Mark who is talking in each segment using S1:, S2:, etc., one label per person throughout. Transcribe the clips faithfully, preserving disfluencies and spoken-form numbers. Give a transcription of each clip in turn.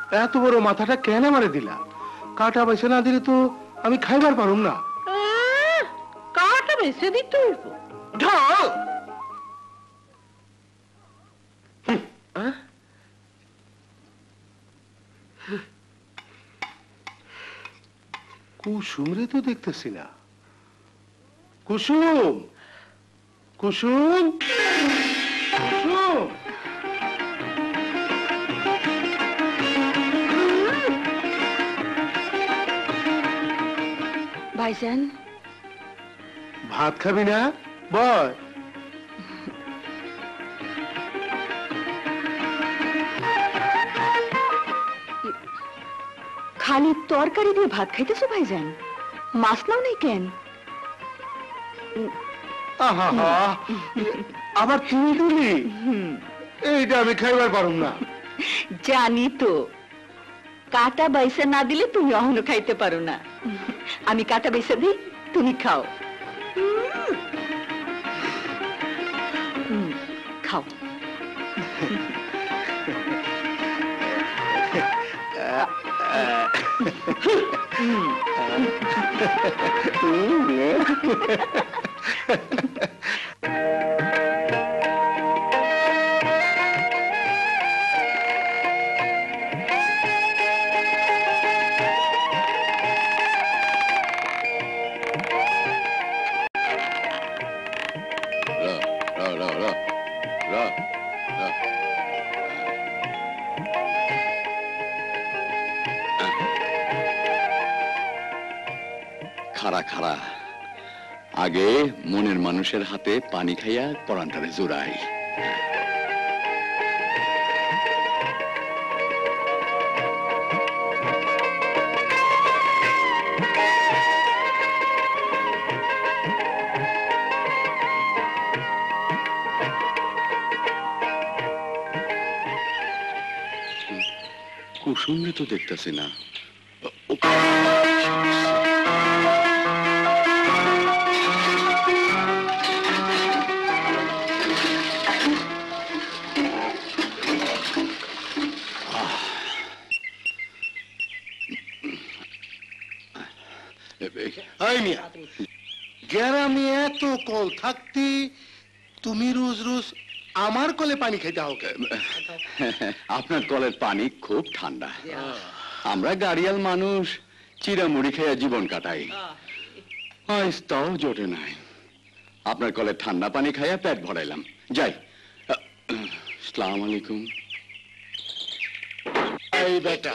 S1: এত বড় মাথাটা কেন মারে দিলা? কাটা পয়সা না দিলে তো আমি খাইবার পারুম না।
S2: কাটা পয়সা দিতে হইব।
S1: ঢাল কুসুম রে তো দেখতেছি না। কুসুম, কুসুম, কুসুম।
S2: ভাইজান,
S1: ভাত খাবি না? বয়।
S2: খালি তরকারি দিয়ে ভাত খাইতেছো ভাইজান? মাছ নাও নাই কেন?
S1: আবার তুমি দিলি? এইটা আমি খাইবার পারুম না।
S2: জানি তো, কাটা বাইসা না দিলে তুমি অহনো খাইতে পারো না। আমি কাটা বাইসা দিই, তুমি খাও। খাও।
S3: খারা খারা আগে মনের মানুষের হাতে পানি খাইয়া পরানটারে জোড়াই। কুসুমে তো দেখতেছি না।
S1: গ্রামে এত কল থাকতে তুমি রোজ রোজ আমার কলে পানি খাইতে হোক?
S3: আপনার কলের পানি খুব ঠান্ডা। আমরা গাড়িয়াল মানুষ চিরামুড়ি খেয়ে জীবন কাটাই, আজ তাও জোটে নাই। আপনার কলের ঠান্ডা পানি খাইয়া পেট ভরাইলাম। যাই। আসসালামু আলাইকুম।
S1: এই বেটা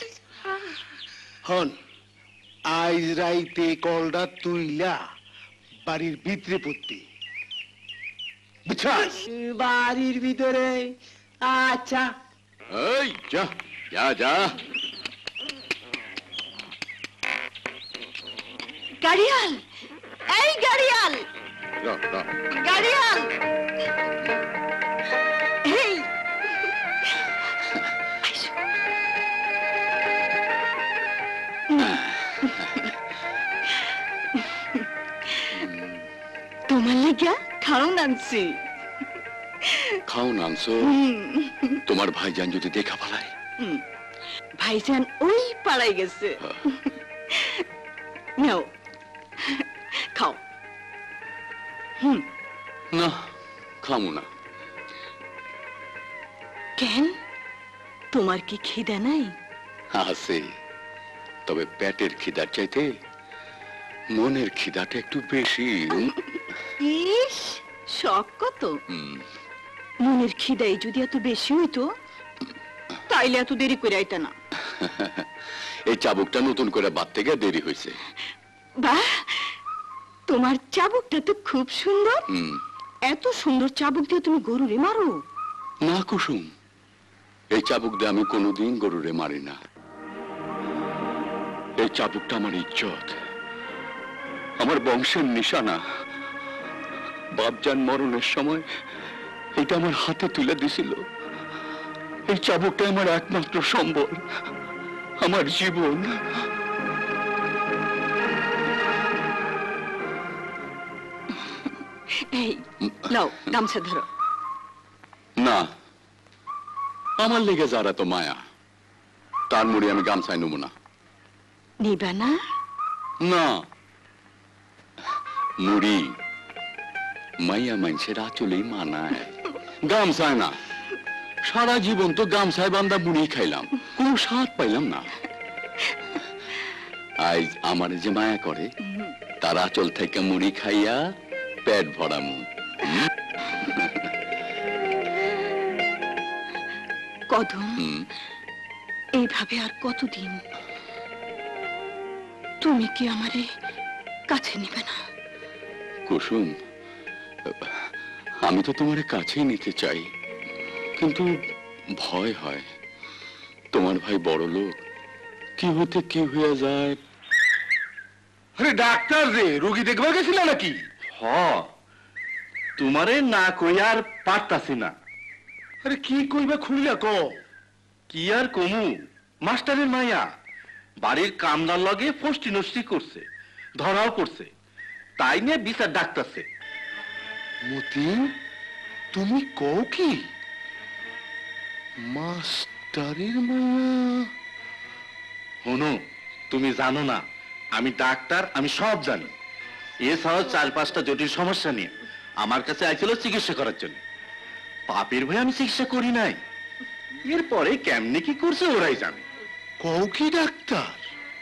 S1: হন, আইজ রাইতে কলটা তুইলা বাড়ির ভিতরে পড়তি, বুঝছাস?
S2: বাড়ির ভিতরে? আচ্ছা।
S3: এই যা যা যা।
S2: গাড়িয়াল, এই গাড়িয়াল, গাড়িয়াল, এই তোমার লাগিয়া খাওন আনছি।
S3: খাওন আনছো? তোমার ভাইজান যদি দেখা পালায়?
S2: ভাইজান ওই পাড়ায় গেছে। নাও খাও। হুম।
S3: না, খামু না।
S2: কেন, তোমার কি খিদা নাই?
S3: আছে, তবে পেটের খিদার চাইতে মনের খিদাটা একটু বেশি।
S2: ইস, শখ কত! মনের খিদাই যদি এত বেশি হইতো তাইলে এত দেরি করে আইতা না।
S3: এই চাবুকটা নতুন করে বাঁধতে গিয়ে দেরি হয়েছে।
S2: বাহ, তোমার চাবুকটা তো খুব সুন্দর। এত সুন্দর চাবুক দিয়ে তুমি গরুরে মারো?
S3: না কুসুম, এই চাবুক দিয়ে আমি কোনোদিন গরুরে মারি না। এই চাবুকটা আমার ইজ্জত, আমার বংশের নিশানা। বাপজান মরণের সময় এটা আমার হাতে তুলে দিছিল। এই চাবুকটা আমার একমাত্র সম্বল, আমার জীবন।
S2: এই নাও, গামছা ধরো।
S3: না, আমার লেগে যারা তো মায়া। তার মুড়ি আমি গামছায় নেবো না।
S2: নিবা না?
S3: না, মুড়ি মাইয়া মানুষের আঁচলেই মানায়, গামছায় না। সারা জীবন তো গামছায় বান্ধা মুড়ি খাইলাম, কোনো স্বাদ পাইলাম না। আজ আমার যে মায়া করে, তার আঁচল থেকে মুড়ি খাইয়া পেট ভরামু।
S2: কদম,
S3: হুম,
S2: এইভাবে আর কতদিন? তুমি কি আমারে কাছে নিবে না?
S3: কুসুম, আমি তো তোমার কাছেই নিতে চাই, কিন্তু ভয় হয়। তোমার ভাই বড় লোক, কি হতে কি হয়ে যায়।
S1: আরে ডাক্তার রে, রোগী দেখবার গেছিল নাকি?
S4: হ, তোমারে না কই আর পারতাছি না।
S1: আরে কি কইবা খুলিয়া ক।
S4: কি আর কমু, মাস্টারের মাইয়া বাড়ির কামলার লগে ফষ্টি নষ্টি করছে, ধরাও করছে, তাই নিয়ে বিচার ডাকতাছে।
S1: মতিন, তুমি কও কি? মাস্টারের মায়া?
S4: হনু, তুমি জানো না আমি ডাক্তার, আমি সব জানি। এছাড়াও চার পাঁচটা জটিল সমস্যা নিয়ে আমার কাছে আইছিল চিকিৎসা করার জন্য। পাপের ভয়ে আমি চিকিৎসা করি নাই, এরপরে কেমনে কি করছে ওরাই জানে।
S1: কও কি ডাক্তার?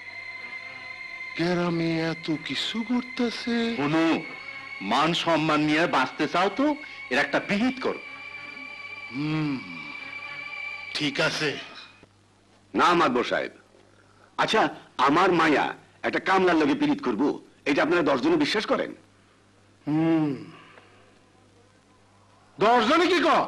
S1: গ্রামে এত কিছু করতেছে।
S4: হনু, মান সম্মান নিয়ে বাঁচতে চাও তো এর একটা বিহিত করো।
S1: হুম, ঠিক আছে।
S5: না মাদবর সাহেব, আচ্ছা আমার মায়া একটা কামলার লগে পীড়িত করব, এটা আপনারা দশজনে বিশ্বাস করেন?
S1: হুম, দশ জনে কি ক?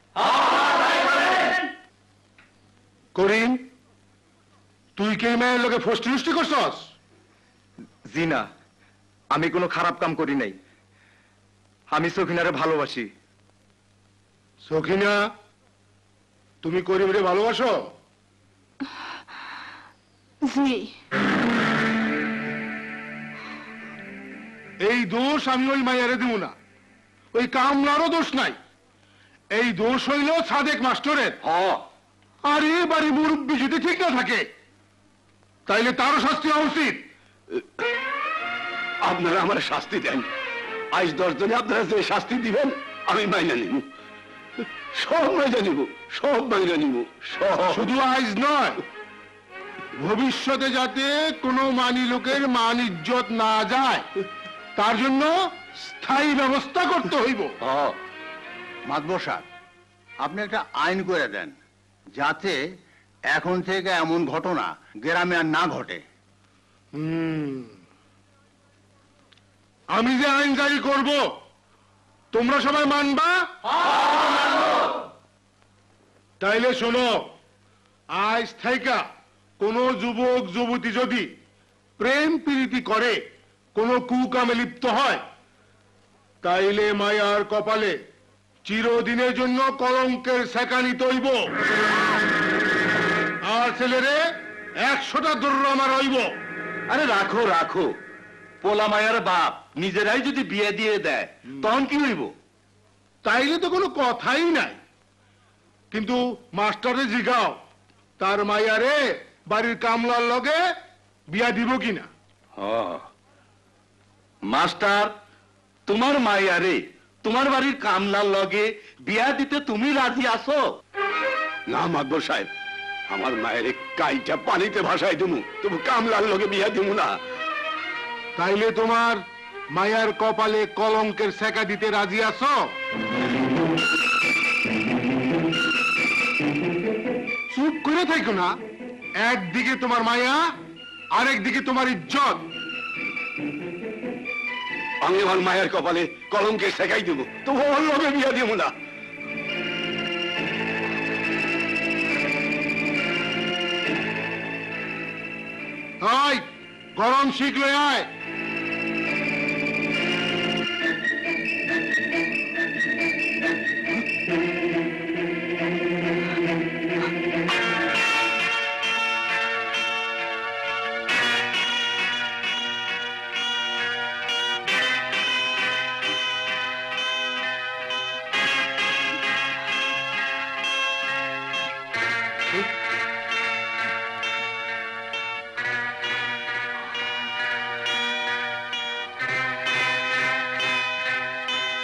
S1: করিম, তুই কে মেয়ের লোকে ফষ্টি নষ্টি করছস?
S6: জি না, আমি কোনো খারাপ কাম করি নাই। আমি সখিনারে ভালোবাসি।
S1: সখিনা, তুমি করিমরে ভালোবাসো?
S2: জি।
S1: এই দোষ আমি ওই মাইয়ারে দিব না, ওই কামলারও দোষ নাই। এই দোষ হইল সাদেক মাস্টরের। আর এ বাড়ি মুরব্বী যদি ঠিক না থাকে, তাইলে তারও শাস্তি হওয়া উচিত।
S5: আপনারা আমার শাস্তি দেন, আজ দশজনে আপনারা যে শাস্তি দিবেন আমি মাইনা নিব, সব মাইনা নিব, সব মাইনা নিব, সব।
S1: শুধু আইজ নয়, ভবিষ্যতে যাতে কোনো মানি লোকের মান ইজ্জত না যায়, তার জন্য স্থায়ী ব্যবস্থা করতে হইব।
S7: মাতবর সাহেব, আপনি একটা আইন করে দেন যাতে এখন থেকে এমন ঘটনা গ্রামে আর না ঘটে।
S1: হুম, আমি যে আইন জারি করব তোমরা সবাই মানবা? তাইলে শোনো, আজ থেকে কোনো যুবক যুবতী যদি প্রেম প্রীতি করে, কোনো কুকামে লিপ্ত হয়, তাইলে মায়ার কপালে চিরদিনের জন্য কলঙ্কের সেকানি তৈব। আর ছেলেরে একশোটা দর্র আমার হইব।
S4: আরে রাখো রাখো, পোলা মায়ার বাপ নিজেরাই যদি বিয়ে দিয়ে দেয় তখন কি হইব?
S1: তাইলে তো কোনো কথাই নাই। কিন্তু মাস্টারে জিগাও, তার মাইয়ারে বাড়ির কামলার লগে বিয়া দিব কিনা।
S4: মাস্টার, তোমার মাইয়ারে তোমার বাড়ির কামলার লগে বিয়া দিতে তুমি রাজি আছো?
S5: না মাদবর সাহেব, আমার মায়ের কাইটা পানিতে ভাসাই দিমু, তবু কামলার লগে বিয়া দিমু না।
S1: তাইলে তোমার মায়ার কপালে কলঙ্কের সেকা দিতে রাজি আছো? চুপ করে থাকো না। একদিকে তোমার মায়া, আরেকদিকে তোমার ইজ্জত।
S5: আমি আমার মায়ের কপালে কলঙ্কের শেখাই দেবো, তবু ওর লগে বিয়া দিমু না।
S1: আয়, গরম শিখলে আয়।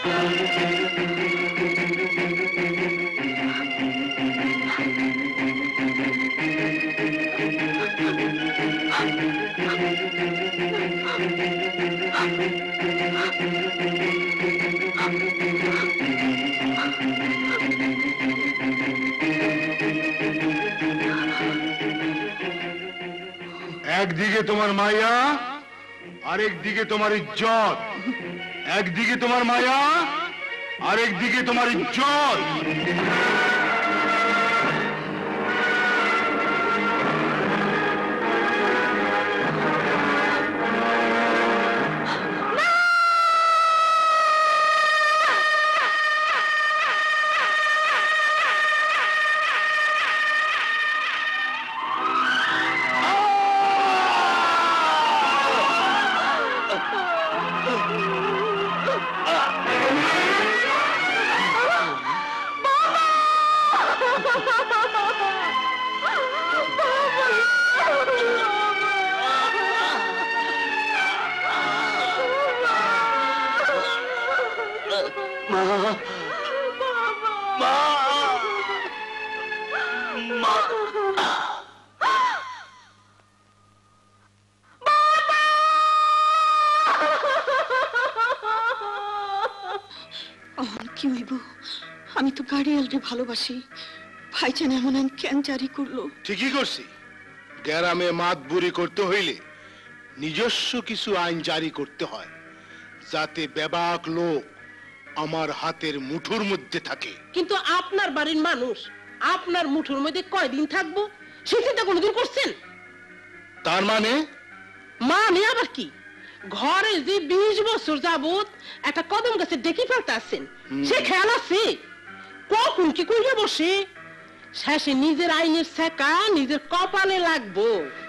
S1: একদিকে তোমার মায়া, আরেকদিকে তোমার ইজ্জত। একদিকে তোমার মায়া, আরেকদিকে তোমার ইজ্জত।
S2: কি হইব? আমি তো গাড়িয়ালরে ভালোবাসি, ভাইজান এমন আইন কেন জারি করলো?
S1: ঠিকই করছি। গ্রামে মাত বুড়ি করতে হইলে নিজস্ব কিছু আইন জারি করতে হয়, যাতে বেবাক লোক আমার হাতের মুঠোর মধ্যে থাকে।
S8: কিন্তু আপনার বাড়ির মানুষ আপনার মুঠোর মধ্যে কয়দিন থাকবো সে চিন্তা কোনোদিন করছেন?
S1: তার মানে?
S8: মানে আবার কি? ঘরে যে বিশ বছর যাবত একটা কদম গাছে ডেকে ফেলতে আসছেন, সে খেয়াল আছে কখন কি কইরে বসে? শেষে নিজের আইনের ছেকা নিজের কপালে লাগবো।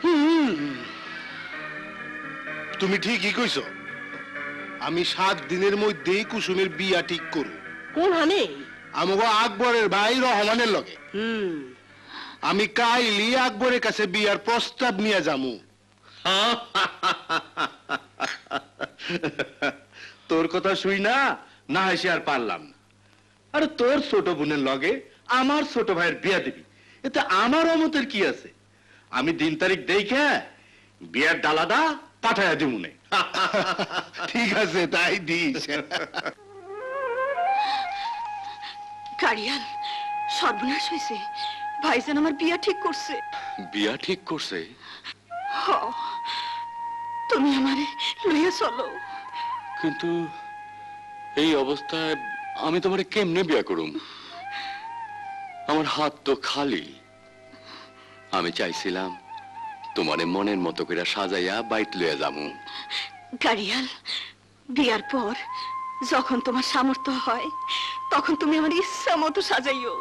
S1: তুমি ঠিকই কইছো। আমি সাত দিনের মধ্যেই কুসুমের বিয়া ঠিক করব।
S8: কোন হানে?
S1: আমগো আকবরের ভাই রহমানের লগে।
S8: হুম,
S1: আমি কাইলি আকবরের কাছে বিয়ার প্রস্তাব নিয়ে যামু।
S4: তোর কথা শুই না না হেসে আর পারলাম না। আরে তোর ছোট বোনের লগে আমার ছোট ভাইয়ের বিয়া দিবি, এতে আমার অমতের কি আছে? আমি দিন তারিখ দেখে বিয়ার ডালাটা পাঠাইয়া দিমুনে।
S1: ঠিক আছে, তাই দিস।
S2: গাড়িয়াল, সর্বনাশ হয়েছে। ভাইজান আমার বিয়া ঠিক করছে।
S3: বিয়া ঠিক করছে?
S2: হ, তুমি আমারে লইয়া চলো।
S3: কিন্তু এই অবস্থায় আমি তোমারে কেমনে বিয়া করুম? আমার হাত তো খালি। আমি চাইছিলাম তোমারে মনের মতো করে সাজাইয়া বাইট লইয়া যামু।
S2: গাড়িয়াল, বিয়ার পর যখন তোমার সামর্থ্য হয় তখন তুমি আমার ইচ্ছা মতো সাজাইও।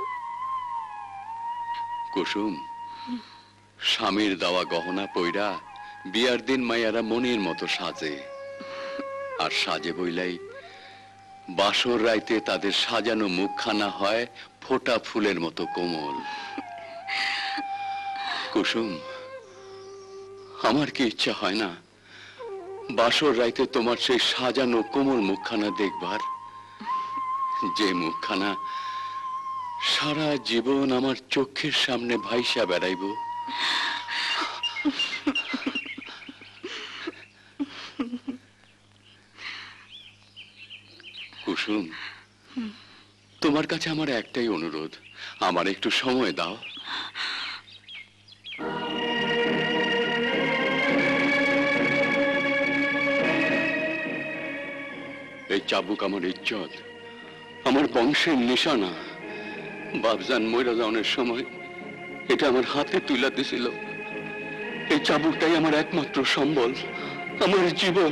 S3: কুসুম, স্বামীর দেওয়া গহনা পইরা বিয়ার দিন মাইয়ারা মনের মতো সাজে, আর সাজে বইলাই বাসর রাইতে তাদের সাজানো মুখখানা হয় ফোটা ফুলের মতো কোমল। কুসুম, আমার কি ইচ্ছা হয় না বাসর রাইতে তোমার সেই সাজানো কোমল মুখখানা দেখবার, যে মুখখানা সারা জীবন আমার চোখের সামনে ভাইসা বেড়াইব। কুসুম, তোমার কাছে আমার একটাই অনুরোধ, আমার একটু সময় দাও। এই চাবুক আমার ইজ্জত, আমার বংশের নিশানা। বাপজান মইরা যাওয়ার সময় এটা আমার হাতে তুলে দিছিল। এই চাবুকটাই আমার একমাত্র সম্বল, আমার জীবন।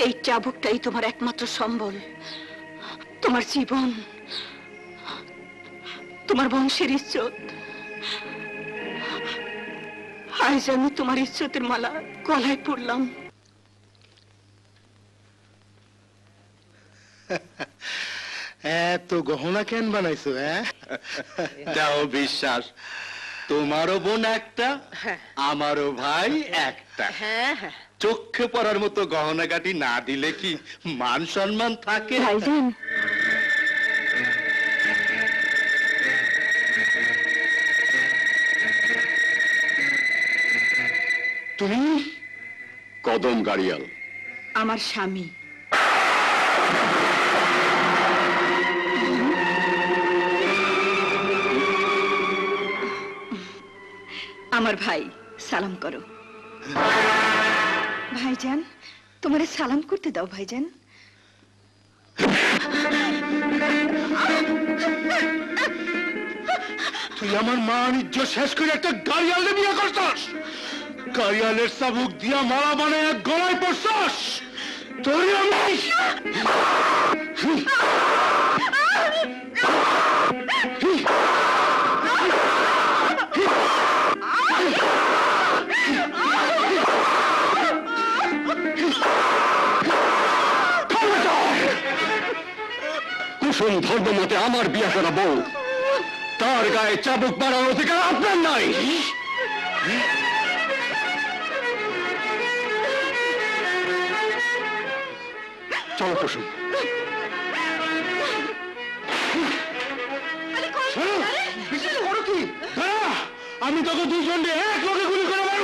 S2: এই চাবুকটাই তোমার একমাত্র সম্বল, তোমার জীবন, তোমার বংশের ইজ্জত। আজ আমি তোমার ইজ্জতের মালা গলায় পড়লাম।
S1: এত গহনা কেন বানাইছো? হ্যাঁ,
S4: দাও বিশ্বাস, তোমারও বোন একটা, আমারও ভাই একটা।
S8: হ্যাঁ হ্যাঁ,
S4: চোখে পড়ার মতো গহনাগাটি না দিলে কি মান সম্মান থাকে?
S2: ভাইজান,
S3: তুমি কদম গাড়িয়াল?
S2: আমার স্বামী। আমার ভাই, সালাম করো। ভাইজান, তোমারে সালাম করতে দাও ভাইজান।
S1: তুই আমার মান ইজ্জত শেষ করে একটা গাড়িয়ালে বিয়ে করছস, গাড়িয়ালের চাবুক দিয়া মালা বানায় গলায় পড়ছস। তোর আমি
S3: কুসুম ধর্ম মতে আমার বিয়ে করা বউ, তার গায়ে চাবুক মারার অধিকার আপনার নাই। চলো কুসুম।
S1: করো কি? দাঁড়া, আমি তোকে দুজন এক লোকে গুলি করে মারু।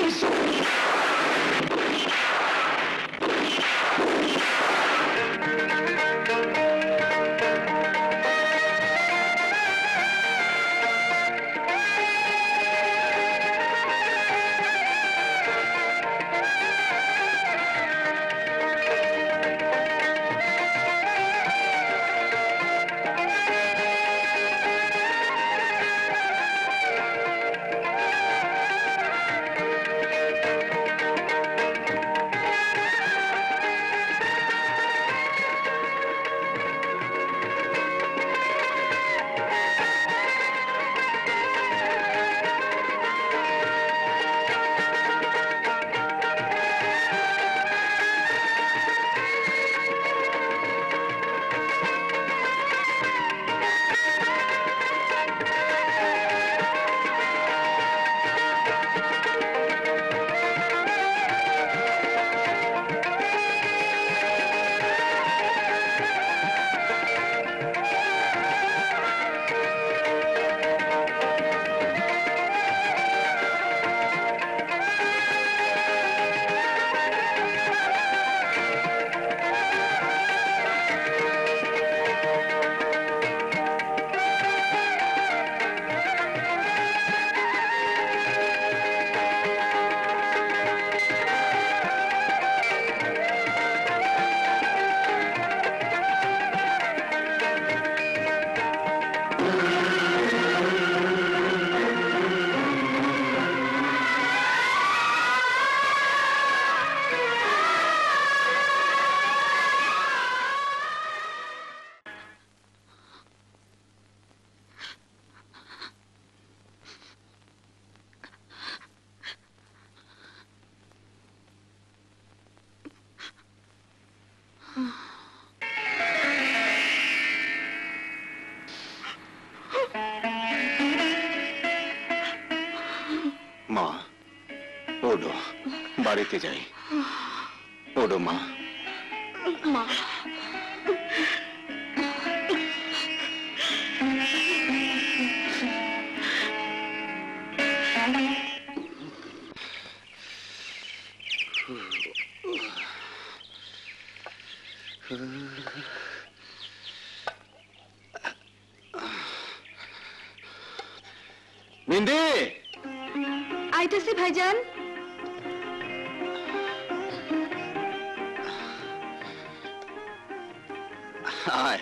S3: মা, ওডো, বাড়িতে যাই। ওডো মা।
S2: মা,
S3: মিন্দি,
S2: আইতেছি ভাইজান।
S3: আয়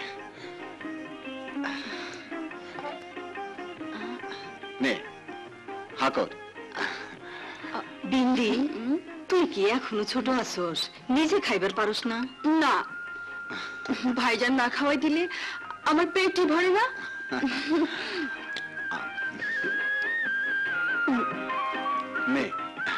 S3: নে, হাকর।
S2: বিন্দি, তুই কি এখনো ছোট আছোস? নিজে খাইবার পারস না? না, ভাইজান না খাওয়াই দিলে আমার পেটই ভরে না।
S3: নে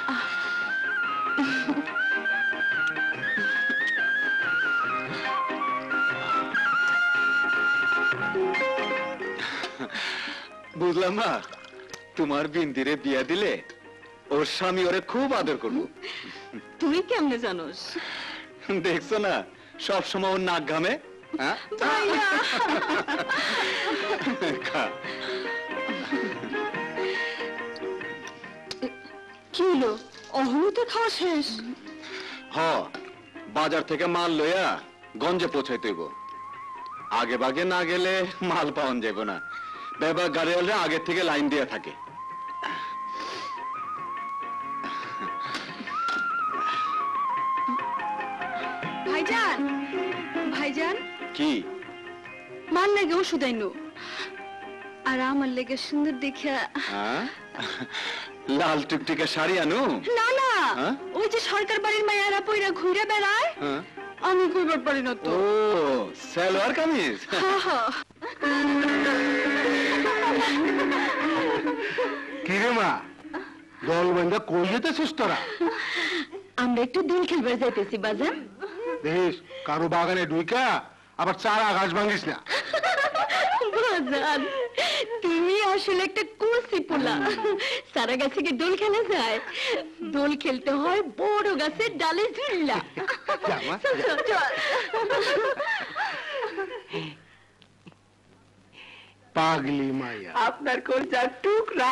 S3: বুঝলাম মা, তোমার বিন্দিরে বিয়া দিলে ওর স্বামী ওরে খুব আদর করবো।
S2: তুই কেমনে জানোস?
S3: দেখছো না, সব সময় ওর নাক ঘামে। হ্যাঁ?
S2: ভাইয়া
S3: খা।
S2: কি হলো? অহনুতে খাওয়া শেষ?
S3: হ, বাজার থেকে মাল লইয়া গঞ্জে পৌঁছাই তৈব। আগে বাগে না গেলে মাল পাওয়া যাবে না। বেবা গাড়িওয়ালা আগে থেকে লাইন দিয়ে থাকে।
S2: ভাইজান, ভাইজান
S3: কি?
S2: মার লেগে ওষুধ আইনো, আর আমার লেগে সুন্দর দেখে।
S3: হ্যাঁ? লাল টুকটিকে শাড়ি আনু?
S2: না না,
S3: হ্যাঁ?
S2: ওই যে সরকার বাড়ির মায়েরা পইরা ঘুরে বেড়ায়,
S3: হ্যাঁ।
S2: আমি কইবার পারি না তো।
S3: ও, সালোয়ার কামিজ?
S2: হ্যাঁ, হ্যাঁ।
S1: কিরে মা, দল বন্ধা কই যেতেছিস তোরা?
S2: আমরা একটু দিন খেলবার যাইতেছি বাজার।
S1: দেখিস কারো বাগানে ঢুইকা আবার চারা গাছ ভাঙিস না।
S2: বাজার, তুমি আসলে একটা কুসি পোলা। সারা গাছে কি দোল খেলা যায়? দোল খেলতে হয় বড় গাছের ডালে ঝুললা।
S1: যা মা,
S2: চল, চল, চল।
S1: পাগলি মাইয়া।
S8: আপনার কলজার টুকরা।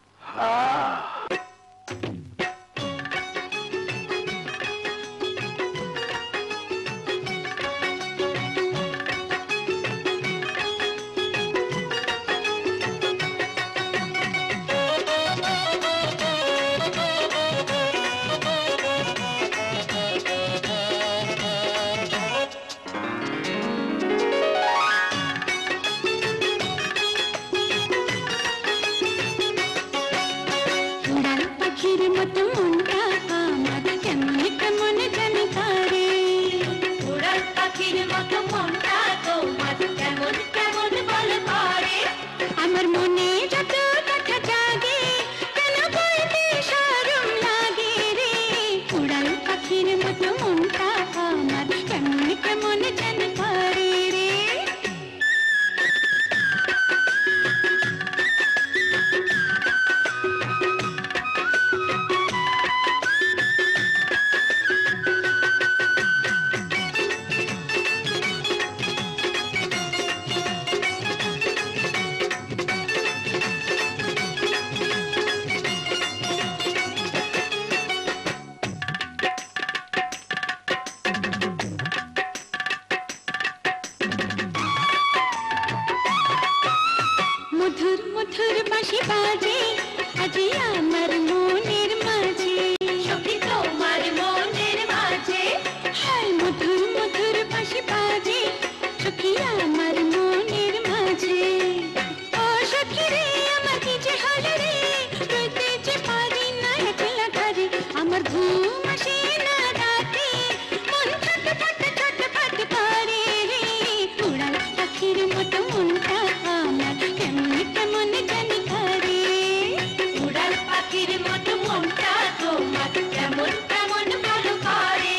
S9: ডাল পাখির মতো মনটা আমার কেমন কেমন জানি করে। উড়াল পাখির মতো মনটা তোমার কেমন কেমন বল করে। আমার মনে যত কথা জাগে কেন বলতে শরম লাগে রে। উড়াল পাখির মতো মনটা আমার কেমন কেমন জানি করে রে। মধুর মধুর বাঁশি বাজে আজি আমার মনের মাঝে। সখী তোমার মনের মাঝে। হায় মধুর মধুর বাঁশি বাজে সখী আমার মনের মাঝে। ও সখী রে আমার কি যে হলো রে, রইতে যে পারি না একলা ঘরে। আমার ঘুম আসে না রাতে, মন ছটফট ছটফট করে রে। উড়াল পাখির মতো মনটা আমার কেমন কেমন জানি করে। উড়াল পাখির মতো মনটা তোমার কেমন কেমন ভালো করে।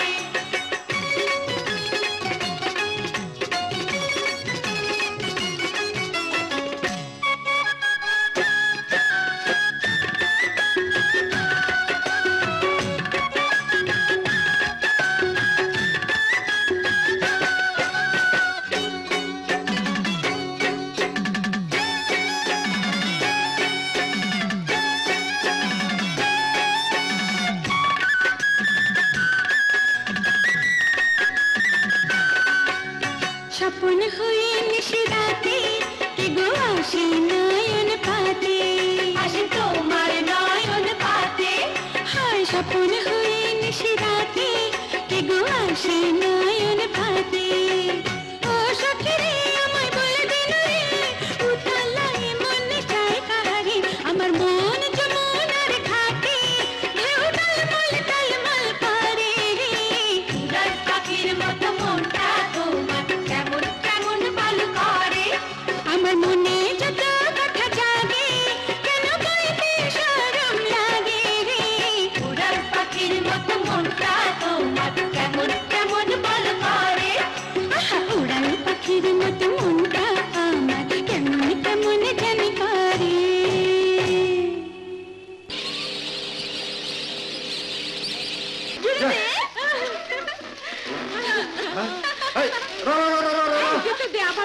S9: স্বপ্ন হয়ে নিশিরাতে কে গো আসে নয়ন পাতে। আসে তোমার নয়ন পাতে। হায় স্বপ্ন হয়ে নিশিরাতে কে গো আসে নয়ন পাতে। ও সখী রে আমায় বলে দিল রে, উঠালাই মনে চায় কাহারে। আমার মন যেমন আর ঘাটে ঢেউ টালমল টালমল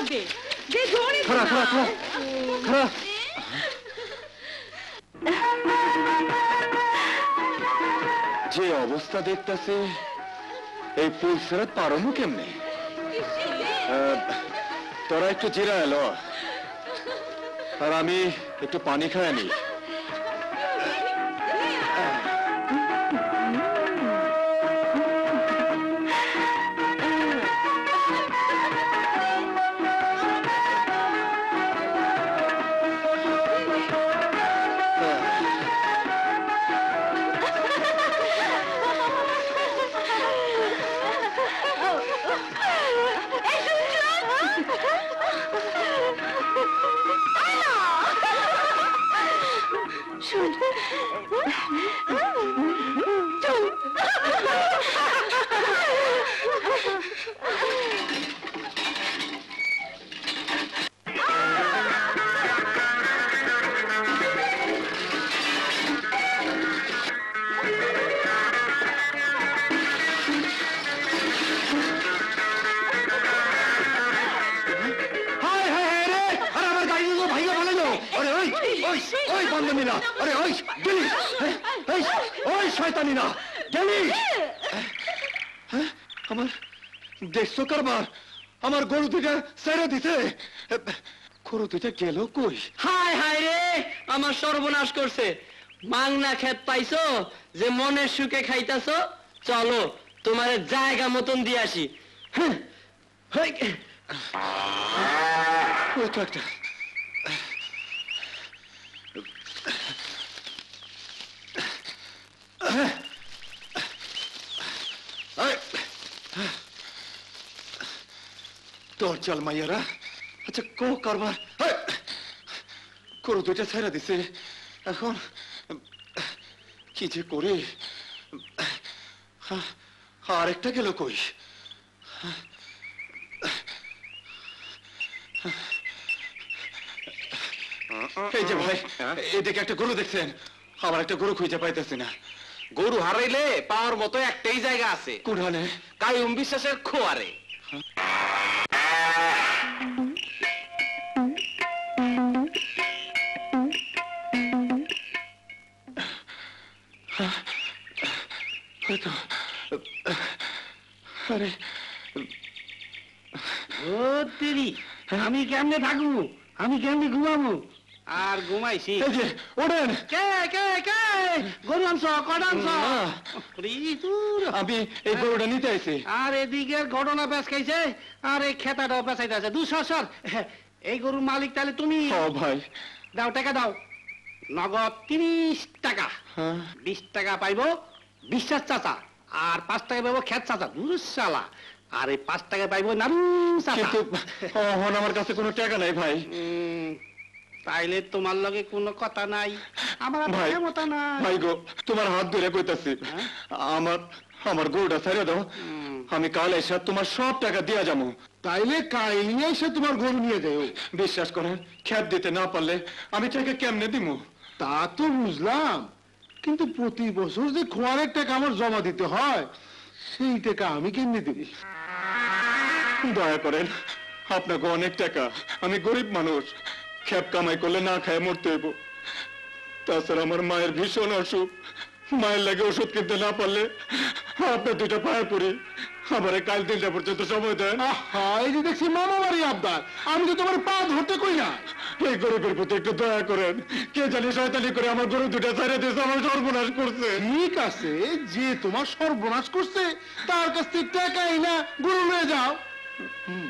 S8: লাগে যে ধরে
S6: খারাপ খারাপ খারাপ যে অবস্থা দেখতেছে এই ফুল ছেড়ে পারমু কেমনে? আহ, তোরা একটু জিরা এলো আর আমি একটু পানি খায় নি। আমার দেখছো কারবার আমার গরু দুইটা ছেড়ে দিতে গরু দুইটা গেল কই?
S10: হায় হায় রে আমার সর্বনাশ করছে। মাংনা খেত পাইছো যে মনের সুখে খাইতাছো, চলো তোমার জায়গা মতন দিয়ে আসি।
S6: ওই তো একটা তোর চল মাইয়ারা। আচ্ছা কো কারবার করো দুইটা ছেড়ে দিছে, এখন কি যে করে। আর একটা গেল কই? এই যে ভাই এদিকে একটা গরু দেখছেন, আমার একটা গরু খুঁজে পাইতেছি না।
S4: গরু হারাইলে পাওয়ার মতো একটাই জায়গা আছে,
S6: কোনখানে?
S4: কায়ুম বিশ্বাসের খোয়ারে।
S6: আরে
S10: ও তেরি, আমি কেমনে থাকবো, আমি কেমনে ঘুমাবো?
S4: আর ঘুমাইছি।
S6: এই যে ওঠেন।
S10: কে কে কে গরু আনছ, কটা আনছ?
S6: আমি এই গরুটা নিতে আইছি।
S10: আর এদিকে ঘটনা পেঁচ খাইছে, আর এই খেতাটাও পেঁচাইতে আছে। দু সর সর। এই গরুর মালিক তাহলে তুমি?
S6: ও ভাই
S10: দাও, টাকা দাও। নগদ তিরিশ টাকা।
S6: হ্যাঁ।
S10: বিশ টাকা পাইবো বিশ্বাস চাচা, আর পাঁচ টাকা পাইবো খেত চাচা। দুরুসালা। আর এই পাঁচ টাকা পাইবো নারু চাচা।
S6: কিন্তু এখন আমার কাছে কোনো টাকা নাই ভাই।
S10: উম, তাইলে তোমার লগে কোনো কথা নাই, আমার
S6: ভাই
S10: ক্ষমতা নাই।
S6: ভাই গো তোমার হাত ধরে কইতাছি, আমার আমার গরুটা ছেড়ে দাও। আমি কাল এসে তোমার সব টাকা দিয়া যাবো।
S1: তাইলে কাইলিয়ে এসে তোমার গরু নিয়ে যাও।
S6: বিশ্বাস করেন খেত দিতে না পারলে আমি টাকা কেমনে দিমু?
S1: তা তো বুঝলাম, কিন্তু প্রতি বছর যে খোয়ারের টাকা আমার জমা দিতে হয়, সেই টাকা আমি কেমনে দিবি?
S6: দয়া করেন, আপনাকে অনেক টাকা, আমি গরিব মানুষ, খেপ কামাই করলে না খায় মরতে হইব। তাছাড়া আমার মায়ের ভীষণ অসুখ, মায়ের লাগে ওষুধ কিনতে না পারলে আপনার দুইটা পায়ে পড়ি, আমার কাল তিনটা পর্যন্ত সময় দেন।
S1: আহা, এই যে দেখছি মামা বাড়ি আবদার, আমি তো তোমার পা ধরতে কই না।
S6: এই গরিবের প্রতি একটু দয়া করেন, কে জানি শয়তানি করে আমার গরু দুটা ছেড়ে দিয়েছে, আমার সর্বনাশ করছে।
S1: ঠিক আছে, যে তোমার সর্বনাশ করছে তার কাছ থেকে টাকাই না গরু নিয়ে যাও। হুম।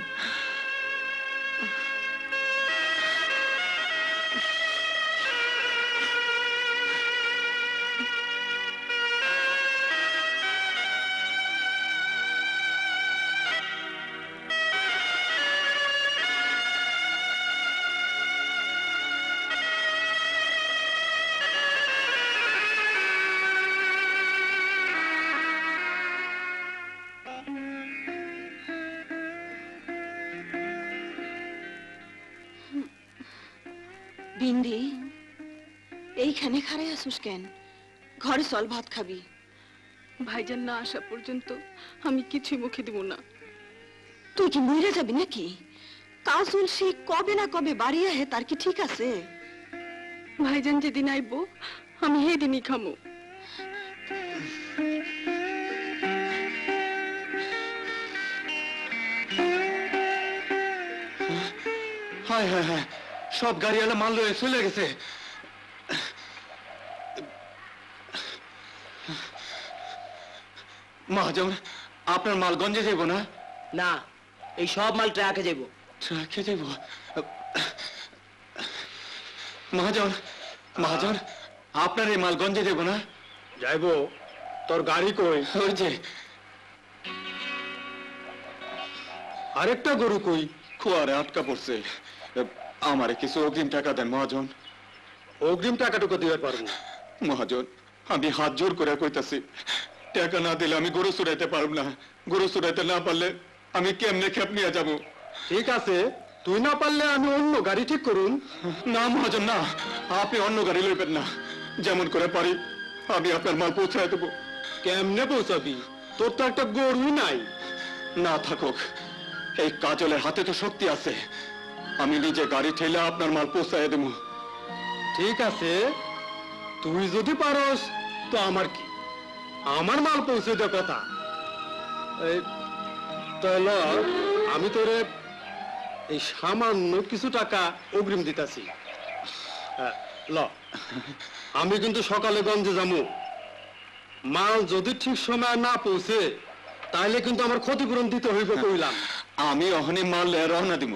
S2: বিন্দি, এইখানে খারে আসুস কেন? ঘরে চল, ভাত খাবি। ভাইজান না আসা পর্যন্ত আমি কিছুই মুখে দিব না। তুই কি মরে যাবি নাকি? কাজল সে কবে না কবে বাড়ি আহে তার কি ঠিক আছে? ভাইজান যেদিন আইবো আমি সেদিনই খামো।
S6: হায় হায় হায়, সব গাড়িওয়ালা মাল লয়ে চলে গেছে। মহাজন, আপনার মালগঞ্জে যাইব না?
S10: না, এই সব মাল ট্রাকে যাব।
S6: ট্রাকে যাইব? মহাজন, মহাজন, আপনার এই মালগঞ্জে যাইব না?
S1: যাইবো। তোর গাড়ি কই?
S6: ওই যে আরেকটা গরু কই? খোয়ারে আটকা পড়ছে। আমারে কিছু অগ্রিম টাকা দেন মহাজন।
S1: অগ্রিম টাকাটুকু দিতে পারবো
S6: মহাজন, আমি হাত জোর করে কইতাছি, টাকা না দিলে আমি গরু চুরাইতে পারব না। গরু চুরাইতে না পারলে আমি কেমনে খেপ নিয়ে যাব?
S1: ঠিক আছে, তুই না পারলে আমি অন্য গাড়ি ঠিক করুন।
S6: না মহাজন, না, আপনি অন্য গাড়ি লইবেন না। যেমন করে পারি আমি আপনার মাল পৌঁছায় দেবো।
S1: কেমনে পৌঁছাবি? তোর তো একটা গরু নাই।
S6: না থাকুক, এই কাজলের হাতে তো শক্তি আছে। আমি নিজে গাড়ি ঠেলে আপনার মাল পৌঁছায় দেবো।
S1: ঠিক আছে, তুই যদি পারস তো আমার কি, আমার মাল পৌঁছে দে কথা। এই তাহলে আমি তোরে এই সামান্য কিছু টাকা অগ্রিম দিতাছি। হ্যাঁ, ল, আমি কিন্তু সকালে গঞ্জে যাবো। মাল যদি ঠিক সময় না পৌঁছে তাহলে কিন্তু আমার ক্ষতিপূরণ দিতে হইব কইলাম।
S6: আমি অহনি মাল লয়ে রওনা দিব।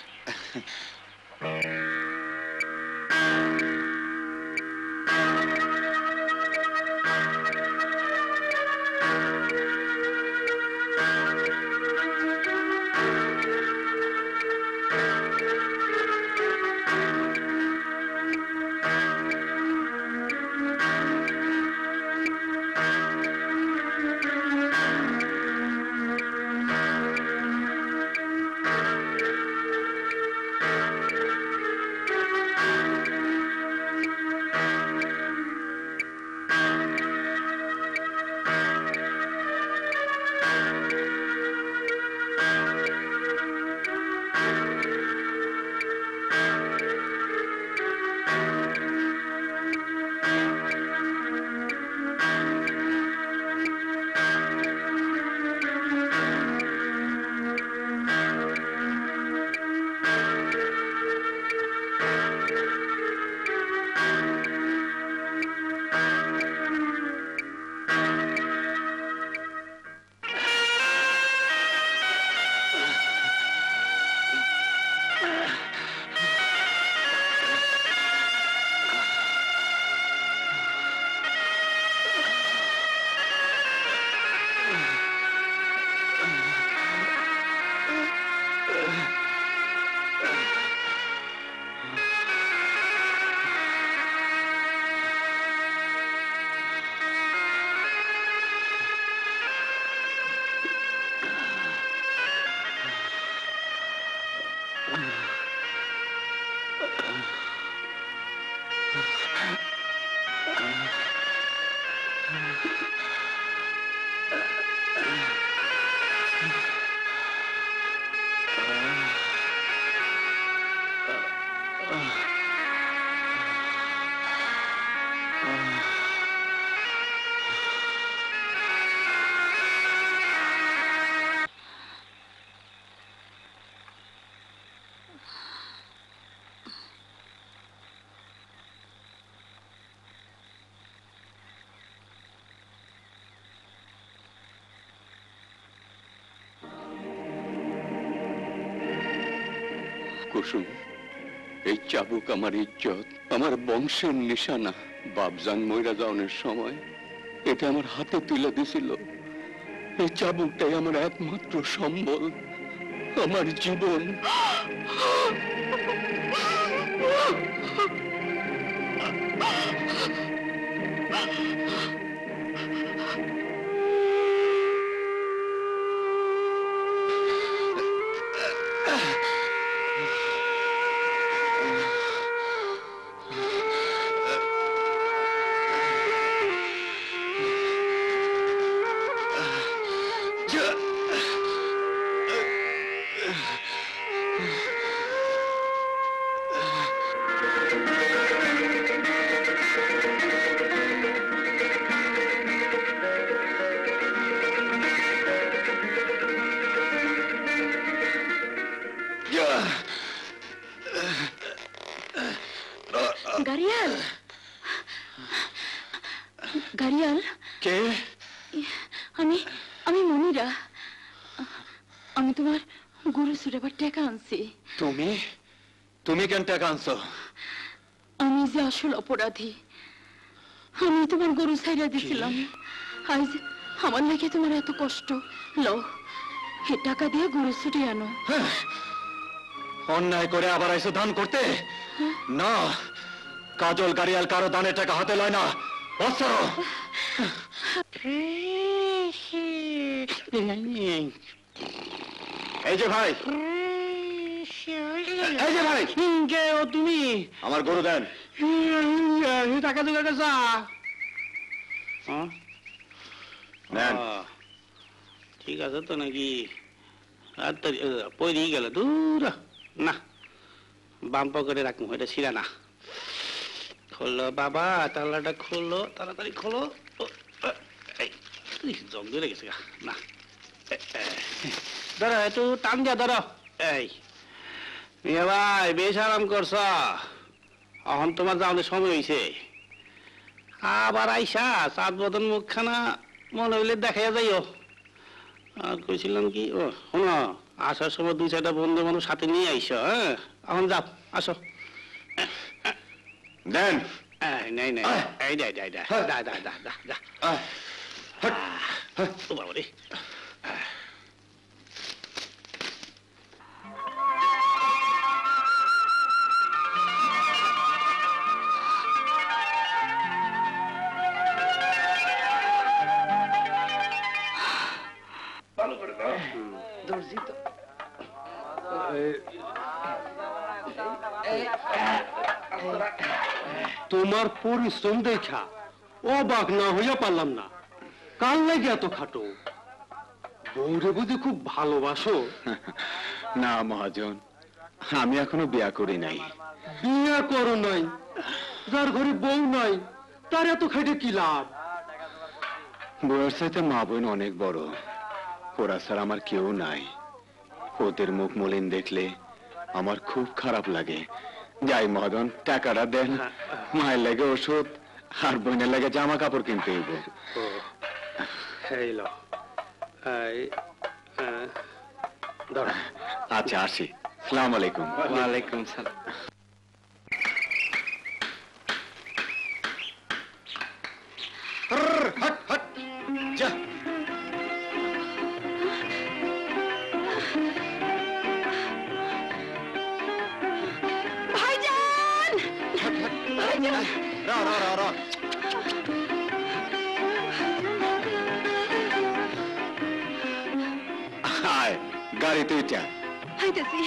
S3: কুসুম, এই চাবুক আমার ইজ্জত, আমার বংশের নিশানা। বাপজান মইরা যাওয়ার সময় এটা আমার হাতে তুলে দিছিল। এই চাবুকটাই আমার একমাত্র সম্বল, আমার জীবন।
S2: গাড়িয়াল
S6: কে?
S2: আমি আমি মনিরা। আমি তোমার গরু চুরাবার টাকা আনছি।
S6: তুমি তুমি কেন টাকা আনছো?
S2: আমি যে আসল অপরাধী। আমি তোমার গরু ছাইরা দিছিলাম। আজ আমার লাগে তোমার এত কষ্ট। লও, হে টাকা দিয়ে গরু ছুটে আনো।
S6: অন্যায় করে আবার আইসো দান করতে? না, কাজল গাড়িয়াল কারো দানের টাকা হাতে লয় না। বৎসর এই যে ভাই, এই যে ভাই,
S10: কে ও তুমি?
S6: আমার গরু দেন।
S10: টাকা দুটো যা
S6: নেন।
S10: ঠিক আছে তো নাকি? পয়রি গেল দূর না, বাম পকেটে রাখবো, এটা ছিঁড়া না। খোলো বাবা, তালাটা খোলো, তাড়াতাড়ি খোলো। জং ধরে গেছে না, ধরো একটু টান দিয়া ধরো। এই মিয়া ভাই, বেশ আরাম করছ। এখন তোমার যাওয়ার সময় হয়েছে। আবার আইসা চাঁদ বদন মুখখানা মনে হইলে দেখাইয়া যাইও। আর কইছিলাম কি, ও শোনো, আসার সময় দুই চারটা বন্ধু মানুষ সাথে নিয়ে আইসো। হ্যাঁ, এখন যাও, আসো।
S6: দেন।
S10: নেই নেই, এই দে দে দে দা দা দা দা দা। ও বাবা রে।
S11: তোমার পরিশ্রম দেখা অবাক না হইয়া পারলাম না। কাল লাগে এত খাটো? বউরে বুঝি খুব ভালোবাসো?
S3: না মহাজন, আমি এখনো বিয়া করি নাই।
S11: বিয়া করো নাই? যার ঘরে বউ নাই তার এত খাইটে কি লাভ?
S3: বউয়ের সাথে মা বোন অনেক বড়, ওরা ছাড়া আমার কেউ নাই। ওদের মুখ মলিন দেখলে আমার খুব খারাপ লাগে। যাই মহাজন, টাকাটা দেন, মায়ের লাগে ওষুধ আর বোনের লাগে জামা কাপড় কিনতে হইব। আচ্ছা আসি, সালাম আলাইকুম।
S10: ওয়ালাইকুম সালাম।
S2: ভাইজান, ভাইজান,
S6: রা রা রা রা।
S3: আয় গাড়িতে উঠা।
S2: আইতাছি।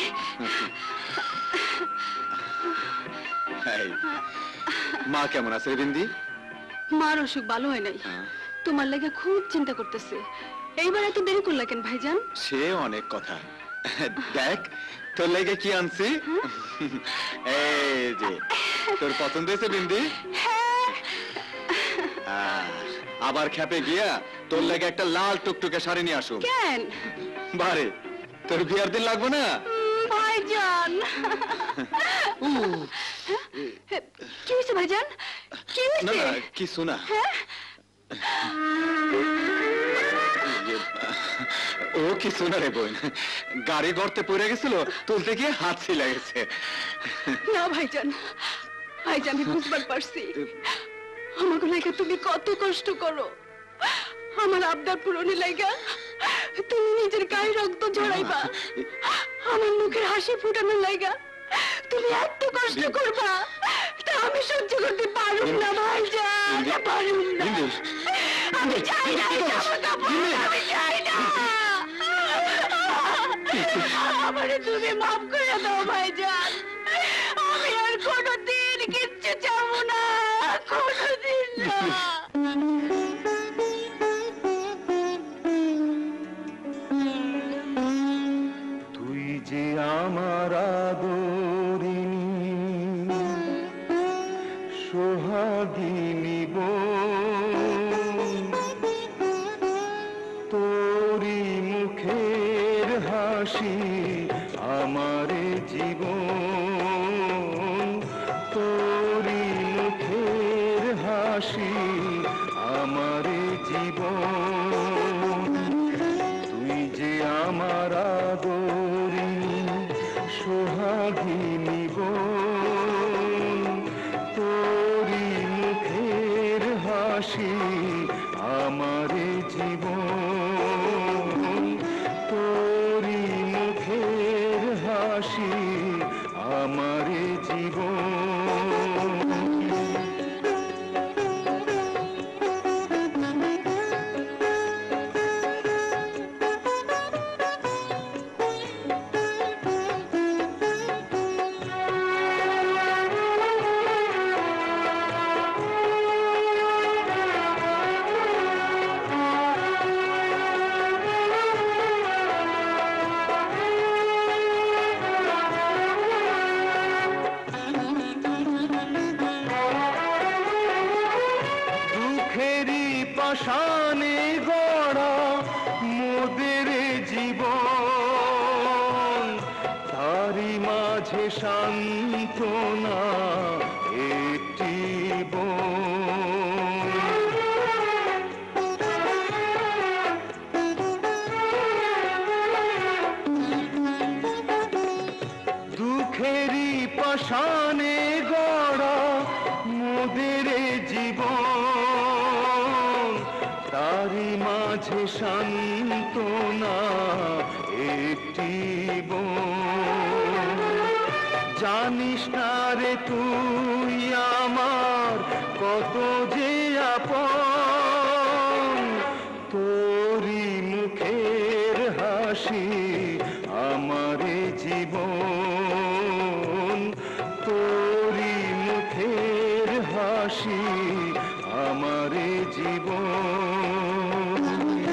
S3: এই, মা কেমন আছে বিন্দি?
S2: মার অসুখ ভালো হয় নাই, তোমার লাগে খুব চিন্তা করতেছে। এইবার এত দেরি করলা কেন ভাইজান?
S3: সে অনেক কথা। দেখ তোর লাগে কি আনছি। এই যে তোর পছন্দ হয়েছে বিন্দি? আহ, আবার খেপে গিয়া তোর লাগে একটা লাল টুকটুকে শাড়ি নিয়ে আসো।
S2: কেন?
S3: বারে তোর বিয়ার দিন লাগবে না?
S2: ভাইজান, কি হয়েছে ভাইজান? কি
S3: না
S2: হয়েছে?
S3: না কিছু না। ও কিছু না রে বোন, গাড়ি গর্তে পড়ে গেছিল, তুলতে গিয়ে হাত ছিলে গেছে।
S2: না ভাইজান, ভাইজান আমি বুঝবার পারছি আমাকে লাগে তুমি কত কষ্ট করো। আমার আবদার পূরণের লাগা তুমি নিজের গায়ে রক্ত ঝরাইবা, আমার মুখের হাসি ফুটানোর লাগা তুমি এত কষ্ট করবা, তা আমি সহ্য করতে পারুম না ভাইজান, পারুম না। আমি চাই না এই জামা কাপড়, আমি চাই না। আমারে তুমি মাফ করে দাও ভাইজান, আমি আর কোনোদিন কিচ্ছু চাবো না, কোনোদিন না।
S6: তুই যে আমার আদরিনী সোহাগিনী বোন, তোরি মুখের হাসি আমার জীবন, তোরি মুখের হাসি আমার জীবন তুই যে আমার আদরিনী সোহাগিনী বোন তোরি মুখের হাসি আমারে জীবন তোরি মুখের হাসি আমারে জীবন পাশানে গড়া মোদের জীবন তারি মাঝে সান্ত্বনা একটি বোন দুঃখেরই পাশানে গড়া মোদের জীবন তারি মাঝে সান্ত্বনা একটি বোন জানিস না রে তুই আমার কত যে আপন তোরি মুখের হাসি আমারে জীবন তোরি মুখের হাসি আমারে জীবন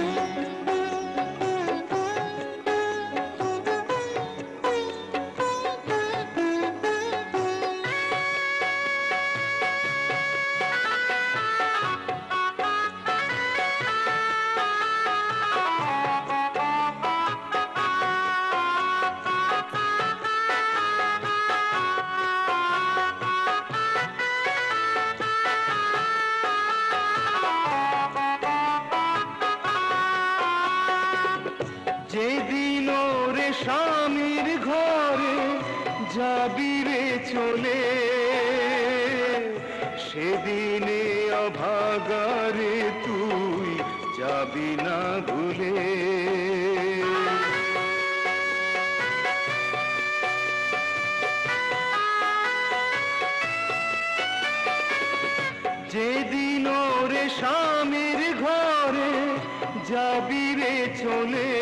S6: যেদিন রে স্বামীর ঘরে যাবি রে চলে সেদিনে অভাগারে তুই যাবি না ভুলে যেদিন রে স্বামীর ঘরে যাবি রে চলে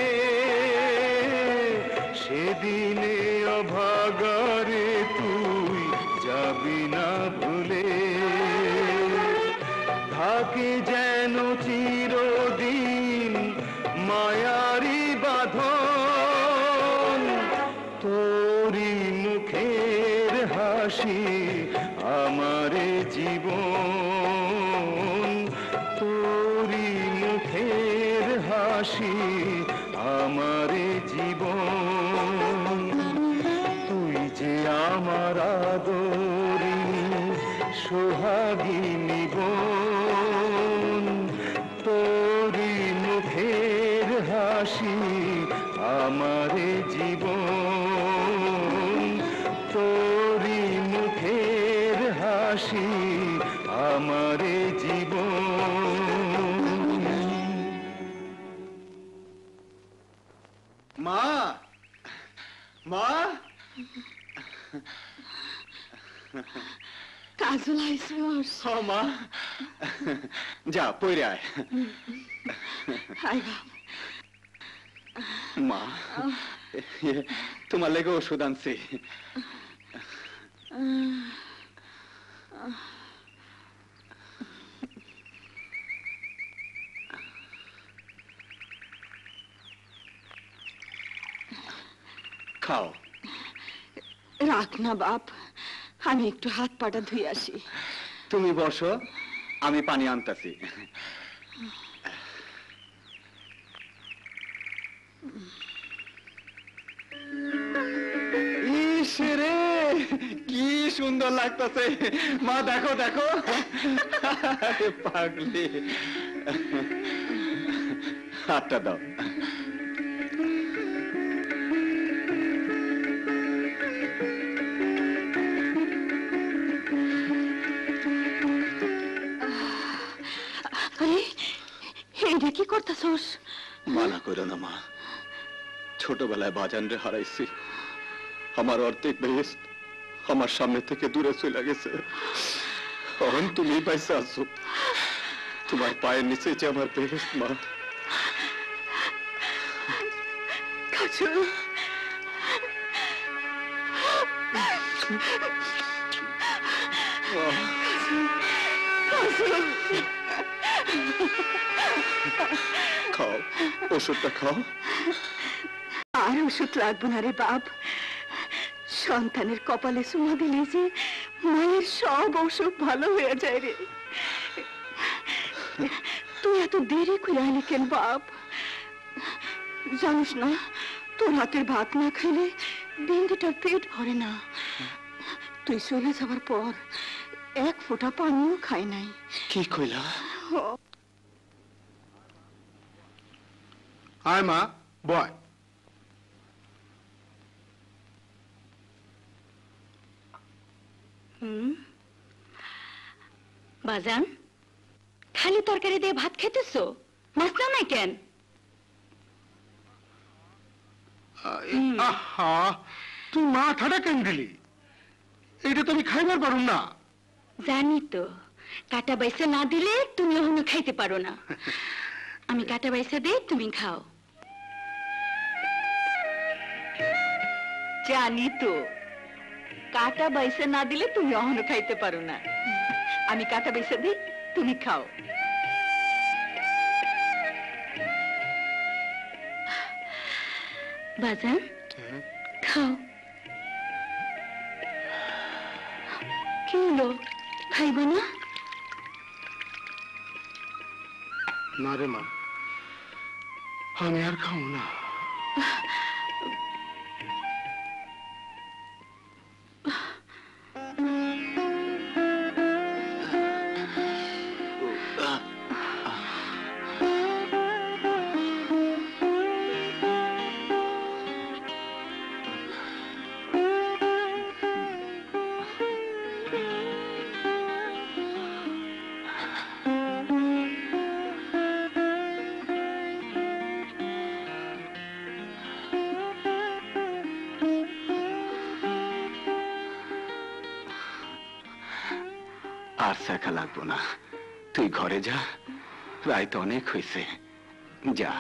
S6: সেদিনে অভাগারে তুই যাবি না ভুলে থাকে যেন চিরদিন মায়ারি বাঁধন তোরি মুখের হাসি আমারে জীবন তোরি মুখের হাসি আমারে জীবন তুই যে আমার আদরিনী সোহাগিনী বোন তোরি মুখের হাসি আমারে জীবন তোরি মুখের হাসি আমারে জীবন
S7: মা মা
S2: কাজল আইসোস
S7: হ মা যা পইরে আয়
S2: হাই বাপ
S7: মা তোমার লেগে ওষুধ আনছি খাও
S2: রাখ না বাপ আমি একটু হাত পাটা ধুই আসি
S7: তুমি বসো আমি পানি আনতাছি ইস রে কি সুন্দর লাগতেছে মা দেখো দেখো পাগলি
S3: হাতটা দাও।
S2: আরে এইটা কি করতেছস?
S3: মানা করো না মা, ছোটবেলায় বাজান রে হারাইছি, আমার অর্ধেক বেহেস্ত আমার সামনে থেকে দূরে চলে গেছে। এখন তুমি পাইছে আছো, তোমার পায়ের নিচে যে আমার বেহেস্ত মা।
S2: কাজল,
S3: খাও, ওষুধটা খাও।
S2: আর ওষুধ লাগবে না রে বাপ, সন্তানের কপালে চুমা দিলে যে মায়ের সব অসুখ ভালো হয়ে যায় রে। তুই এত দেরি করে আলি কেন বাপ? জানিস না তোর হাতের ভাত না খাইলে বিন্দিটার পেট ভরে না। তুই চলে যাবার পর এক ফোঁটা পানিও খাই নাই।
S3: কি কইলা?
S1: আয় মা, বয়।
S2: হুম, বাজান খালি তরকারি দিয়ে ভাত খেতেছো, মাছ নাও নাই কেন?
S1: আহা, তুই মাথাটা কেন দিলি? এটা তো আমি খাইবার পারুম না।
S2: জানি তো, কাটা বাইসা না দিলে তুমি ওখানে খাইতে পারো না। আমি কাটা বাইসা দিই, তুমি খাও। জানি তো, কাটা বাইসা না দিলে তুমি অহনো খাইতে পারো না। আমি কাটা বাইসা দিই, তুমি খাও। বাজান খাও। কি হলো, খাইব না?
S1: না রে মা, আমি আর খাবো না।
S3: আর শেখা লাগবো না, তুই ঘরে যা, রাত অনেক হয়েছে, যা।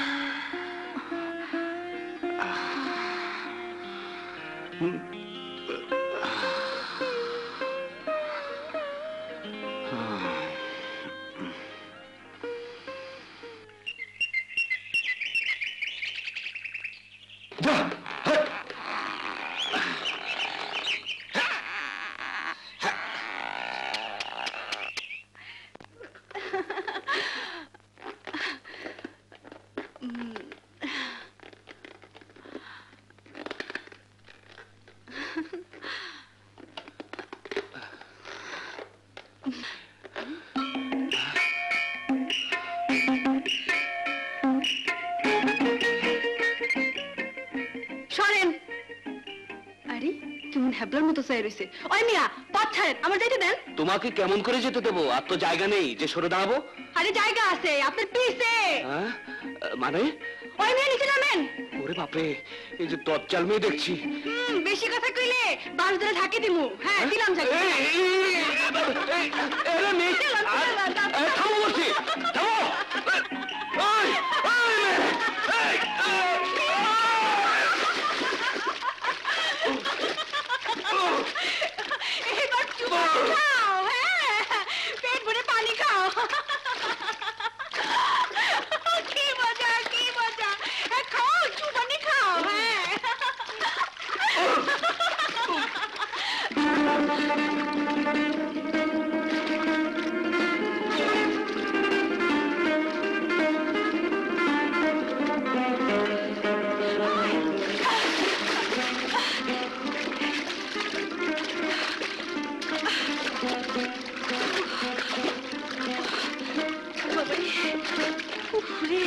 S2: সরেন। আরে কেমন হ্যাবলার মতো চাই রয়েছে। ওই মিয়া, পথ ছাড়েন, আমার যাইতে দেন।
S10: তোমাকে কেমন করে যেতে দেবো? আর তো জায়গা নেই যে সরে দাঁড়াবো।
S2: আরে জায়গা আছে, আপনার পিছে।
S10: হ্যাঁ? মানে
S2: ওই মিয়া নিচে নামেন।
S10: ওরে বাপরে, এই যে দজ্জাল মেয়ে দেখছি।
S2: হুম, বেশি কথা কইলে বাস ধরে ঝাঁকি দিমু। হ্যাঁ, দিলাম ঝাঁকি।
S10: থামো বলছি, থামো। এই, এই মেয়ে, এই,
S2: এবার চুমা খাও। হ্যাঁ, পেট ভরে পানি খাও। কি মজা, কি মজা। হ্যাঁ, খাও, চুমানি খাও। হ্যাঁ। রে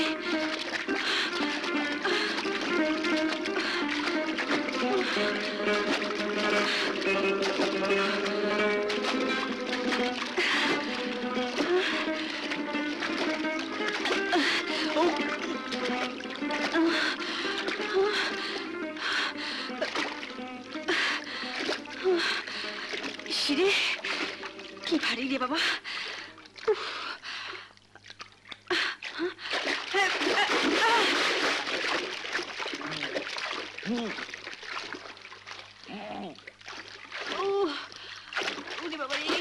S2: শিরে কি ভারী রে বাবা উফ। উহ, ওরে বাবা রে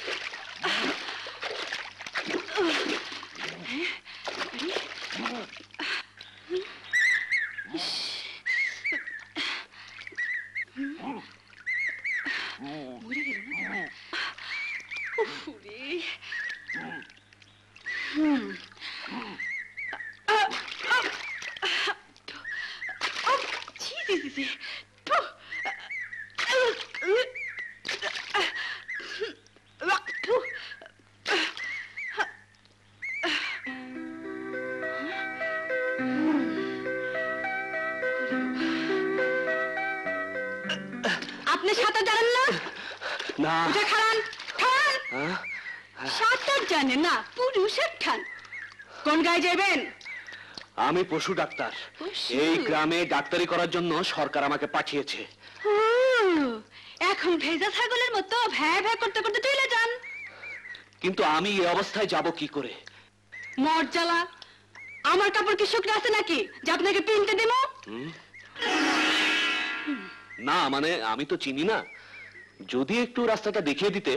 S2: মরে গেল না উফ রে হুম ছি ছি ছি ছি আপনি সাঁতার জানেন না
S11: না
S2: উঠে খান খান সাঁতার জানে না পুরুষের ঠান কোন গায়ে যাবেন
S11: আমি পশু ডাক্তার
S2: পশু?
S11: এই গ্রামে ডাক্তারি করার জন্য সরকার আমাকে পাঠিয়েছে
S2: ও, এখন ভেজা ছাগলের মতো ভ্যা ভ্যা করতে করতে চলে যান
S11: কিন্তু আমি এই অবস্থায় যাব কি করে?
S2: মর জ্বালা আমার কাপড় কি শুকনো আছে নাকি যে আপনাকে পিনতে দেব
S11: হুম? না মানে আমি তো চিনি না, যদি একটু রাস্তাটা দেখিয়ে দিতে।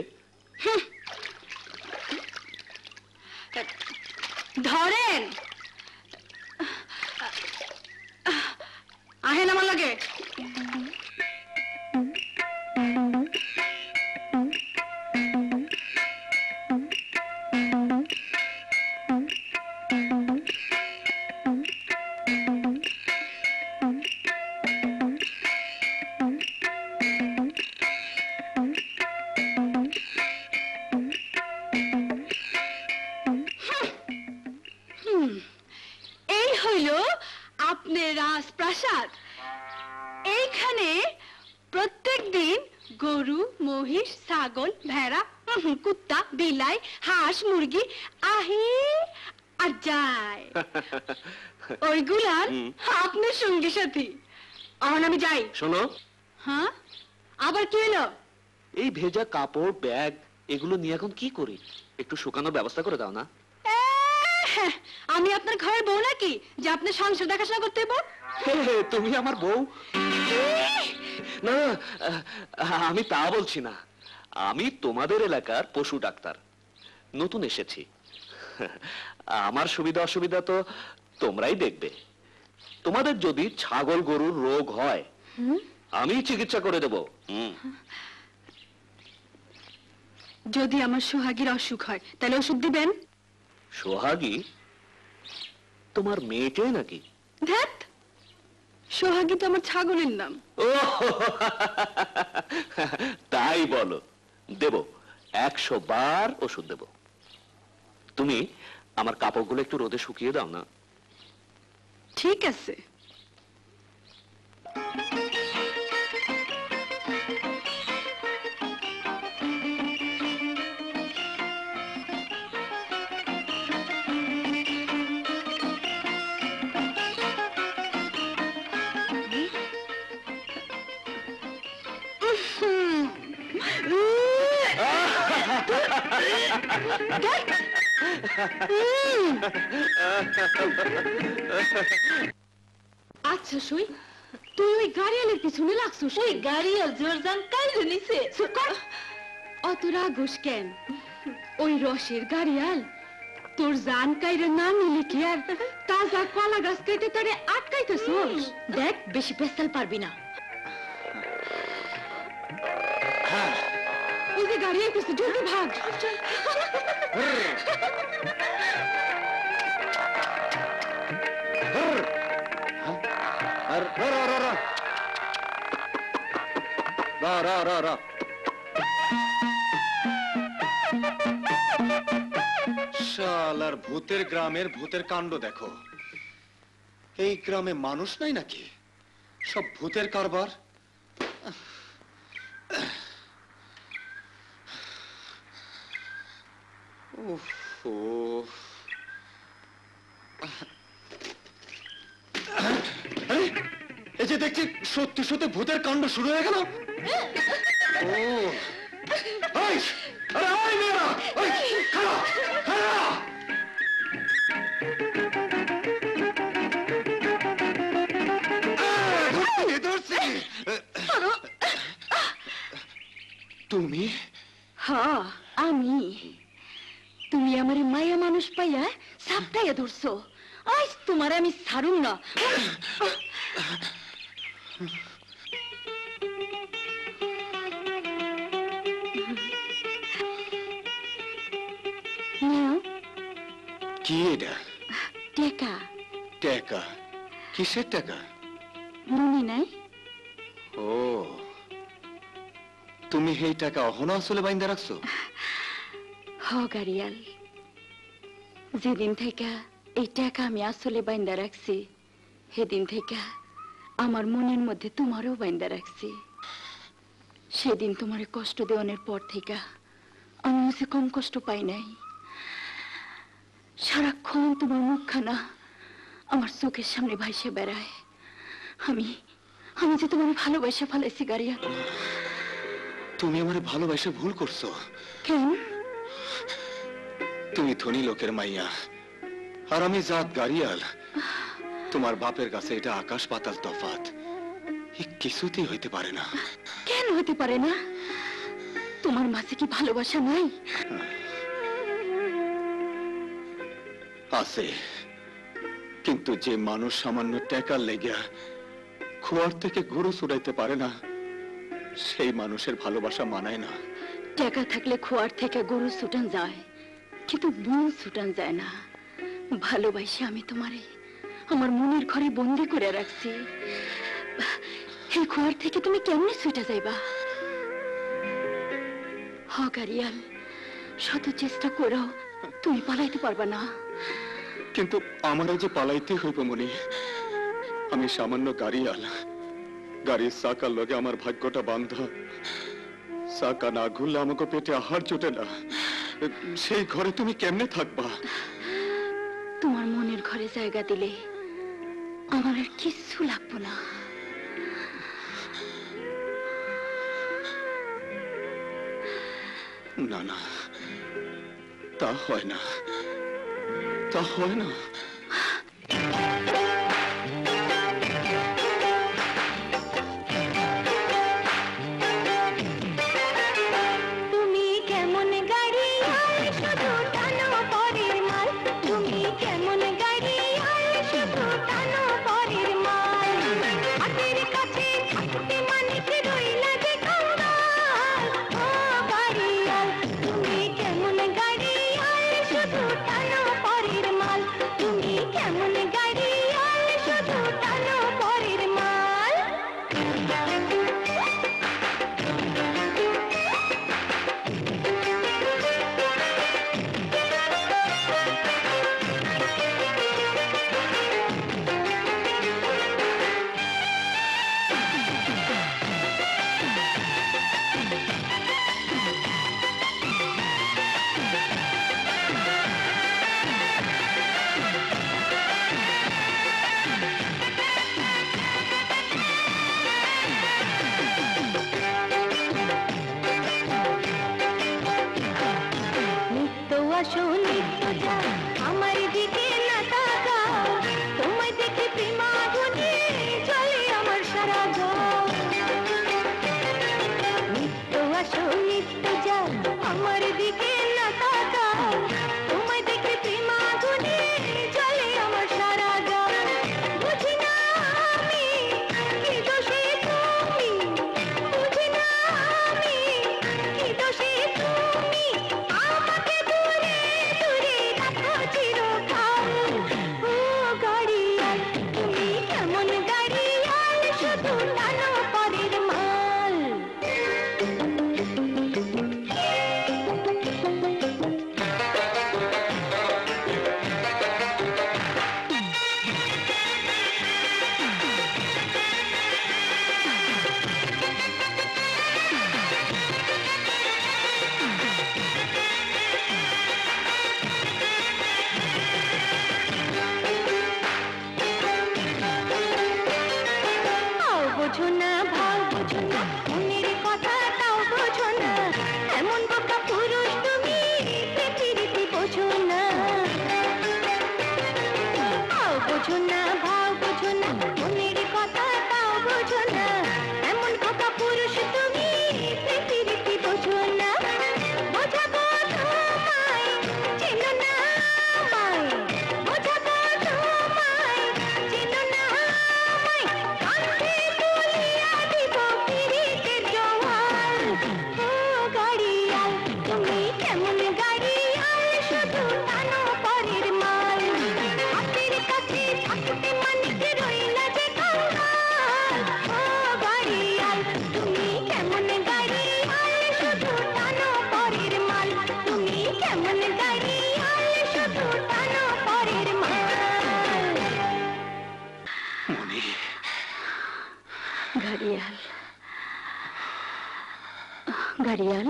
S2: ধরেন আহেন আমার লাগে এই হইল আপনার রাজপ্রাসাদ। এইখানে প্রত্যেক দিন গরু মহিষ ছাগল ভেড়া উহুম, কুত্তা বিলাই হাঁস মুরগি আহে আর যায় ওইগুলার আপনার সঙ্গী সাথী। এখন আমি যাই।
S11: শোনো,
S2: হ্যাঁ আবার কি হলো?
S11: এই ভেজা কাপড় ব্যাগ এগুলো নিয়ে এখন কি করি? একটু শুকানোর ব্যবস্থা করে দাও না।
S2: এহ, আমি আপনার ঘরের বউ নাকি যে আপনার সংসার দেখাশোনা করতে হইব?
S11: হে, হে, তুমি আমার বউ? না আহ, আমি তা বলছি না, আমি তোমাদের এলাকার পশু ডাক্তার, নতুন এসেছি। আমার সুবিধা অসুবিধা তো তোমরাই দেখবে। তোমাদের যদি ছাগল গরুর রোগ হয় আমি চিকিৎসা করে দেব। হুম।
S2: যদি আমার সোহাগীর অসুখ হয় তাহলে ওষুধ দিবেন?
S11: সোহাগী তোমার মেয়েটে নাকি?
S2: ধ্যাত, সোহাগী তো আমার ছাগলের নাম।
S11: ও তাই বলো, দেব, একশো বার ওষুধ দেব। তুমি আমার কাপড়গুলো একটু রোদে শুকিয়ে দাও না।
S2: ঠিক আছে। আচ্ছা সই, তুই ওই গাড়িয়ালের পিছনে লাগছিস? ওই গাড়িয়াল জোরজান কাইলে নিছে। অত রাগস কেন? ওই রসের গাড়িয়াল তোর জান কাইরে না নিলে কি আর তাজা কলা গাছ কেটে তারে আটকাইতেছস? দেখ বেশি পেছাল পারবি না। ওই যে গাড়ি আইতেছে, জলদি ভাগ।
S6: শালা শালার ভূতের গ্রামের ভূতের কাণ্ড দেখো। এই গ্রামে মানুষ নাই নাকি? সব ভূতের কারবার। উফ, উফ। আরে, এই যে দেখছি সত্যি সত্যি ভূতের কাণ্ড শুরু হয়ে গেল। ও এই, আরে আয় মেয়েরা, ওই, খাড়া, খাড়া। এই, ধরছি। তুমি?
S2: হ্যাঁ আমি। তুমি আমার মায়া মানুষ পাইয়া সাপটাইয়া ধরছো। আজ তোমার আমি ছাড়ুম না। নাও,
S6: কি এটা?
S2: টেকা।
S6: টাকা? কিসের টাকা?
S2: মনে নাই?
S6: ও, তুমি এই টাকা অহনো আসলে বাইন্দা রাখছো?
S2: হ গাড়িয়াল, যেদিন থেকে এই টাকা আমি আসলে বাইন্দা রাখছি, সেদিন থেকে আমার মনের মধ্যে তোমারও বাইন্দা রাখছি। সেদিন তোমার কষ্ট দেওয়ানোর পর থেকে আমি মুছে কম কষ্ট পাই নাই। সারাক্ষণ তোমার মুখখানা আমার চোখের সামনে ভাইসে বেড়ায়। আমি আমি যে তোমার ভালোবাসা ফেলাইছি গাড়িয়াল।
S6: তুমি আমার ভালোবাসা ভুল করছো।
S2: কেন?
S6: তুমি ধনী লোকের মাইয়া আর আমি জাত গাড়িয়াল। তোমার বাপের কাছে এটা আকাশ পাতাল তফাৎ। এ কিছুতেই হইতে পারে না।
S2: কেন হতে পারে না? তোমার মাঝে কি ভালোবাসা নাই?
S6: আছে, কিন্তু যে মানুষ সামান্য টাকার লেগা খোয়ার থেকে গরু চুরাইতে পারে না, সেই মানুষের ভালোবাসা মানায় না।
S2: টাকা থাকলে খোয়ার থেকে গরু ছুটান যায়, কিন্তু মন ছুটান যায় না। ভালোবাসি আমি তোমারে আমার মনের ঘরে বন্দি করে রাখছি। এই খোয়ার থেকে তুমি কেমনে ছুটা যাইবা? হ গাড়িয়াল, শত চেষ্টা করেও তুমি পালাইতে পারবা না।
S6: কিন্তু আমারও যে পালাইতে হইব মনি। আমি সামান্য গাড়িয়াল, গাড়ির চাকার লগে আমার ভাগ্যটা বান্ধা। চাকা না ঘুরলে আমাকে পেটে আহার জোটে না। সেই ঘরে তুমি কেমনে থাকবা?
S2: তোমার মনের ঘরে জায়গা দিলে আমার আর কিচ্ছু লাগবো না।
S6: না না, তা হয় না, তা হয় না।
S9: তুমি কেমন গাড়িয়াল শুধু টানো পরের মাল, তুমি কেমন গাড়িয়াল শুধু টানো পরের মাল। হাতের কাছে থাকতে মানিক রইলা যে কাঙ্গাল। ও গাড়িয়াল, তুমি কেমন গাড়িয়াল শুধু টানো পরের মাল, তুমি
S2: গাড়িয়াল গাড়িয়াল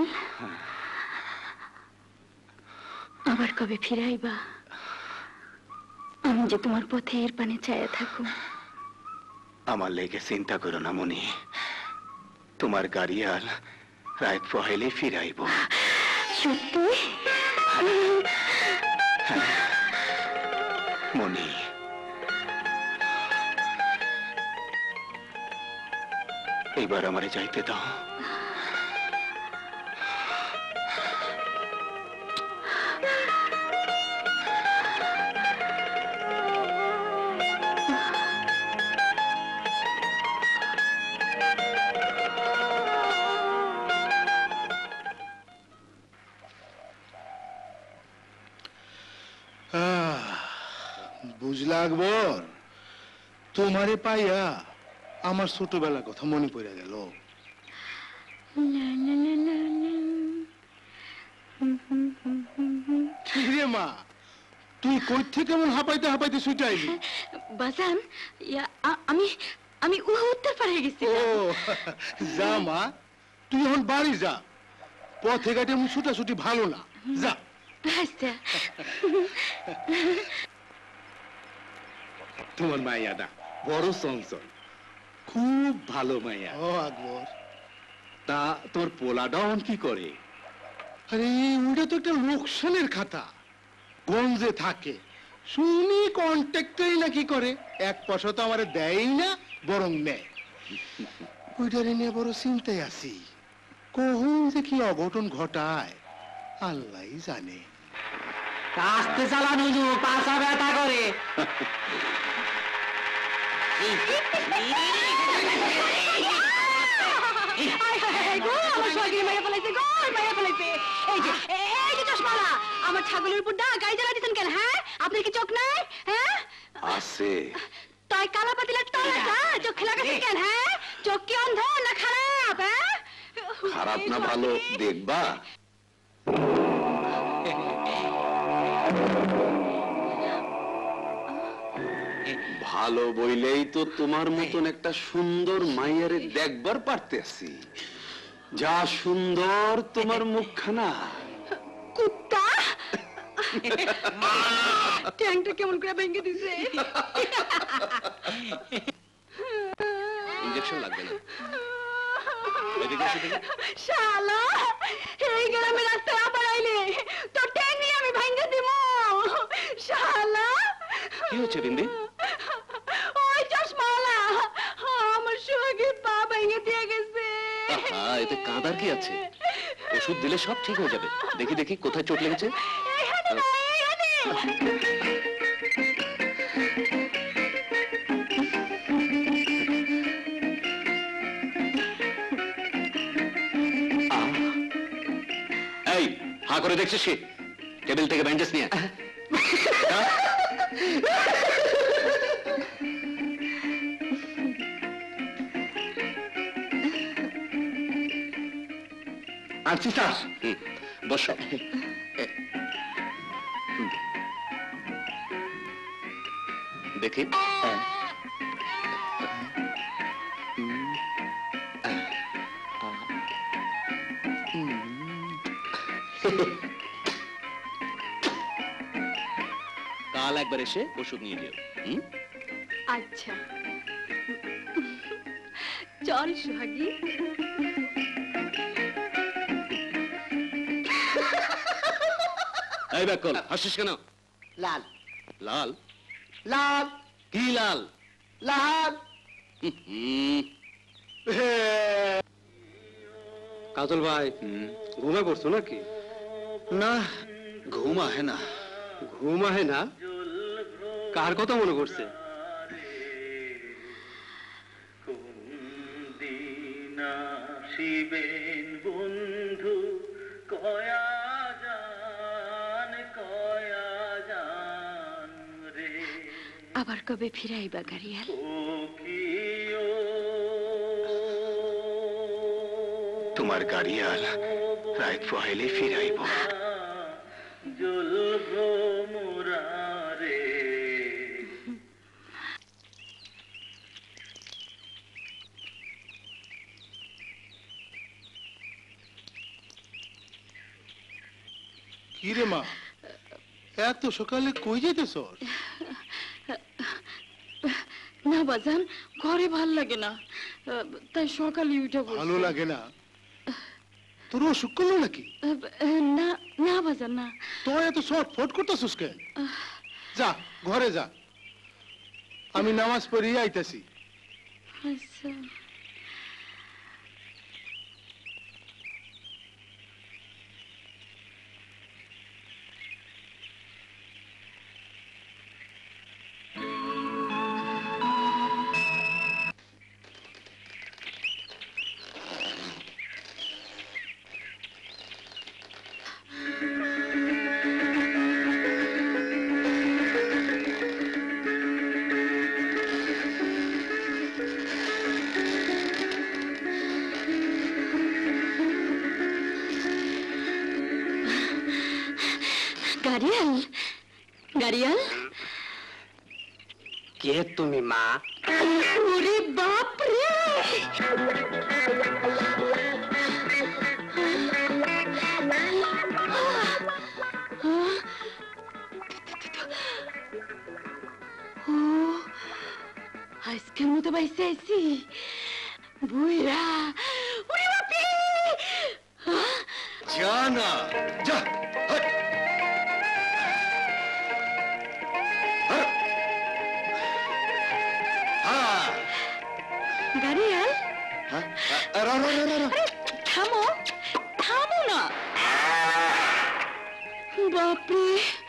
S2: আবার কবে ফিরাইবা? আমি যে তোমার পথের পানে ছায়া থাকুম।
S5: আমার লেগে চিন্তা করো না মনি, তোমার গাড়িয়াল রাত পহেলে ফিরাইব।
S2: সত্যি?
S5: মনি, এইবার আমারে যাইতে দাও।
S1: বুঝলা আকবর, তোমারে পাইয়া আমার ছোটবেলার কথা মনে পড়ে গেল। রে মা, তুই কই থেকে কেমন হাঁপাইতে হাঁপাইতে ছুটে আইলি?
S2: বাজান, ইয়া, আ- আমি আমি উত্তর পাড়ে গেছি।
S1: ও যা মা, তুই এখন বাড়ি যা, পথে ঘাটে এমন ছুটাছুটি ভালো না, যা।
S2: আচ্ছা।
S4: তোমার মাইয়াটা বড় চঞ্চল, খুব ভালো মাইয়া।
S1: ও আকবর,
S4: তা তোর পোলাডাও কি করে?
S1: আরে ওটা তো একটা লোকসানের খাতা, গঞ্জে থাকে, শুনি কন্ট্যাক্টই নাকি করে, এক পয়সা তো আমার দেয় না, বরং নেয়। ওইটারে নিয়ে বড় চিন্তায় আছি, কখন যে কি অঘটন ঘটায় আল্লাহ জানে।
S10: আস্তে চালানো পাশা ব্যথা করে।
S2: আমার ছাগলের উপর দা গাড়ি চালা দিচ্ছেন কেন? হ্যাঁ, আপনার কি চোখ নাই? হ্যাঁ,
S5: আছে
S2: তাই কালা পাতিলের তলাটা চোখ লাগাচ্ছেন কেন? হ্যাঁ, চোখ কি অন্ধ না খারাপ? হ্যাঁ,
S5: খারাপ না ভালো দেখবা। ভালো বইলেই তো তোমার মতন একটা সুন্দর মাইয়ারে দেখবার পারতেছি। যা সুন্দর তোমার মুখখানা।
S2: কুত্তা ট্যাংটা কেমন করে ভেঙে দিছে।
S11: ইনজেকশন লাগবে না।
S2: শালা, এই গ্রামে রাস্তায় আবার আইলে তোর ট্যাং নিয়ে আমি ভেঙে দিব। শালা,
S11: কি হচ্ছে বিন্দি?
S2: ওই চশমাওয়ালা আমার সোহাগের পা ভেঙে দিয়ে গেছে।
S11: আহা, এতে কাঁদার কি আছে? ওষুধ দিলে সব ঠিক হয়ে যাবে। দেখি দেখি কোথায় চোট লেগেছে।
S2: এইখানে না, এইখানে।
S11: এই হা করে দেখছিস কি? টেবিল থেকে ব্যান্ডেজ নিয়ে আয়।
S5: আনছি চাষ।
S11: হুম, বসো। দেখি কাল একবার এসে ওষুধ নিয়ে যেও। হুম?
S2: আচ্ছা, চল সোহাগী।
S11: এই ব্যাকল, হাসিস কেন?
S10: লাল
S11: লাল?
S10: লাল
S11: কি লাল?
S10: লাল।
S11: হুম,
S6: কাজল ভাই, ঘুমে পড়ছো নাকি?
S5: না, ঘুম আহে না।
S6: ঘুম আহে না? কার কথা মনে করছে?
S12: শিবেন বন্ধু কয়া জান কয়া জান রে।
S2: আবার কবে ফিরাইবা গাড়িয়াল?
S5: তোমার গাড়িয়াল রাত পহেলে ফিরাইব।
S12: জ্বলব মোরা রে।
S1: কি রে মা, এত সকালে কই যেতেছ?
S2: না বাজান, ঘরে ভাল লাগে না, তাই সকালে উঠে বসছি।
S1: ভালো লাগে না? তোর অসুখ করলো নাকি?
S2: না না বাজান না।
S1: তো এত ছটফট করতেছিস কেন? যা ঘরে যা, আমি নামাজ পড়িয়ে আইতাছি।
S2: আচ্ছা। গাড়িয়াল, গাড়িয়াল,
S10: কে তুমি মা?
S2: ওরে বাপ রে! ও আজকের মতো বাইসে আইছি বুইরা। ওরে বাপরে!
S3: জানা যা
S2: গাড়িয়াল, থামো থামো না। বাপরে!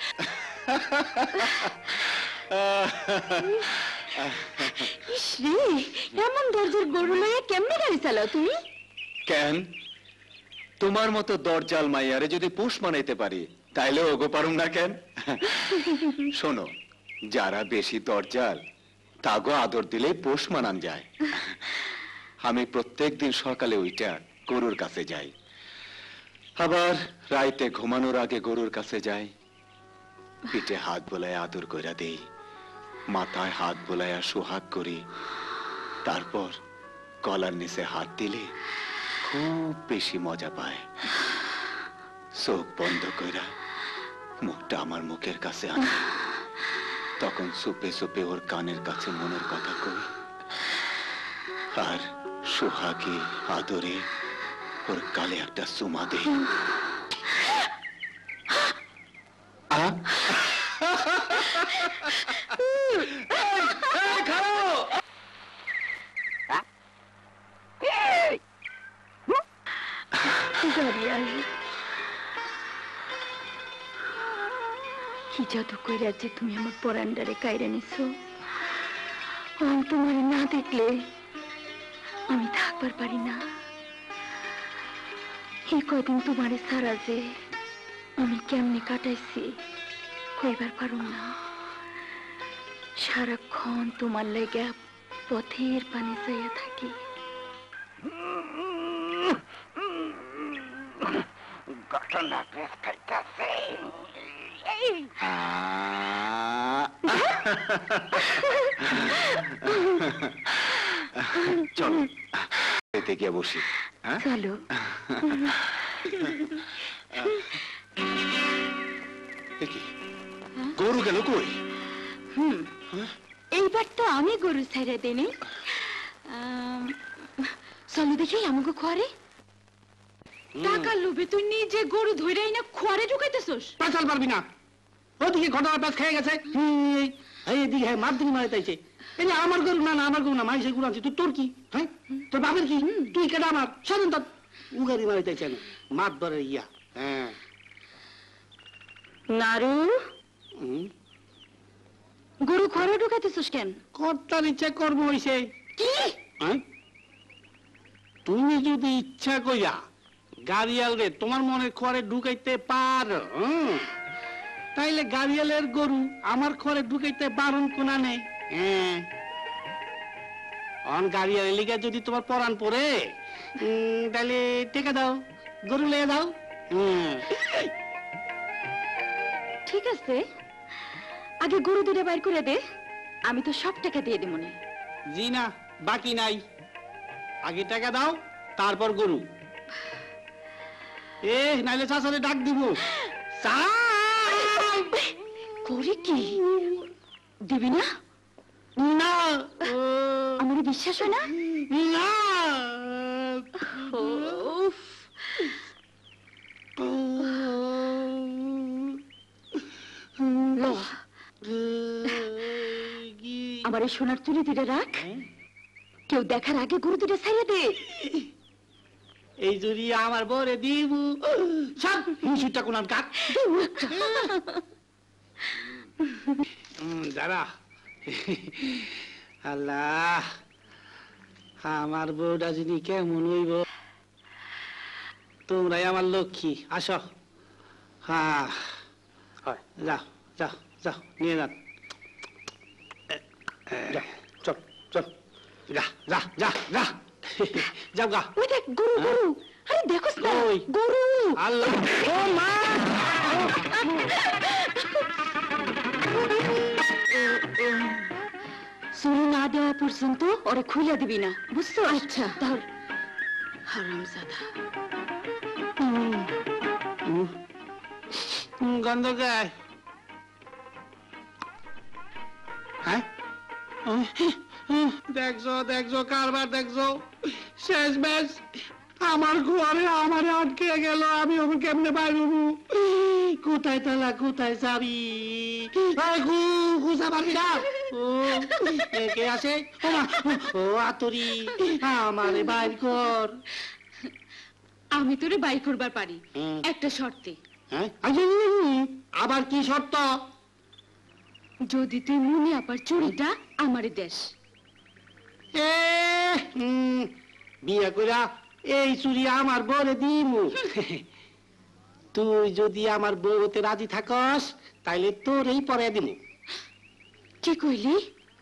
S2: ইসরে, এমন দরজার গরু লইয়া কেমনে গাড়ি চালাও তুমি?
S3: কেন তোমার মতো দরজাল মাইয়ারে যদি পোষ মানাইতে পারি তাইলে ওগো পারুম না কেন? শোনো, যারা বেশি দরজাল তাগো আদর দিলে পোষ মানান যায়। আমি প্রত্যেক দিন সকালে উইটা গরুর কাছে যাই, আবার রাইতে ঘুমানোর আগে গরুর কাছে যাই, পিঠে হাত বোলায় আদর কইরা দেই, মাথায় হাত বোলায়া সোহাগ করি, তারপর গলার নিচে হাত দিলে খুব বেশি মজা পায়। চোখ বন্ধ কইরা মুখটা আমার মুখের কাছে আনে, তখন চুপে চুপে ওর কানের কাছে মনের কথা কই, আর সোহাগে আদরে ওর গালে একটা চুমা দেই।
S2: কি জাদু কইরা যে তুমি আমার পরান্ডারে কাইরা নিছো, আমি তোমার না দেখলে আমি থাকবার পারি না। এই কয়দিন তোমারে সারা যে আমি কেমনে কাটাইছি কইবার পারুম না। সারাক্ষণ তোমার লেগে পথের পানে চাইয়া থাকি।
S10: ঘটনা বেশ খাইতাছে।
S3: চলো এতে গিয়ে বসি।
S2: চলো।
S3: গরু গেল কই?
S2: হুম, এইবার তো আমি গরু ছাইরা দেনি। চলো দেখি আমাকে খোয়ারে। টাকার লোভে তুই নিজে গরু ধইরাই না খোয়ারে ঢুকাইতেছস।
S10: পাছাল পারবি না, ওদিকে ঘটনা প্যাস খেয়ে গেছে, এইদিকে মাদ্রি মারে তাইছে। এই যে আমার গরু না, না আমার গরু না, মাইসের গরু আনছি, তুই তোর কি? হ্যাঁ, তোর বাপের কি? তুই কেটে আমার সাধন তোর উগারি মারে তাইছে মাত ধরে ইয়া। হ্যাঁ
S2: নারু, গরু খোয়ারে ঢুকাইতেছস কেন?
S10: কর্তার ইচ্ছা কর্ম হইছে।
S2: কি?
S10: তুমি যদি ইচ্ছা কইয়া গাড়িয়াল রে তোমার মনের খোয়ারে ঢুকাইতে পারো, তাইলে গাড়িয়ালের গরু আমার খোয়ারে ঢুকাইতে বারণ কোনা নেই। হ্যাঁ, অন গাড়িয়ালের লিগা যদি তোমার পরাণ পড়ে, তাইলে টেকা দাও, গরু লেগে দাও।
S2: ঠিক আছে, আগে গরু দুটো বাইর করে দে, আমি তো সব টাকা দিয়ে দেব মনে।
S10: জি না, বাকি নাই, আগে টাকা দাও তারপর গরু। এ নাইলে চাচারে ডাক দিব।
S2: করে কি দিবি না?
S10: না
S2: আমার বিশ্বাস হয় না।
S10: না
S2: উফ, ল, আমার এই সোনার চুরি দুটা রাখ, কেউ দেখার আগে গরু দুটা ছাইড়ে দে।
S10: এই জুড়ি আমার বরে দিব সব মুসুরটা কোন কাক দাঁড়া। আল্লাহ, আমার বউটা যদি কেমন হইব। তোমরাই আমার লক্ষ্মী, আসো। হ্যাঁ, যাও যাও যাও, নিয়ে যান। চল চল, যা যা যা যা, যাও গা।
S2: ওই দেখ গরু, গরু, আরে দেখোস না গরু।
S10: আল্লাহ, ও মা,
S2: চুরি না দেওয়া পর্যন্ত ওরে খুলে দিবি না, বুঝছো? আচ্ছা ধর। হারামজাদা।
S10: গন্ধ গায়। হ্যাঁ, দেখছো দেখছো কারবার দেখছো, শেষ ম্যাচ আমার ঘরে আমার আটকে গেল। আমি ওকে কেমনে বাইর হবো? কোথায় তালা, কোথায় যাবি? খুঁজা পারবি না। ও কে আছে? ও মা, ও আতরি, আমারে বাইর কর।
S2: আমি তোরে বাই করবার পারি, একটা শর্তে।
S10: হ্যাঁ, আবার কি শর্ত?
S2: যদি তুই মুনি আপার চুরিটা আমারে দেশ।
S10: এ বিয়ে কইরা এই চুরি আমার বউরে দিমু। তুই যদি আমার বউ হতে রাজি থাকস, তাইলে তোর এই পরে দিমু।
S2: কি কইলি?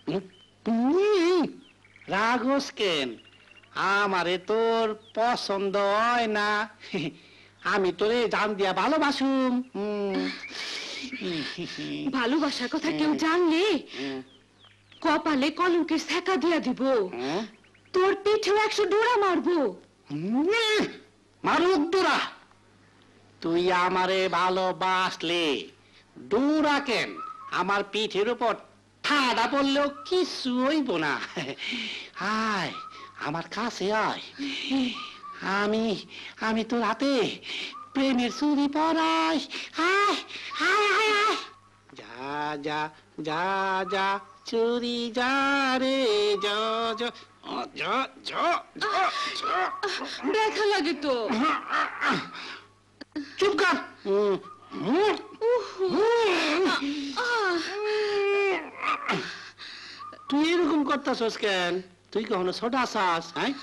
S10: রাগস কেন? আমারে তোর পছন্দ হয় না। আমি তোরে জান দিয়া ভালোবাসুম।
S2: ভালোবাসার কথা কেউ জানলে কপালে কলঙ্কের ছ্যাঁকা দিয়া দিব। তোর পিঠেও একশো ডোরা মারবো।
S10: মারুক ডোরা। তুই আমারে ভালোবাসলে ডোরা কেন, আমার পিঠের উপর ঠাডা পড়লেও কিছু হইব না। আয় আমার কাছে আয়, আমি আমি তোর হাতে প্রেমের চুরি পরাই। আয় আয় আয় আয়, যা যা যা যা চুরি যা রে, যা যা যা যা যা।
S2: ব্যথা লাগে তো।
S10: চুপ কর। তুই এরকম করতেছস কেন? তুই কখনো ছোট আসাস? হ্যাঁ,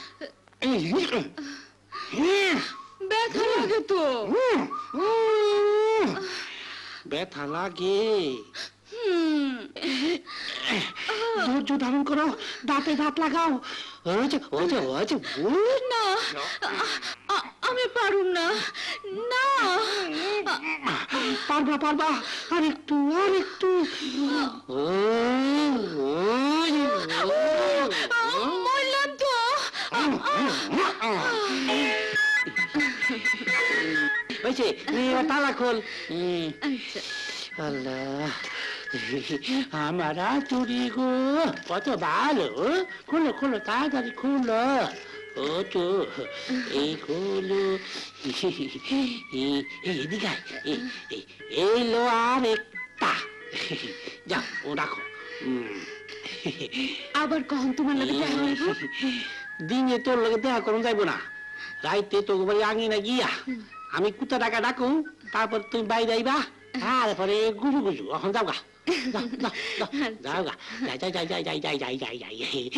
S2: ব্যথা লাগে তো।
S10: ব্যথা লাগে, ধৈর্য ধারণ করো, দাঁতে দাঁত লাগাও।
S2: না, আমি পারুম না। না,
S10: পারবা পারবা, আর একটু আর একটু।
S2: বললাম তো।
S10: হয়েছে, তালা খোল। আল্লাহ, আমার চুরি গো, কত ভালো। খোলো খোলো, তাড়াতাড়ি খোলো। ও তো এই খোলো, এদিকে এই লো আর একটা। যাও, ও রাখো।
S2: আবার কখন তোমার লাগে দেখা হইব?
S10: দিনে তোর লগে দেখা করুন যাইব না, রাইতে তো বাড়ি আঙি না গিয়া আমি কুতা ডাকা ডাকু, তারপর তুমি বাইরে আইবা, তারপরে গুজু গুজু। এখন যাও গা, যাও গা, যাই যাই যাই যাই যাই যাই যাই যাই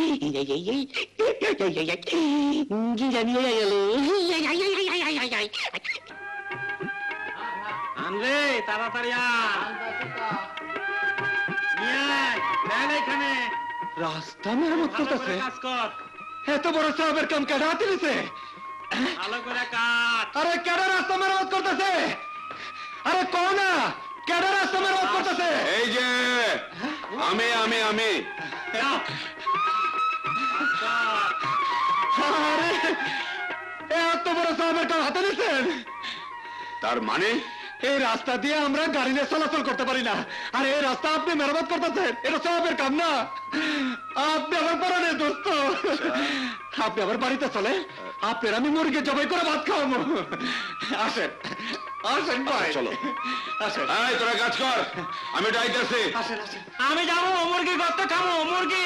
S10: যাই কি জানি হয়ে গেল। আনরে তাড়াতাড়ি এখানে
S6: রাস্তা মেরামত করতেছে।
S10: কাজ কর,
S6: এত বড় সাহেবের কাম কেডা হাতে নিছে?
S10: ভালো করে কাজ।
S6: আরে কেডা রাস্তা মেরামত করতেছে? আরে কও না, কেডা রাস্তা মেরামত করতেছে?
S5: এই যে আমি আমি আমি
S6: আরে এত বড় সাহেবের কাম হাতে নিছেন?
S5: তার মানে
S6: এই রাস্তা দিয়ে আমরা গাড়ি নিয়ে চলাচল করতে পারি না, আর এই রাস্তা আপনি মেরামত করতেছেন, এটা সবের কাম না। আপনি আমার পরানের দোস্ত, আপনি আমার বাড়িতে চলে, আপনার আমি মুরগি জবাই করে ভাত খাওয়াবো। আসেন আসেন ভাই,
S5: চলো।
S6: আসেন।
S5: এই তোরা কাজ কর, আমি ডাইতেছি।
S6: আসেন আসেন, আমি যাবো মুরগি গর্ত খাবো, মুরগি।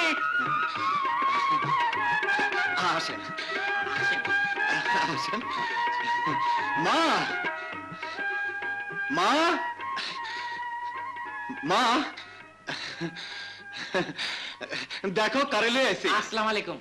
S6: আসেন আসেন। মা মা মা, দেখো কারেলে আইছি।
S13: আসসালামু আলাইকুম।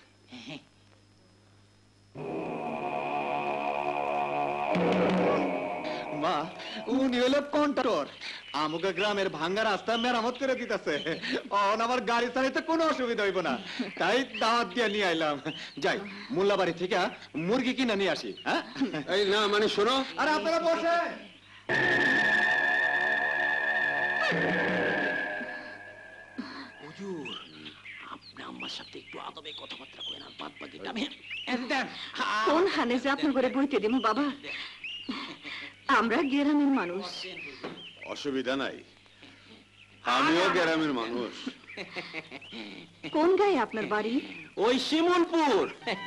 S6: মা, উনি হলো কন্ট্রাক্টর, আমাকে গ্রামের ভাঙ্গা রাস্তা মেরামত করে দিতেছে। অন আমার গাড়ি চালাইতে কোনো অসুবিধা হইব না, তাই দাওয়াত দিয়ে নিয়ে আইলাম। যাই মোল্লাবাড়ি থেকে মুরগি কিনে নিয়ে আসি। হ্যাঁ
S5: এই না মানে শোনো,
S6: আরে আপনারা বসে।
S13: হুজুর, আপনি আমার সাথে একটু আদবে কথাবার্তা করেন, আর বাদ বাকিটা আমি
S2: কোন হানে যে আপনার ঘরে বইতে দেবো বাবা? আমরা গ্রামের মানুষ।
S5: অসুবিধা নাই, আমিও গ্রামের মানুষ।
S2: কোন গায়ে আপনার বাড়ি?
S13: ওই শিমুলপুর।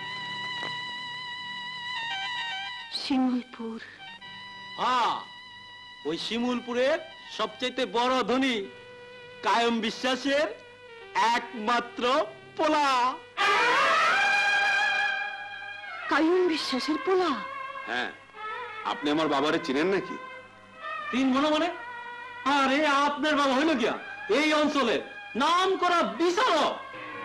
S2: শিমুলপুর?
S13: হ্যাঁ, ওই শিমুলপুরের সবচেয়ে বড় ধনী কায়ম বিশ্বাসের একমাত্র পোলা।
S2: কায়ুম বিশ্বাসের পোলা?
S5: হ্যাঁ, আপনি আমার বাবারে চিনেন নাকি?
S13: তিন মনে মানে? আরে আপনার বাবা হইল গিয়া এই অঞ্চলে নাম করা বিচারক।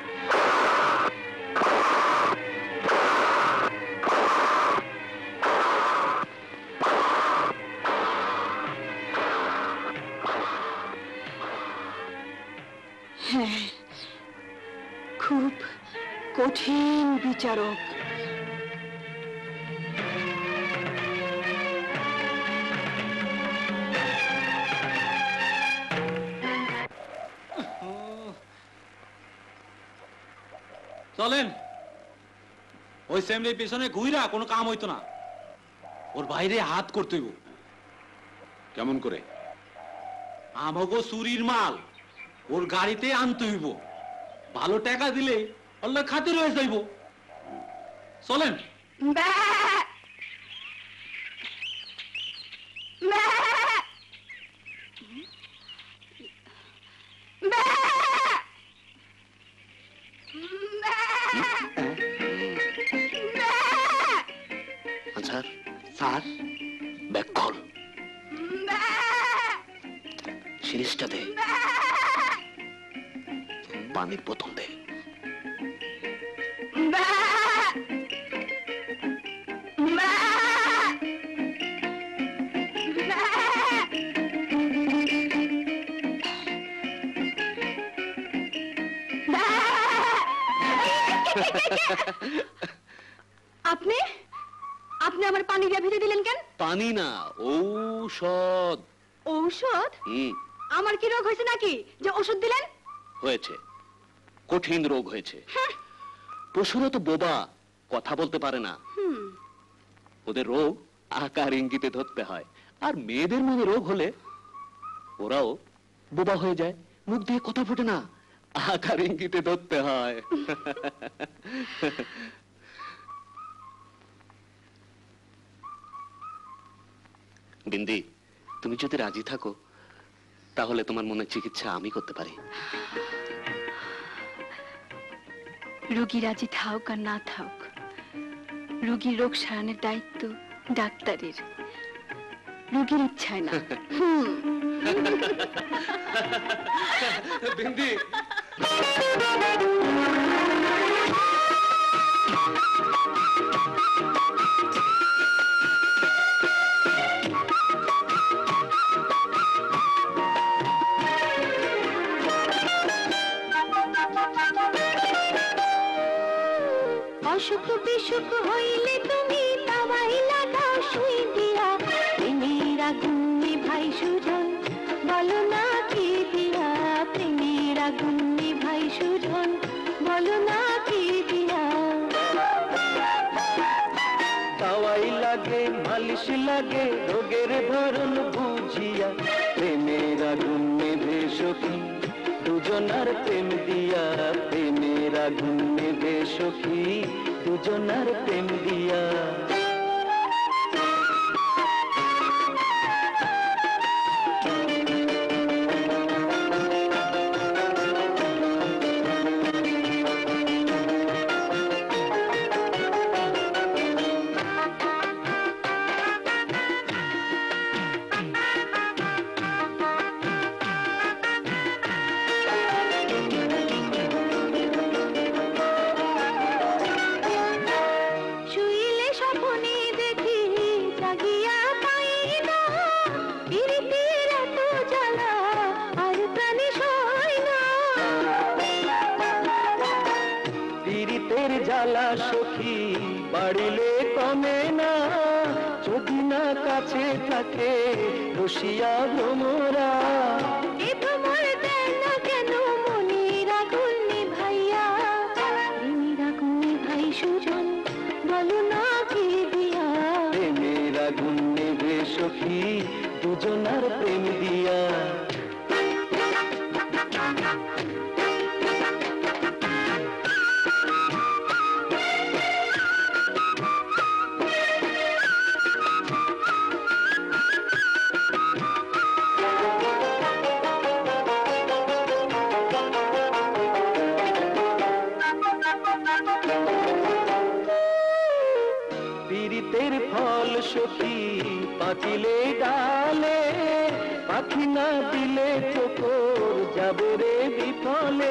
S2: হ্যাঁ, খুব কঠিন বিচারক।
S13: চলেন, ওই সেমলির পিছনে ঘুইরা কোনো কাম হইতো না, ওর বাইরে হাত করতে হইব।
S5: কেমন করে?
S13: আমাগো চুরির মাল ওর গাড়িতে আনতে হইব, ভালো টাকা দিলে অল্লাহ খাতির হয়ে যাইব। চলেন।
S11: স্যার স্যার ব্যাক কল, সিরিজটা দে, পানির বোতল দে।
S2: আপনি আপনি আমার পানি দিয়ে ভিজে দিলেন কেন?
S11: পানি না, ঔষধ।
S2: ঔষধ?
S11: হুম,
S2: আমার কি রোগ হয়েছে নাকি যে ওষুধ দিলেন?
S11: হয়েছে, কঠিন রোগ হয়েছে। পশুরা তো বোবা, কথা বলতে পারে না।
S2: হুম,
S11: ওদের রোগ আকার ইঙ্গিতে ধরতে হয়, আর মেয়েদের মনে রোগ হলে ওরাও বোবা হয়ে যায়, মুখ দিয়ে কথা ফোটে না, আকার ইঙ্গিতে ধরতে হয়। বিন্দি, তুমি যদি রাজি থাকো তাহলে তোমার মনের চিকিৎসা আমি করতে পারি।
S2: রোগী রাজি থাক আর না থাক, রোগীর রোগ সারানোর দায়িত্ব ডাক্তারের, রোগীর ইচ্ছায় না। হুম।
S11: বিন্দি,
S9: অসুখ বিসুখ হইলে তুমি দাওয়াই লাগাও সুই দিয়া, প্রেমের আগুনে ভাই সুজন বলো না কি দিয়া, প্রেমের আগুনে ভাই সুজন বলো না কি দিয়া।
S12: দাওয়াই লাগে মালিশ মালিশ লাগে রোগের ধরন বুঝিয়া প্রেমের আগুন নেভে সখী দুজনার প্রেম দিয়া প্রেমের আগুন নেভে সখী দুজনার প্রেম দিয়া জ্বালা সখী বাড়িলে কমে না যদি না কাছে থাকে রসিয়া ভ্রমরা এ ভ্রমর দেয় না কেন মনির আগুন নিভাইয়া প্রেমের আগুন নিভাই সুজন বলো না কি দিয়া প্রেমের আগুন নেভে সখী দুজনার প্রেম দিয়া পীড়িতের ফল সখী পাতিলে ডালে পাখি না দিলে ঠোকর যাবে রে বিফলে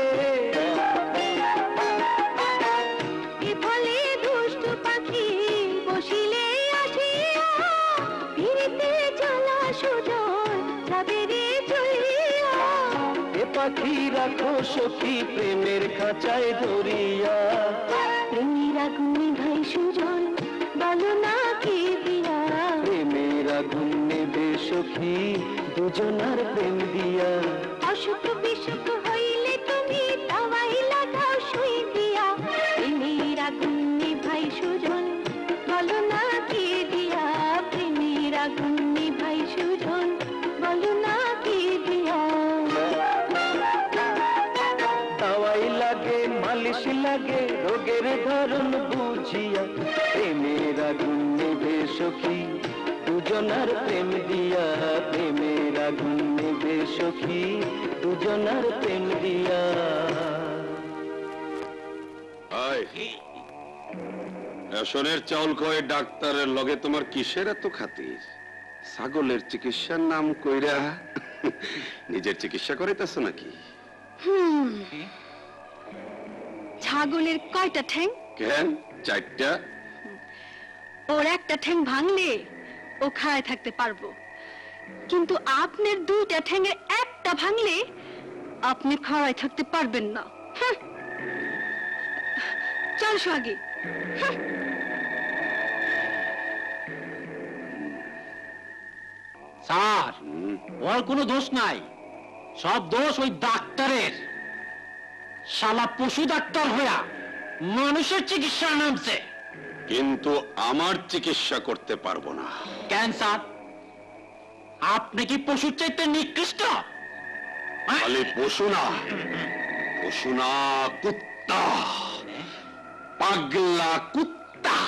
S12: বিফলে দুষ্ট পাখি বসিলে আসিয়া পীড়িতে জ্বালা সুজন যাবে রে চলিয়া এ পাখি রাখো সখী প্রেমের খাঁচায় ধরিয়া প্রেমের আগুন নিভাই সুজন বলো না কি দিয়া প্রেমের আগুন নেভে সখী দুজনার প্রেম দিয়া অসুখ বিসুখ হইলে তুমি দাওয়াই লাগাও সুই দিয়া প্রেমের আগুন নিভাই সুজন বলো না কি দিয়া প্রেমের আগুন নিভাই সুজন বলো না কি দিয়া দাওয়াই লাগে মালিশ লাগে রোগের ধরন বুঝিয়া প্রেমের আগুন নেভে সখী দুজনার প্রেম দিয়া প্রেমের আগুন নেভে সখী দুজনার প্রেম দিয়া
S5: রেশনের চাউল কয়ে ডাক্তারের লগে তোমার কিসের এত খাতির ছাগলের চিকিৎসার নাম কইরা নিজের চিকিৎসা করাইতেছ নাকি
S2: হুম ছাগলের কয়টা ঠ্যাং
S5: কেন চারটা
S2: ওর একটা ঠ্যাং ভাঙলে ও খায় থাকতে পারবো কিন্তু আপনার দুইটা ঠ্যাঙের একটা ভাঙলে আপনি খাওয়ায় থাকতে পারবেন না হুঁ। চল সোহাগী হুঁ।
S13: স্যার ওর কোনো দোষ নাই সব দোষ ওই ডাক্তারের শালা পশু ডাক্তার হইয়া মানুষের চিকিৎসা নামছে
S5: কিন্তু আমার চিকিৎসা করতে পারবো না
S13: ক্যান্সার আপনি কি পশুর চাইতে নিকৃষ্ট
S5: খালি পশু না পশু না কুত্তা পাগলা কুত্তা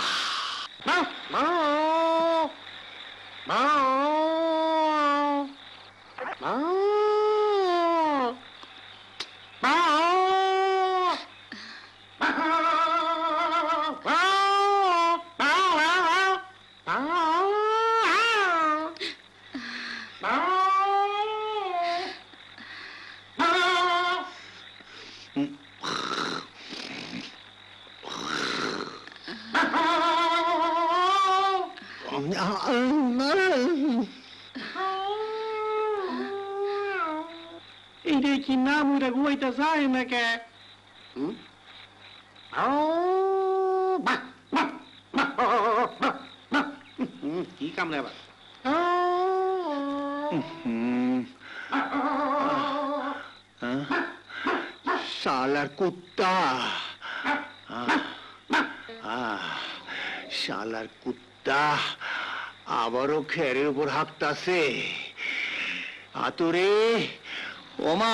S10: এটা কি নাম উড়ে ঘুমাইতে যায় না কে কি কামড়ে আবার
S7: শালার কুত্তা শালার কুত্তা আবারও খেরের উপর হাঁকতাছে। আতুরে ওমা,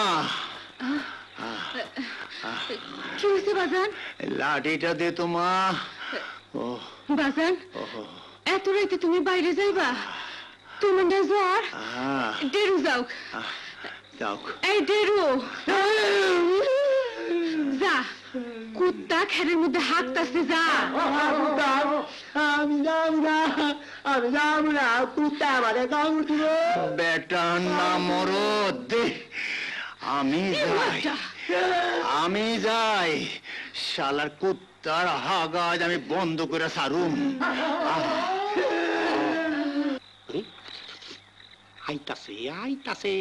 S2: কি হয়েছে বাজান?
S7: লাঠিটা দে তো মা। ও
S2: বাজান, এত রাইতে তুমি বাইরে যাইবা? তোমার না জ্বর? ডেরু যাও।
S7: যাও।
S2: এই ডেরু, যা, কুত্তা খেরের মধ্যে হাঁকতাছে, যা।
S12: আমি যাব না, আমি যাব না, কুত্তা আমারে কামড় দিল।
S7: বেটা না মরদ দে, আমি যাই, আমি যাই। শালার কুত্তার হাগাজ আমি বন্ধ করে সারুম।
S10: আইতাছে আইতাছে।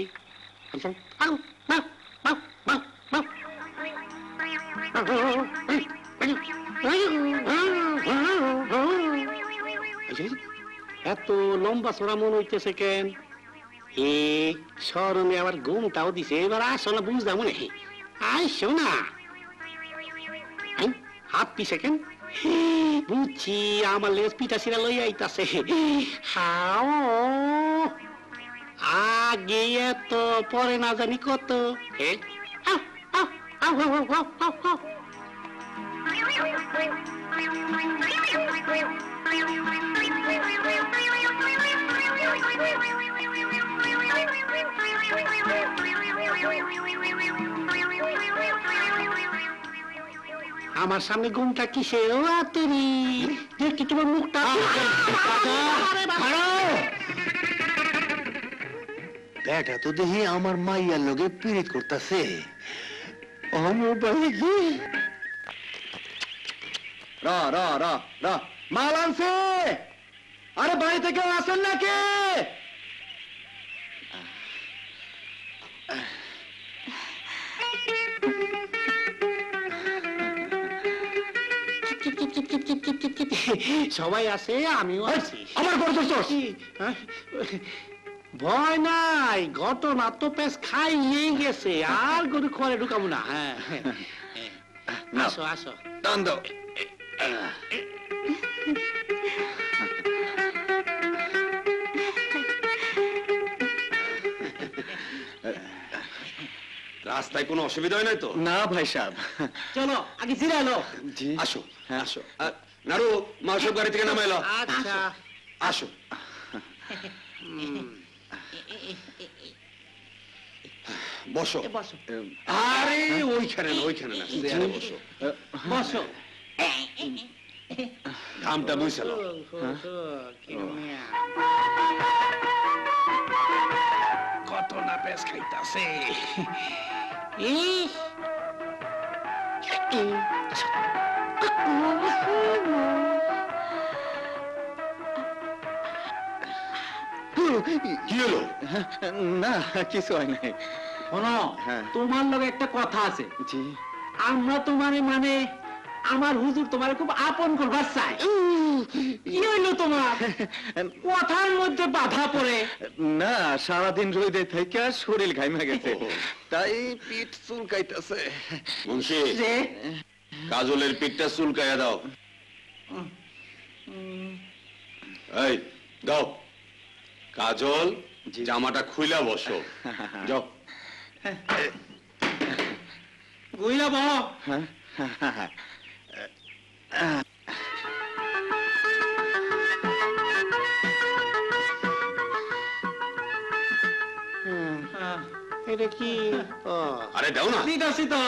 S10: এত লম্বা চড়া মন হইতেছে কেন? এ সরমে আবার ঘুমটাও দিছে। এবার আসো না, বুঝলাম মনে আইসো না। হাত পিছে কেন? বুঝছি, আমার লেজ পিঠা সিরা লই আইতাছে। হাও আগে এত, পরে না জানি কত। আমার সামনে ঘুমটা কিসে? ও আতেরি দেখি তোমার মুখটা।
S7: বেটা তো দেখি আমার মাইয়ার লগে পীড়িত করতেছে। রা রা রা রা মাল আনছে। আরে বাড়ি থেকে আসেন নাকি?
S10: সবাই আছে, আমিও আছি।
S7: আমার বড় দোস্ত
S10: ভয় নাই, ঘটনা তো পেস খাইয়ে গেছে, আর গরু খড়ে ঢুকাবো না। হ্যাঁ, আসো আসো।
S7: টান দাও।
S5: রাস্তায় কোনো অসুবিধা হয় নাই তো?
S7: না ভাই সাহেব।
S10: চলো আগে জিরা এলো।
S5: আসো আসো। নাড়ু, মা সব গাড়ি থেকে নামাইলো।
S10: আচ্ছা
S5: আসো। বসো।
S10: বসো।
S5: আরে ওইখানে না, ওইখানে না, চেয়ারে বসো।
S10: বসো।
S5: ঘামটা মুছালো।
S10: কত না পেস খাইতাছে।
S5: কি হলো?
S7: না কিছু হয় নাই।
S13: শোনো, তোমার লগে একটা কথা আছে।
S7: জি।
S13: আমরা তোমারে মানে আমার হুজুর তোমারে খুব আপন করবার চাই। কি হইলো তোমার? কথার মধ্যে বাধা পড়ে।
S7: না, সারাদিন রোদে থেকে শরীর ঘাইমা গেছে, তাই পিঠ চুলকাইতেছে।
S5: মুন্সি, কাজলের পিঠটা চুলকাইয়া দাও। এই দাও কাজল, জামাটা খুইলা বসো। যাও।
S13: গুইলা বহ।
S10: এটা কি?
S5: আরে দাও না।
S13: দিতাছি তো।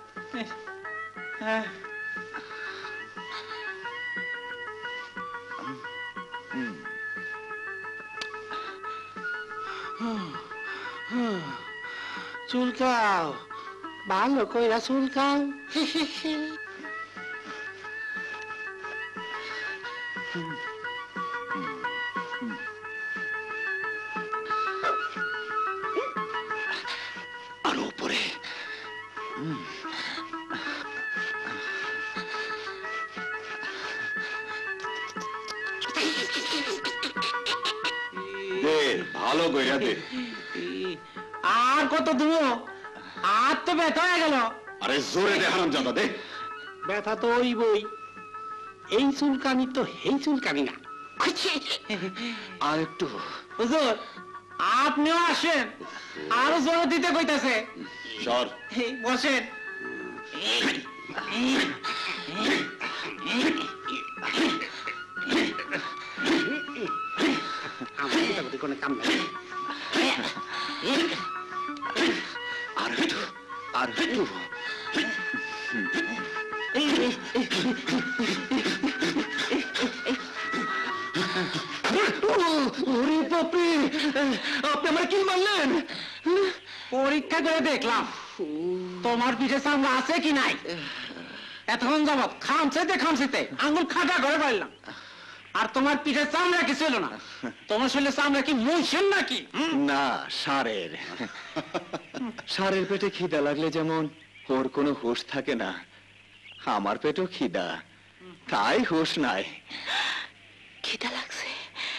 S10: চুলকাও, ভালো কইরা চুলকাও।
S7: আরো উপরে।
S5: দে, ভালো কইরা দে।
S13: আর কত দেবো? আর তো ব্যথা হয়ে গেল।
S5: আরে জোরে দে হারামজাদা, দে।
S10: ব্যথা তো ওই বই, এই চুলকানি তো এই চুলকানি না।
S11: আর একটু
S13: হুজুর আপনিও আসেন, আরো জোর দিতে কইতাছে।
S5: সর।
S13: বসেন।
S11: আর একটু আর একটু ওরে বাপরে, আপনি আমার কি মারলেন?
S13: পরীক্ষা করে দেখলাম তোমার পিঠে চামড়া আছে কি নাই। এতক্ষণ যাবত খামছেতে খামছেতে আঙুল খাটা করে পারলাম, আর তোমার পিঠে চামড়া কি ছিল না। তোমার শরীরে চামড়া কি মহিষের নাকি?
S3: না, ষাঁড়ের। ষাঁড়ের পেটে খিদা লাগলে যেমন ওর কোনো হুঁশ থাকে না, আমার পেটেও খিদা, তাই হুঁশ নাই।
S2: খিদা লাগছে।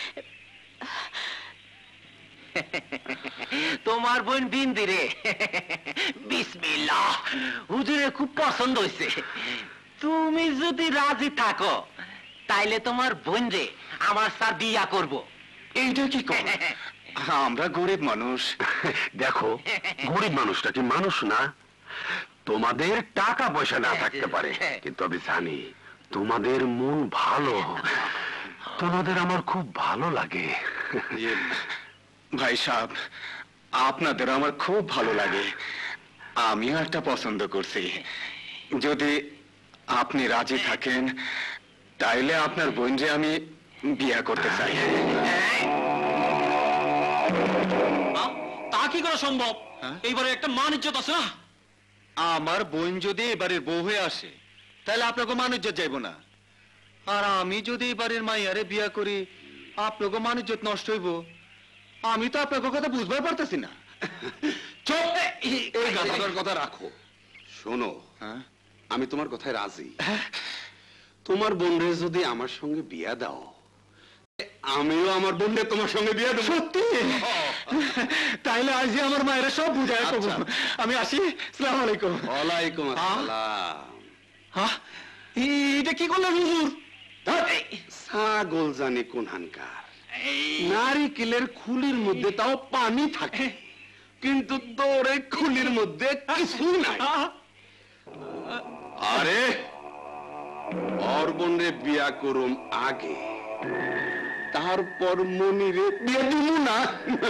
S10: তোমার বোন বিন্দি রে, বিসমিল্লাহ, হুজুরে খুব পছন্দ হয়েছে। তুমি যদি রাজি থাকো তাইলে তোমার বোন রে আমার স্যার বিয়া করব।
S3: এইটা কি কর? আমরা গরিব মানুষ।
S5: দেখো, গরিব মানুষটা কি মানুষ না? তোমাদের টাকা পয়সা না থাকতে পারে, কিন্তু আমি জানি তোমাদের মন ভালো। তোমাদের আমার খুব ভালো লাগে।
S3: ভাই সাহেব, আপনাদের আমার খুব ভালো লাগে। আমিও একটা পছন্দ করছি। যদি আপনি রাজি থাকেন তাইলে আপনার বোনকে আমি বিয়ে করতে চাই।
S13: তা কি করা সম্ভব? এইবারে একটা মান ইজ্জত আছে না।
S3: আমার বোন যদি এবারের বউ হয়ে আসে তাহলে আপনাকে মানুষ যাইব না, আর আমি যদি এবারের মাইয়ারে বিয়া করি আপনাকে মানুষ নষ্ট হইব। আমি তো আপনাকে কথা বুঝবার পারতেছি না।
S5: চুপ! এই গাধাটার কথা রাখো। শোনো, আমি তোমার কথায় রাজি। তোমার বোনরে যদি আমার সঙ্গে বিয়া দাও, আমিও আমার বোনরে তোমার সঙ্গে বিয়া দেবো।
S6: সত্যি? তাইলে আজ আমার মায়েরা সব বুঝায় কবো। আমি আসি। আসসালামু আলাইকুম।
S5: ওয়ালাইকুম আসসালাম।
S6: হ্যাঁ, এটা কি করলেন হুজুর?
S5: ছাগল জানি কোন হানকার। নারিকেলের খুলির মধ্যে তাও পানি থাকে, কিন্তু তোর এই খুলির মধ্যে কিছু নাই। আরে ওর বোনরে বিয়া করুম আগে, তারপর মনিরে বিয়ে দিব না।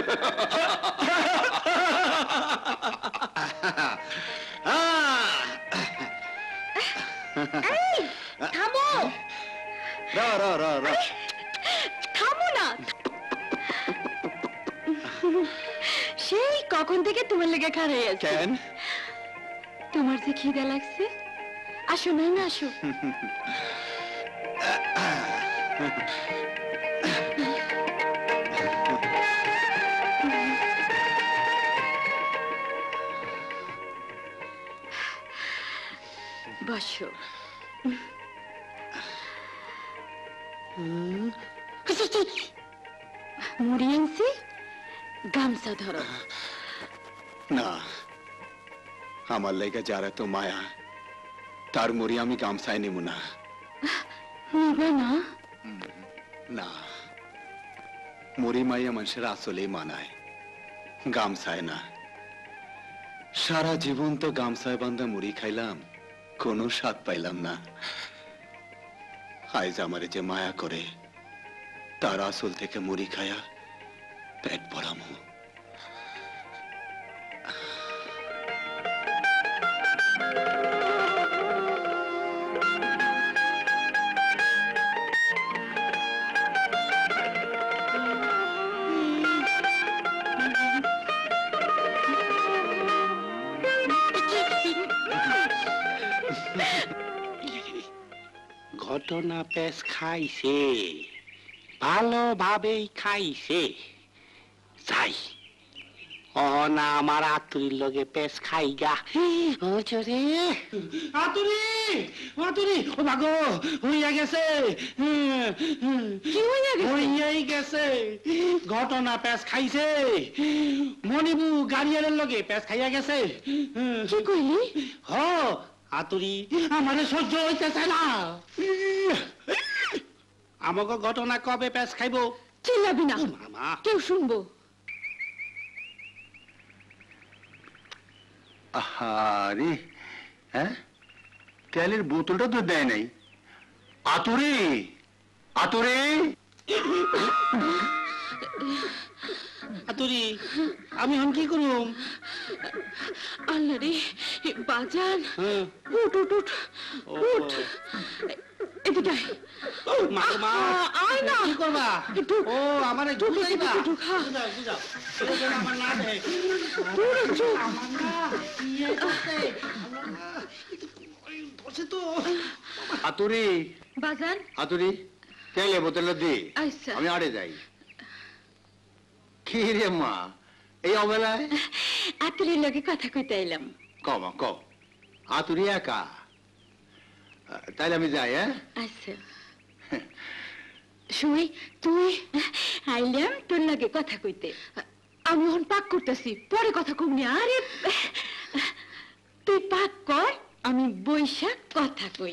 S2: থামো,
S3: রা রা রা রা
S2: থামো না। সেই কখন থেকে তোমার লেগে খাড়াই আছে।
S3: কেন?
S2: তোমার যে খিদা লাগছে, আসো নাই না, আসো। বসো। মুড়ি আনছি, গামছা ধরো।
S3: না, আমার লেগে যার এত মায়া, তার মুড়ি আমি গামছায় নিব না।
S2: নিবে না?
S3: না, মুড়ি মাইয়া মানুষের আসলেই মানায়, গামছায় না। সারা জীবন তো গামছায় বান্ধা মুড়ি খাইলাম, কোনো স্বাদ পাইলাম না। আইজ আমারে যে মায়া করে, তার আসল থেকে মুড়ি খায়া পেট ভরামো।
S10: ঘটনা পেস খাইছে, ভালোভাবেই খাইছে। যাই ও না, আমার আতুরির লগে পেস খাইগা। ও চরে
S13: আতুরি, আতুরি, ও ভাগো হইয়া গেছে।
S2: কি হইয়া গেছে?
S13: হইয়াই গেছে। ঘটনা পেস খাইছে। মনিবু গাড়িয়ালের লগে পেস খাইয়া গেছে।
S2: কি কইলি?
S13: হ, আতুরি, আমারে সহ্য হইতেছে না।
S10: আমাকে ঘটনা কবে প্যাঁচ খাইবো?
S2: চিল্লাবি না,
S10: মামা
S2: কেউ শুনবো।
S7: আরে হ্যাঁ, তেলের বোতলটা তো দেয় নাই। আতুরে আতুরে
S10: আতুরি, আমি এখন কি করুম?
S2: আল্লাহ রে, বাজান, উঠ উঠ উঠ উঠ, এদিকে আয়।
S10: মা মা
S2: আয় না,
S10: কি করবা? ও আমারে ঢুকাইবা?
S2: ঢুকা,
S10: বুঝাও বুঝাও, এই যেন আমার না দেয়।
S2: দূরে চুপ।
S10: আমার না ইয়ে করতে, ধরছে তো।
S7: আতুরে
S2: বাজান,
S7: আতুরি তেলের বোতলটা দে,
S2: আচ্ছা।
S7: আমি আড়ে যাই। কি রে মা, এই অবেলায়?
S2: আতুরের লগে কথা কইতে এলাম।
S7: কমা কম, আতুরি একা? তাইলে আমি যাই। হ্যাঁ
S2: আচ্ছা শুই, তুই আইলাম তোর লগে কথা কইতে। আমি এখন পাক করতেছি, পরে কথা কমনি। আরে তুই পাক কর, আমি বৈশা কথা কই।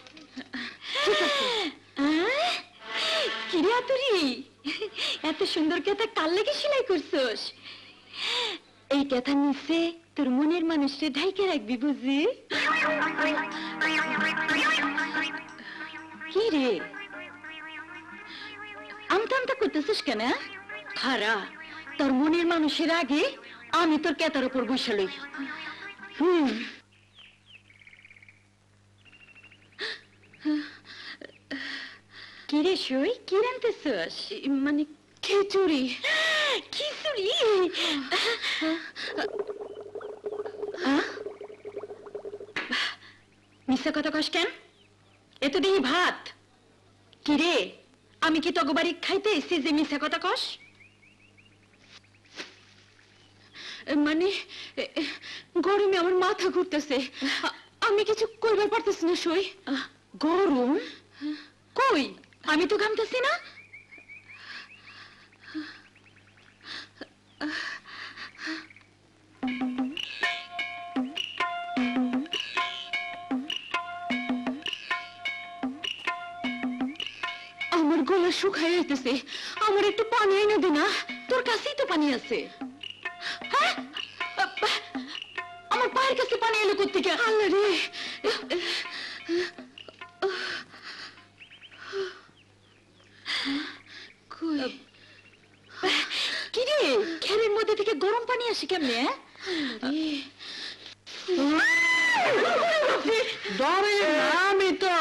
S2: কিরে আতুরি, এত সুন্দর কথা কার লাগে সেলাই করছস? এই কথা নিচে তোর মনের মানুষকে ঢাইকে রাখবি বুঝি? কি রে আমতা আমতা করতেছিস কেন? খারা, তোর মনের মানুষের আগে আমি তোর কেতার উপর বসে লই। হুম, কি রে সই, কি রানতেছস? মানে খিচুড়ি। খিচুড়ি? মিথ্যা কথা কস কেন? এত দেখি ভাত। কি রে, আমি কি তোকে বাড়ি খাইতে এসেছি যে মিথ্যা কথা কস? মানে গরমে আমার মাথা ঘুরতেছে, আমি কিছু করবার পারতেছি না সই। গরম? কই, আমি তো ঘামতেছি না। আমার গলা শুকায় যাইতেছে, আমার একটু পানি এনে দে না। তোর কাছেই তো পানি আছে। হ্যাঁ, আমার পায়ের কাছে পানি এলো কোত্থেকে? আল্লাহ রে, কি রে, ঘেরের মধ্যে থেকে গরম পানি আসে কেমনে?
S10: ডরে আমি তো।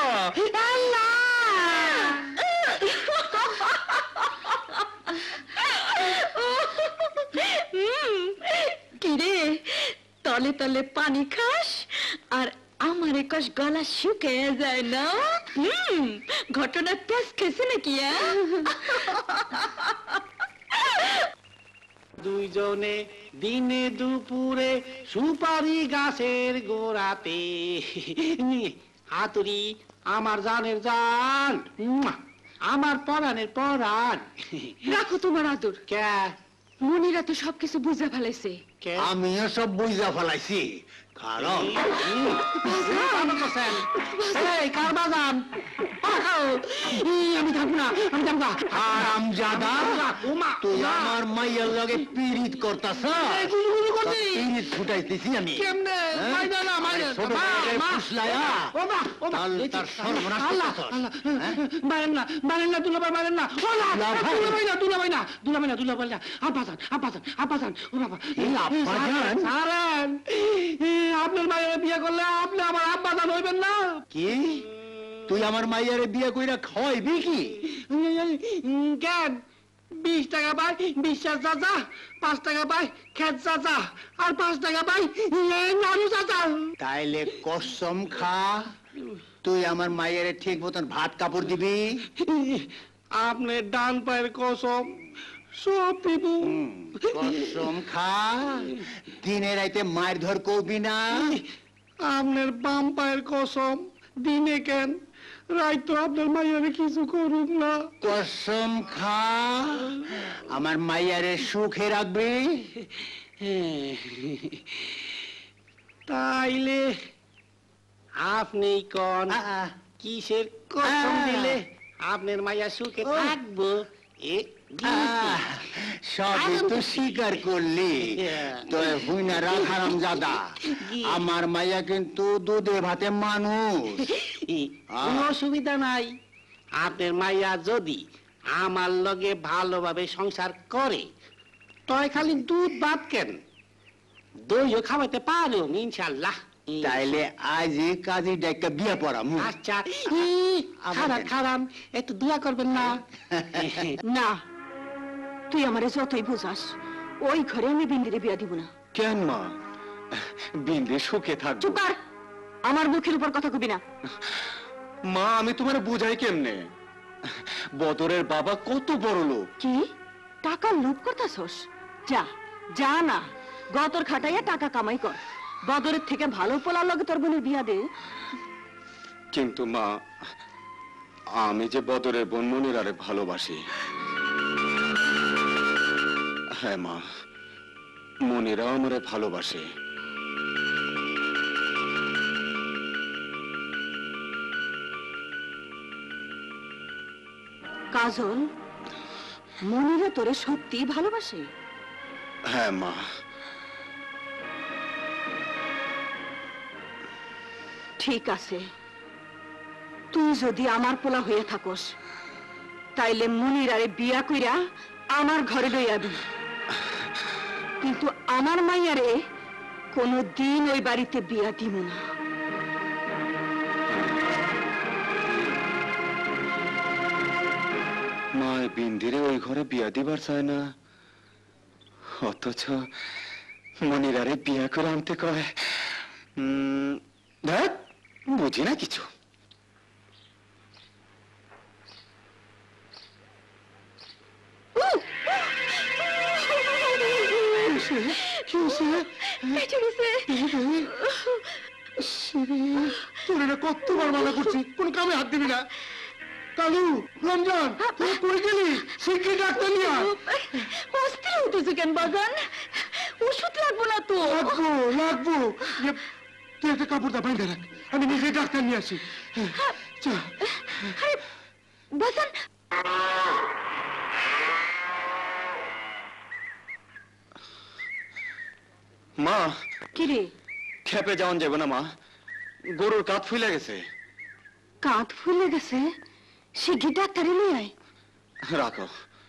S2: কিরে, তলে তলে পানি খাস আর আমার একশ গলা শুকিয়ে যায় না? হুম, ঘটনা পেস খেয়েছে নাকি?
S10: দুইজনে দিনে দুপুরে সুপারি গাছের গোড়াতে। হাতুড়ি আমার জানের জান, আমার পরাণের পরাণ।
S2: রাখো তোমার আদর।
S10: কে?
S2: মনিরা তো সবকিছু বুঝা ফেলাইছে।
S7: আমিও সব বুঝা ফেলাইছি। কারণ
S10: কার বাজান? আমি থাকবো না, আমি থাকবো না।
S7: আরাম জাদা, তুই আমার মাইয়ার লগে পীড়িত করতাছ। পীড়িত ফুটাইতেছি আমি।
S10: কেমনে? মাইনা না, মাইনা।
S7: ছোট মেয়েকে ফুসলাইয়া তার সর্বনাশ করতাছ।
S10: মারেন না, মারেন না, দুলাভাই মারেন না। দুলাভাই না, দুলাভাই না, দুলাভাই না, দুলাভাই না। আব্বাজান, আব্বাজান, আব্বাজান। ও বাবা,
S7: আব্বাজান?
S10: সারেন, আপনার মায়ের বিয়ে করলে আপনি আমার আব্বাজান হইবেন না?
S7: কি তুই আমার মাইয়ারে বিয়ে কইরা খাওয়াইবি কি?
S10: কেন? বিশ টাকা পাই বিশ্বাস চাচা, পাঁচ টাকা পাই খেত চাচা, আর পাঁচ টাকা পাই নানু চাচা।
S7: তাইলে কসম খা তুই আমার মাইয়ারে ঠিক মতন ভাত কাপড় দিবি?
S10: আপনি ডান পায়ের কসম সব দিব।
S7: কসম খা দিনে রাইতে মায়ের ধর করবি না?
S10: আপনার বাম পায়ের কসম দিনে কেন রাইত আপনার মাইয়ারে কিছু করুক না।
S7: কসম খা আমার মাইয়ারে সুখে রাখবি?
S10: তাইলে আপনি কোন কিসের কসম দিলে আপনার মাইয়া সুখে থাকবো এ
S7: সবই তো স্বীকার করলি তো হুইনা রাখারাম জাদা আমার মাইয়া কিন্তু দুধে ভাতে মানুষ
S10: কোনো অসুবিধা নাই আপনার মাইয়া যদি আমার লগে ভালোভাবে সংসার করে তয় খালি দুধ ভাত কেন দইও খাওয়াতে পারো ইনশাল্লাহ।
S7: তাইলে আজ কাজী ডাক্তার বিয়ে পড়াম।
S10: আচ্ছা খারাপ খারাপ একটু দোয়া করবেন না?
S2: না, তুই আমারে যতই বোঝাস ওই ঘরে আমি বিন্দিরে বিয়া দিব না।
S6: কেন মা? বিন্দে সুখে থাকবো।
S2: চুপ কর, আমার মুখের উপর কথা কবি না।
S6: মা আমি তোমার বুঝাই কেমনে? বদরের বাবা কত বড় লোক।
S2: কি টাকা লুট করতাছস? যা যা না, গতর খাটাইয়া টাকা কামাই কর, বদরের থেকে ভালো পোলার লগে তোর বোনের বিয়া দে।
S6: কিন্তু মা আমি যে বদরের বোন মনিরারে ভালোবাসি। হ্যাঁ মা, মনিরা আমারে ভালোবাসে।
S2: কাজল, মনিরা তোরে সত্যি ভালোবাসে?
S6: হ্যাঁ মা।
S2: ঠিক আছে, তুই যদি আমার পোলা হয়ে থাকস তাইলে মনিরারে বিয়া কইরা আমার ঘরে লইয়াবি, কিন্তু আমার মাইয়ারে কোনো দিন ওই বাড়িতে বিয়া দিব না।
S6: মা বিন্দিরে ওই ঘরে বিয়া দিবার চায় না, অথচ মনিরারে বিয়া করে আনতে কয়। উম, দেখ বুঝি না কিছু।
S1: কতবার মানা করছি কোন কামে হাত দিবি না। কালু, রমজান, তুই কই গেলি? শিগগির ডাক্তার নিয়ে আয়।
S2: অস্থির হইতেছে কেন বাগান? ওষুধ লাগবো না তো?
S1: লাগবো লাগবো। তুই একটা কাপড় দা বাইন্ধে রাখ, আমি নিজে ডাক্তার নিয়ে আসি। চল
S2: বাগান।
S6: মা
S2: কি রে?
S6: খেপে যাওয়ান যাবে না মা, গরুর কাঁধ ফুলে গেছে।
S2: কাঁধ ফুলে গেছে? শিগগির ডাক্তারে নিয়ে আয়।
S6: রাখো।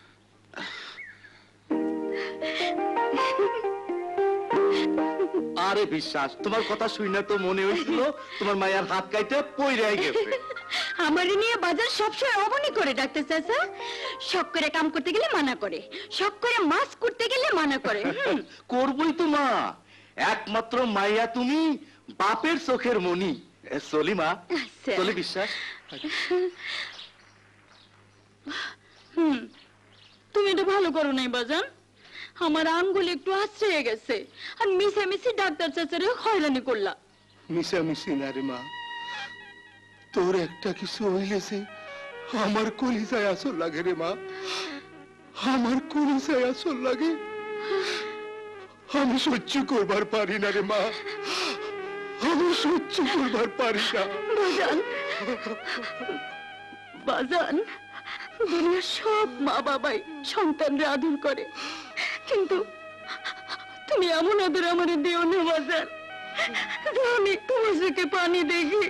S4: আরে বিশ্বাস, তোমার কথা শুনে তো মনে হয়েছিল তোমার মায়ের হাত কাইতে পইরাই গেছে।
S2: আমারে নিয়ে বাজার সবসময় অবনি করে ডাক্তার চাচা। শখ করে কাম করতে গেলে মানা করে, শখ করে মাছ করতে গেলে মানা করে।
S4: করবই তো মা, একমাত্র মাইয়া তুমি, বাপের চোখের মনি। এ, চলি মা, চলি বিশ্বাস।
S2: হুম, তুমি এটা ভালো করো নাই বাজান। আমার আঙ্গুল একটু আশ্রয়ে গেছে আর মিশামিশি ডাক্তার চাচারে হয়রানি করলা।
S1: মিশামিশি না রে মা, তোর একটা কিছু হইলেছে আমার কলিজায় আসল লাগে রে মা, আমার কলিজায় আসল লাগে। আমি সহ্য করবার পারি না রে মা, আমি সহ্য করবার পারি না।
S2: বাজান, বাজান, দুনিয়ার সব মা বাবাই সন্তানরা আদর করে, কিন্তু তুমি এমন আদর আমারে দিও না বাজান। আমি তোমার চোখে পানি দেখি,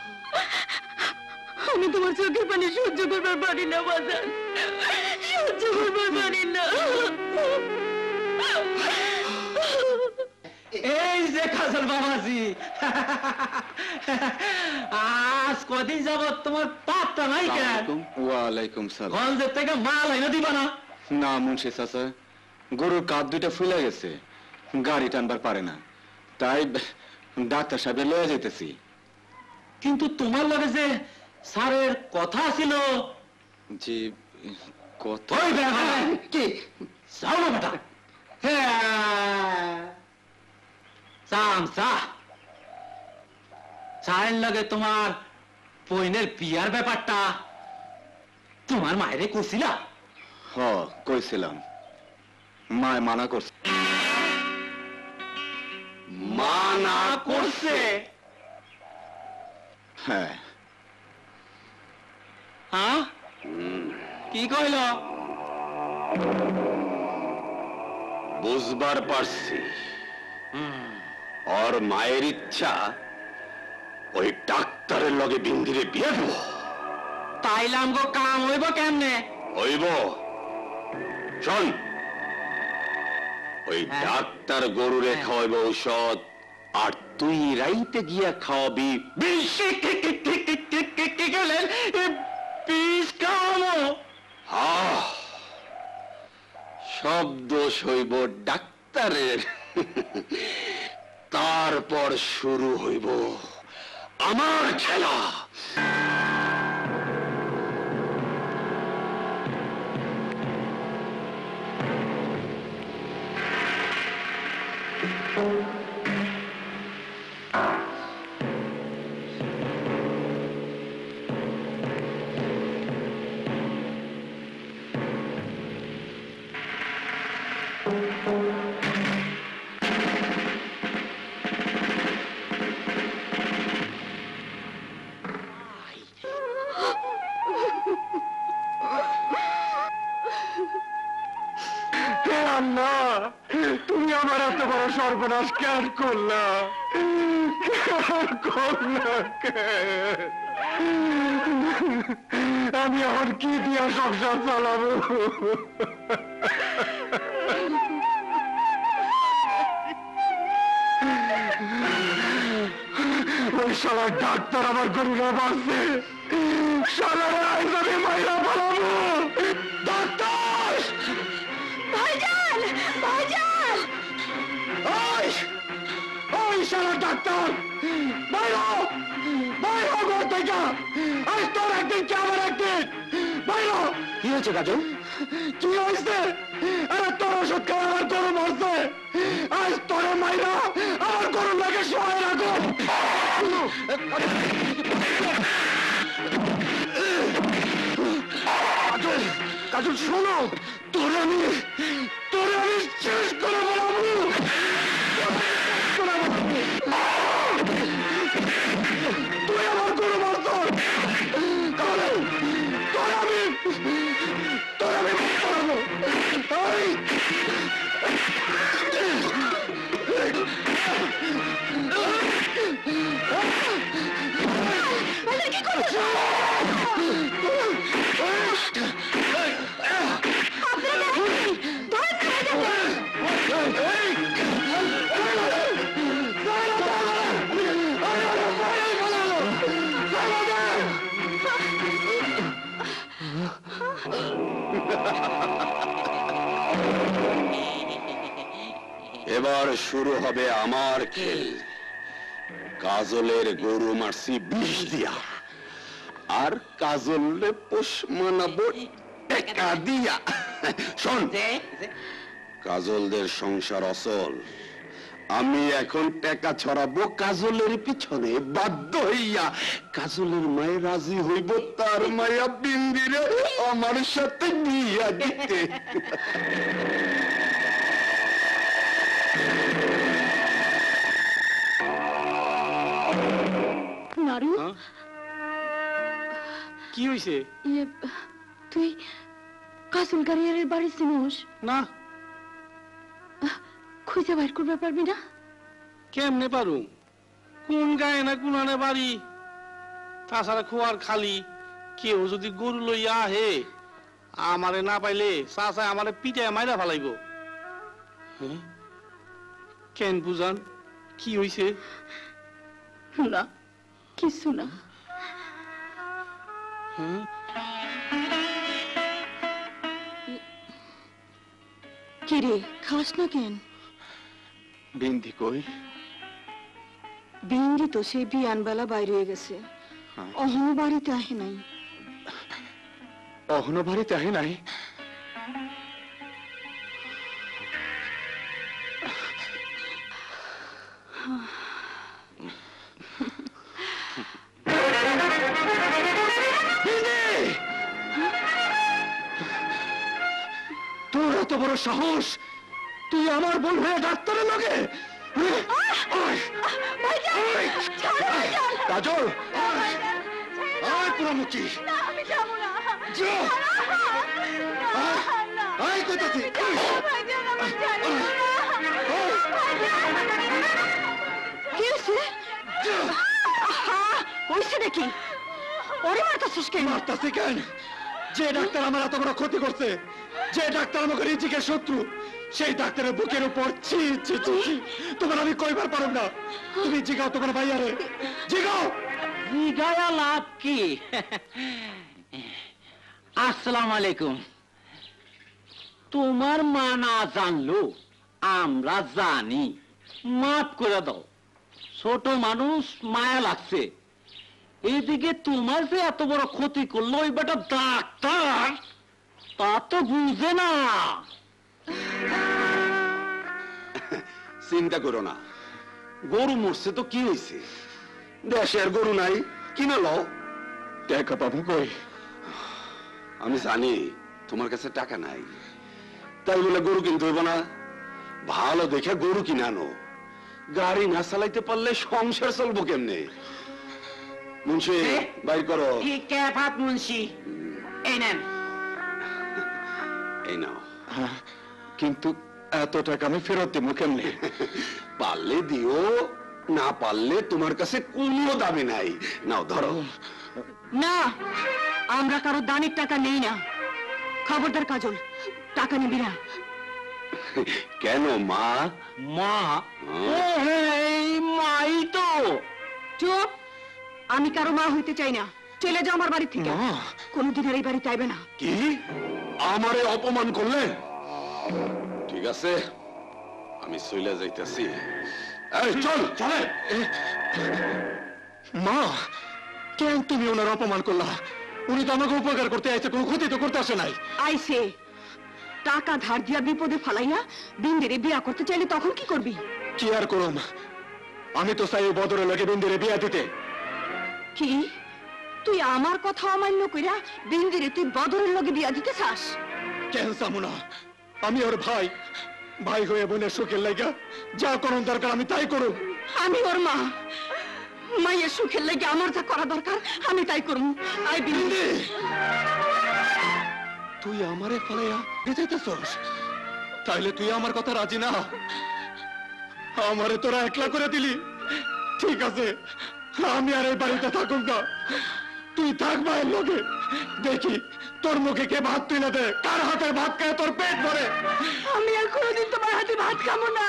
S2: আমি তোমার চোখের পানি সহ্য করবার পারি না বাজান, সহ্য করবার পারি না।
S13: এই যে কাজল বাবাজি, আজ কদিন যাবত তোমার পাত্তা নাই কেন?
S6: ওয়ালাইকুম সালাম।
S13: গঞ্জের থেকে মাল এনে দিবা না?
S6: না মুন্সি চাচা, গরুর কাঁধ দুইটা ফুলে গেছে, গাড়ি টানবার পারে না, তাই ডাক্তার সাহেব লয়ে যেতেছি।
S13: কিন্তু তোমার লগে যে স্যারের কথা ছিল।
S6: জি কথা?
S13: ওই বেটা, কি যাও না বেটা। চামচা চায়ের লগে তোমার পইনের বিয়ার ব্যাপারটা তোমার মায়েরে করছিলা?
S6: হ কইছিলাম, মায় মানা করছে।
S4: মানা করছে?
S6: হ্যাঁ।
S13: হ্যাঁ,
S10: কি কইল?
S5: বুঝবার পারছি ওর মায়ের ইচ্ছা ওই ডাক্তারের লগে বিন্দিরে বিয়ে দেব।
S13: তাইলাম গো কাম হইব কেমনে?
S5: হইব, শোন, ওই ডাক্তার গরুরে খাওয়াইব ঔষধ, আর তুই রাইতে গিয়া খাওয়াবি বিষ।
S13: কি গেলেন? বিষ খাওয়ানো?
S5: হ্যাঁ, সব দোষ হইব ডাক্তারের। তারপর শুরু হইব আমার খেলা।
S6: হে আল্লাহ, তুমি আমার এত বড় সর্বনাশ কেন করলা? কেন করলা কেন? আমি এখন কি দিয়া সংসার চালাবো? ওই শালা ডাক্তার আমার গরুরা বাঁচছে, শালারা আজ আমি মাইরা পালাবো। ডাক্তার!
S2: ভাইজান, ভাইজান!
S6: ওই ওই শালা ডাক্তার, বাইরো বাইরো ঘর থেকে। আজ তোর একদিন কি আমার একদিন, বাইরো।
S11: কি হয়েছে কাজল?
S6: কি হয়েছে? আরে তোর ওষুধ খাওয়া আমার গরু মরছে। আজ তোরে মাইরা আমার গরু লাগে শোয়াই রাখো। কাজল, কাজল শোনো, তোরে আমি তোরে আমি শেষ করে বলাবো। তুই আমার গরু মরছ, কাজল তোরে আমি তোরে আমি মারবো। এই
S2: কি করছো?
S5: এবার শুরু হবে আমার খেল। কাজলের গরু মারছি বিষ দিয়া, আর কাজলে পোষ মানাবো টাকা দিয়া। শোন, কাজলদের সংসার অচল, আমি এখন টাকা ছড়াবো কাজলের পিছনে বাধ্য হইয়া। কাজলের মায়ে রাজি হইব তার মায়া বিন্দিরে আমার সাথে বিয়া দিতে।
S2: নারু,
S10: কি হইছে?
S2: ইয়ে, তুই কাসুল গাড়িয়ারের বাড়ি চিনোস?
S10: না।
S2: খুঁজে বাইর করবে পারবি না?
S10: কেমনে পারু? কোন গায়ে না কোনানে বাড়ি, তাছাড়া খোয়ার খালি। কেউ যদি গরু লইয়া আহে, আমারে না পাইলে চাচা আমারে পিঠে মাইরা ফেলাইব। কেন বুঝান, কি হইছে?
S2: না, কিছু না। কিরে, খাস না কেন?
S6: বিন্দি কই?
S2: বিন্দি তো সেই বিয়ানবেলা বাইরে হয়ে গেছে, অহনো বাড়িতে আহে নাই।
S6: অহনো বাড়িতে আহে নাই? তোর এত বড় সাহস, তুই আমার বোন হয়ে ডাক্তারের লগে? কাজল, পুরোমুখী, আয় কইতাছি
S2: কি হয়েছে? আহা, হয়েছে নাকি? ওরে মারতাছিস কেন?
S6: মারতাছি কেন? যে ডাক্তার আমার এত বড় ক্ষতি করছে, যে ডাক্তার আমাকে রিজিকের শত্রু, সেই ডাক্তারের বুকের উপর ছি ছি ছি ছি। তোমার আমি কইবার পারব না। তুমি জিগাও তোমার ভাইয়ারে, জিগাও।
S13: জিগায়া লাভ কি? আসসালামু আলাইকুম। তোমার মা না জানলো আমরা জানি, মাফ করে দাও। ছোট মানুষ, মায়া লাগছে। এইদিকে তোমার যে এত বড় ক্ষতি করলো ওই বেটা ডাক্তার, তা তো বুঝে না।
S5: চিন্তা করো না, গরু মরছে তো কি হয়েছে? দেশে আর গরু নাই, কিনে লও।
S6: টাকা পাবো কই?
S5: আমি জানি তোমার কাছে টাকা নাই, তাই বলে গরু কিনতে হইব না। ভালো দেখে গরু কিনে আনো। গাড়ি না চালাইতে পারলে সংসার চলবো কেমনে? মুন্সি বাইর করো।
S13: কেফাত মুন্সি, এই নেন।
S5: এই নাও।
S6: কিন্তু এত টাকা আমি ফেরত দেবো কেমনে?
S5: পারলে দিও, না পারলে তোমার কাছে কোনো দাবি নাই। নাও ধরো।
S2: না, আমরা কারো দানের টাকা নেই না। খবরদার কাজল, টাকা নিবি না।
S5: কেন মা?
S13: মা? ও এই মাই তো।
S2: চুপ, আমি কারো মা হইতে চাই না। চলে যাও আমার বাড়ি থেকে। কোনদিন আর এই বাড়িতে আইবে না।
S5: কি আমারে অপমান করলে? ঠিক আছে, আমি চলে যাইতেছি। এই চল চলে।
S6: মা, কেন তুমি ওনার অপমান করলা? উনি তো আমাকে উপকার করতে আইছে, কোনো ক্ষতি তো করতে আসে নাই।
S2: আইসে টাকা ধার দিয়া বিপদে ফালাইয়া বিন্দেরে বিয়া করতে চাইলে তখন কি করবি?
S6: কি আর করুম, আমি তো চাই ওই বদরের লোকে বিন্দিরে বিয়া দিতে।
S2: কি তুই আমার কথা অমান্য কইরা বিন্দিরে তুই বদরের লগে বিয়া দিতে চাস?
S6: কেন চামু না? আমি ওর ভাই, ভাই হয়ে বোনের সুখের লাগা যা করুন দরকার আমি তাই করুম।
S2: আমি ওর মা, মায়ের সুখের লাগে আমার যা করা দরকার আমি তাই করুম। আই বিন্দি,
S6: তুই আমারে ফলাইয়া যেতেছস? তাইলে তুই আমার কথা রাজি না? আমারে তোরা একলা করে দিলি। ঠিক আছে, আমি আর এই বাড়িতে থাকুক না। তুই থাক মায়ের লোকে, দেখি তোর মুখে কে ভাত তুলে দে, কার হাতের ভাত খায় তোর পেট ভরে।
S2: আমি আর কোনোদিন তোমার হাতে ভাত খাবো না।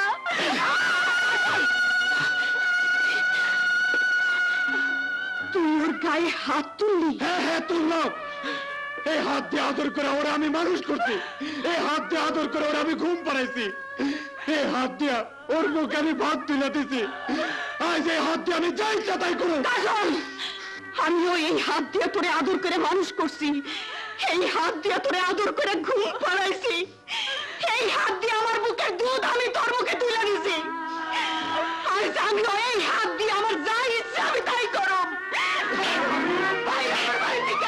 S2: তুই ওর গায়ে হাত তুললি?
S6: হ্যাঁ হ্যাঁ তুললাম। এই হাত দিয়ে আদর করে ওরা আমি মানুষ করছি, এই হাত দিয়ে আদর করে ওরা আমি ঘুম পাড়াইছি, এই হাত দিয়া ওর মুখে আমি ভাত তুলে দিছি। আজ এই হাত দিয়ে আমি যাই ইচ্ছা তাই করুন।
S2: আমিও এই হাত দিয়ে তোরে আদর করে মানুষ করছি, এই হাত দিয়ে তোরে আদর করে ঘুম পাড়াইছি, এই হাত দিয়ে আমার বুকের দুধ আমি তোর মুখে তুলে দিছি। আজ আমিও এই হাত দিয়ে আমার যা ইচ্ছা আমি তাই করব। ভাই আমার বাড়ি থেকে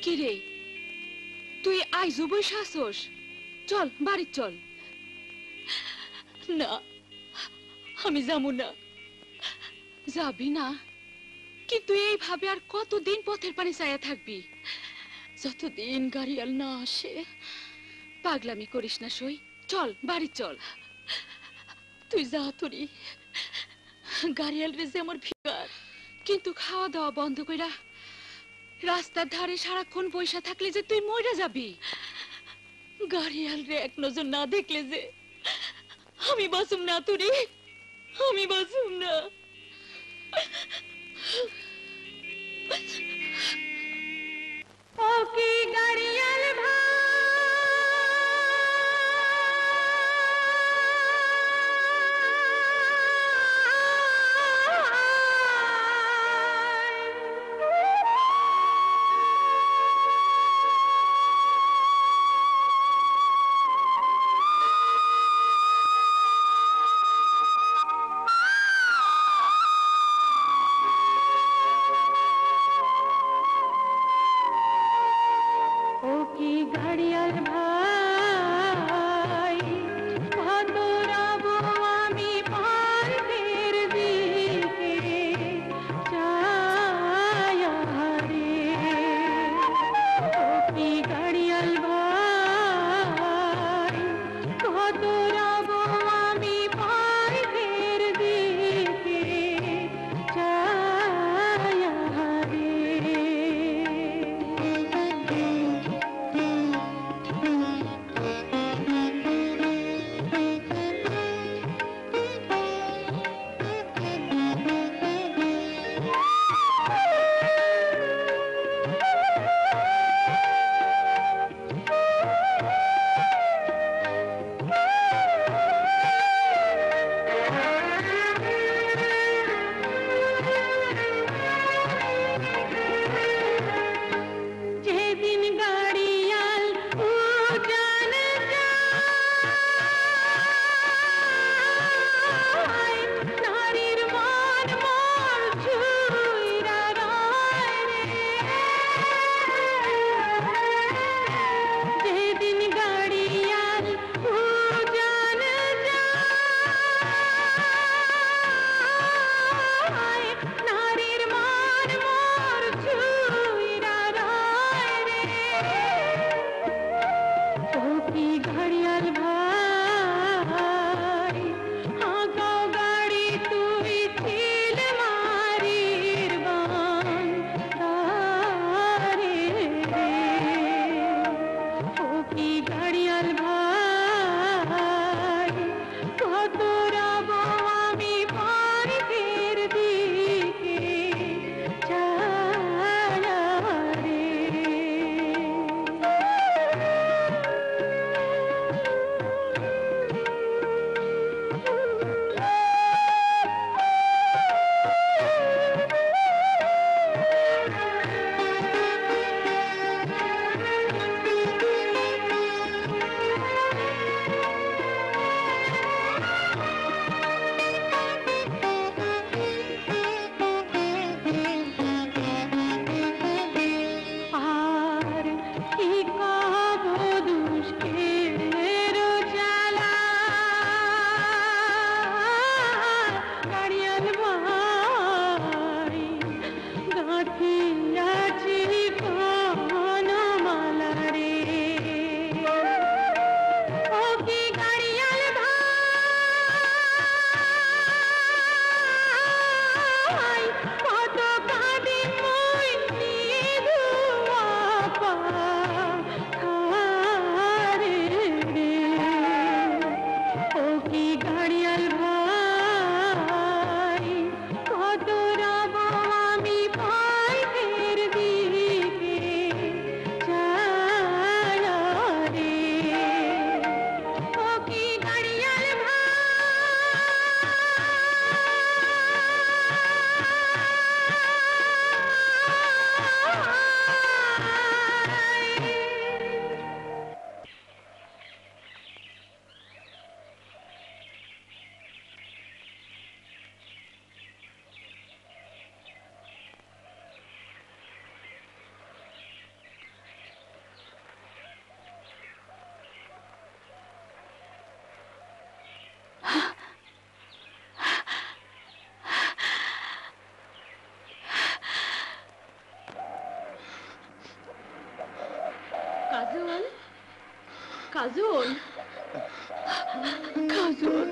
S2: কি রে তুই আইজো বসে আসোস? চল বাড়ি চল। না আমি যাবো না। যাবি না? কিন্তু এইভাবে আর কতদিন পথের পানে চাইয়া থাকবি? যতদিন গাড়িয়াল না আসে। পাগলামি করিস না সই, চল বাড়ি চল। তুই যা তোরি, গাড়িয়াল রে যে আমার ভিড়, কিন্তু খাওয়া দাওয়া বন্ধ কইরা রাস্তার ধারে সারাক্ষণ পয়সা থাকলে যে তুই মরে যাবি। গাড়িয়াল রে এক নজর না দেখলে যে আমি বাঁচুম না তোরে, আমি বাঁচুম না।
S9: ও কি গাড়িয়াল ভাই, ও কি গাড়িয়াল ভাই, ভাদরাবো আমি পার্কের দিকে চায়া রে। ও কি গাড়িয়াল ভাই, ভাদরাবো আমি পার্কের দিকে চায়া রে।
S2: কাজল, কাজল,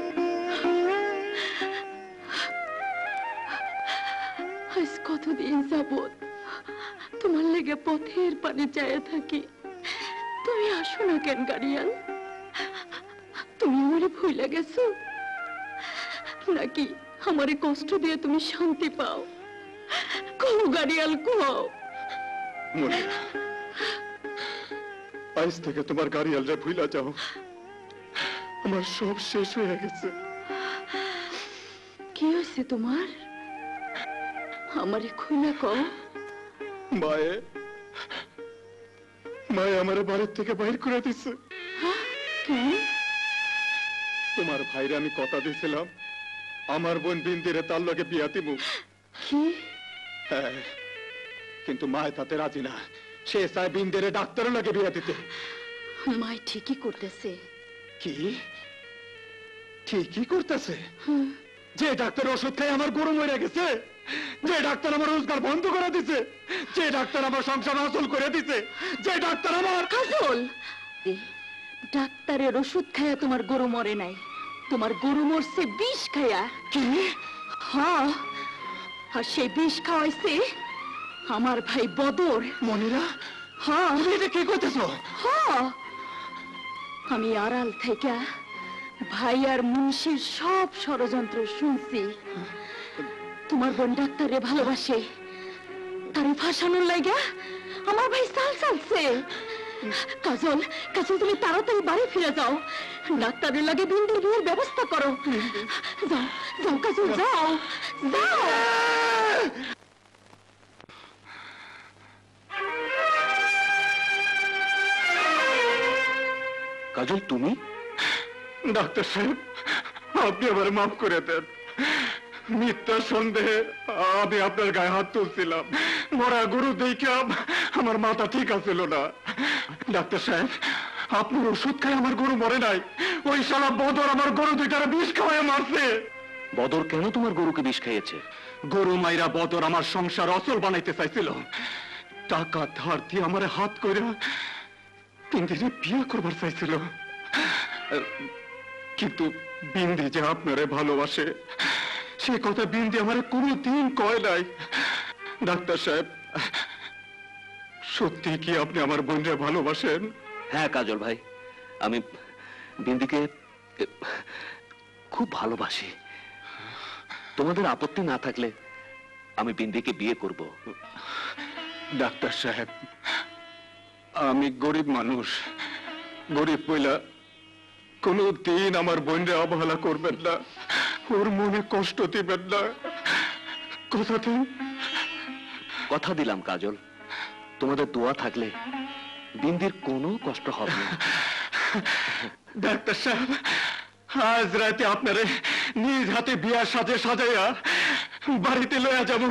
S2: আজ কতদিন যাবত তোমার লেগে পথের পানে চায়া থাকি, তুমি আসো না কেন গাড়িয়াল? তুমি আমারে ভুলে গেছো নাকি আমারে কষ্ট দিয়ে তুমি শান্তি পাও? কও গাড়িয়াল, কও।
S6: মনিরা, আজ থেকে তোমার গাড়িয়ালরা ভুলা যাও, আমার সব শেষ হয়ে গেছে।
S2: কি হয়েছে তোমার? আমারে খুইলা কও।
S6: মায়ে মায়ে আমার বাড়ির থেকে বাইর করে দিচ্ছে।
S2: কেন?
S6: তোমার ভাইরে আমি কথা দিয়েছিলাম আমার বোন বিন্দিরে তার লগে বিয়া দিব।
S2: কি?
S6: হ্যাঁ, কিন্তু মায় তাতে রাজি না। সে চায় বিন্দিরে ডাক্তারের লগে বিয়া দিতে।
S2: মাই ঠিকই করতেছে।
S6: কি ঠিকই করতেছে? যে ডাক্তার ওষুধ খাই আমার গরু মরে গেছে, যে ডাক্তার আমার রোজগার বন্ধ করে দিছে, যে ডাক্তার আমার সংসার অচল করে দিছে, যে ডাক্তার আমার
S2: কাজল, ডাক্তারের ওষুধ খাইয়া তোমার গরু মরে নাই, তোমার গরু মরছে বিষ খাইয়া।
S6: কি?
S2: হ্যাঁ, আর সেই বিষ খাওয়াইছে আমার ভাই বদর।
S6: মনিরা,
S2: হ্যাঁ,
S6: এটা কি করতেছো?
S2: হ্যাঁ, আমি আড়াল থেকে ভাই আর মুন্সির সব ষড়যন্ত্র শুনছি। তোমার বোন ডাক্তারে ভালোবাসে, তারে ফাঁসানোর লাগা আমার ভাই চাল চালছে। কাজল, কাজল, তুমি তাড়াতাড়ি বাড়ি ফিরে যাও, ডাক্তারের লাগে বিন্দুর বিয়ের ব্যবস্থা করো। যাও যাও কাজল, যাও যাও।
S11: কাজল, তুমি?
S6: ডাক্তার সাহেব, আপনি আমার মাফ করে দেন। মিথ্যা সন্দেহে আমি আপনার গায়ে হাত তুলছিলাম। মরা গরু দেখে আমার মাথা ঠিক আছিল না। ডাক্তার সাহেব, আপনার ওষুধ খাই আমার গরু মরে নাই, ওই শালা বদর আমার গরু দুইটারে বিষ খাওয়ায় মারছে।
S11: বদর কেন তোমার গরুকে বিষ খাইয়েছে?
S6: গরু মাইরা বদর আমার সংসার অচল বানাইতে চাইছিল। টাকা ধার দিয়ে আমার হাত কইরা তিন দিনে বিয়ে করবার চাইছিল। কিন্তু বিন্দি যে আপনারে ভালোবাসে সে কথা বিন্দি আমার কোনোদিন কয় নাই। ডাক্তার সাহেব, সত্যি কি আপনি আমার বোনরে ভালোবাসেন?
S11: হ্যাঁ কাজল ভাই, আমি বিন্দিকে খুব ভালোবাসি। তোমাদের আপত্তি না থাকলে আমি বিন্দিকে বিয়ে করব।
S6: ডাক্তার সাহেব, আমি গরিব মানুষ, গরিব পয়লা কোনো দিন আমার বোনরে অবহেলা করবেন না, ওর মনে কষ্ট দিবেন না। কথা দিন।
S11: কথা দিলাম কাজল, তোমাদের দোয়া থাকলে বিন্দির কোনো কষ্ট হবে না।
S6: ডাক্তার সাহেব, আজ রাতে আপনারে নিজ হাতে বিয়ার সাজে সাজাইয়া বাড়িতে লইয়া যাব।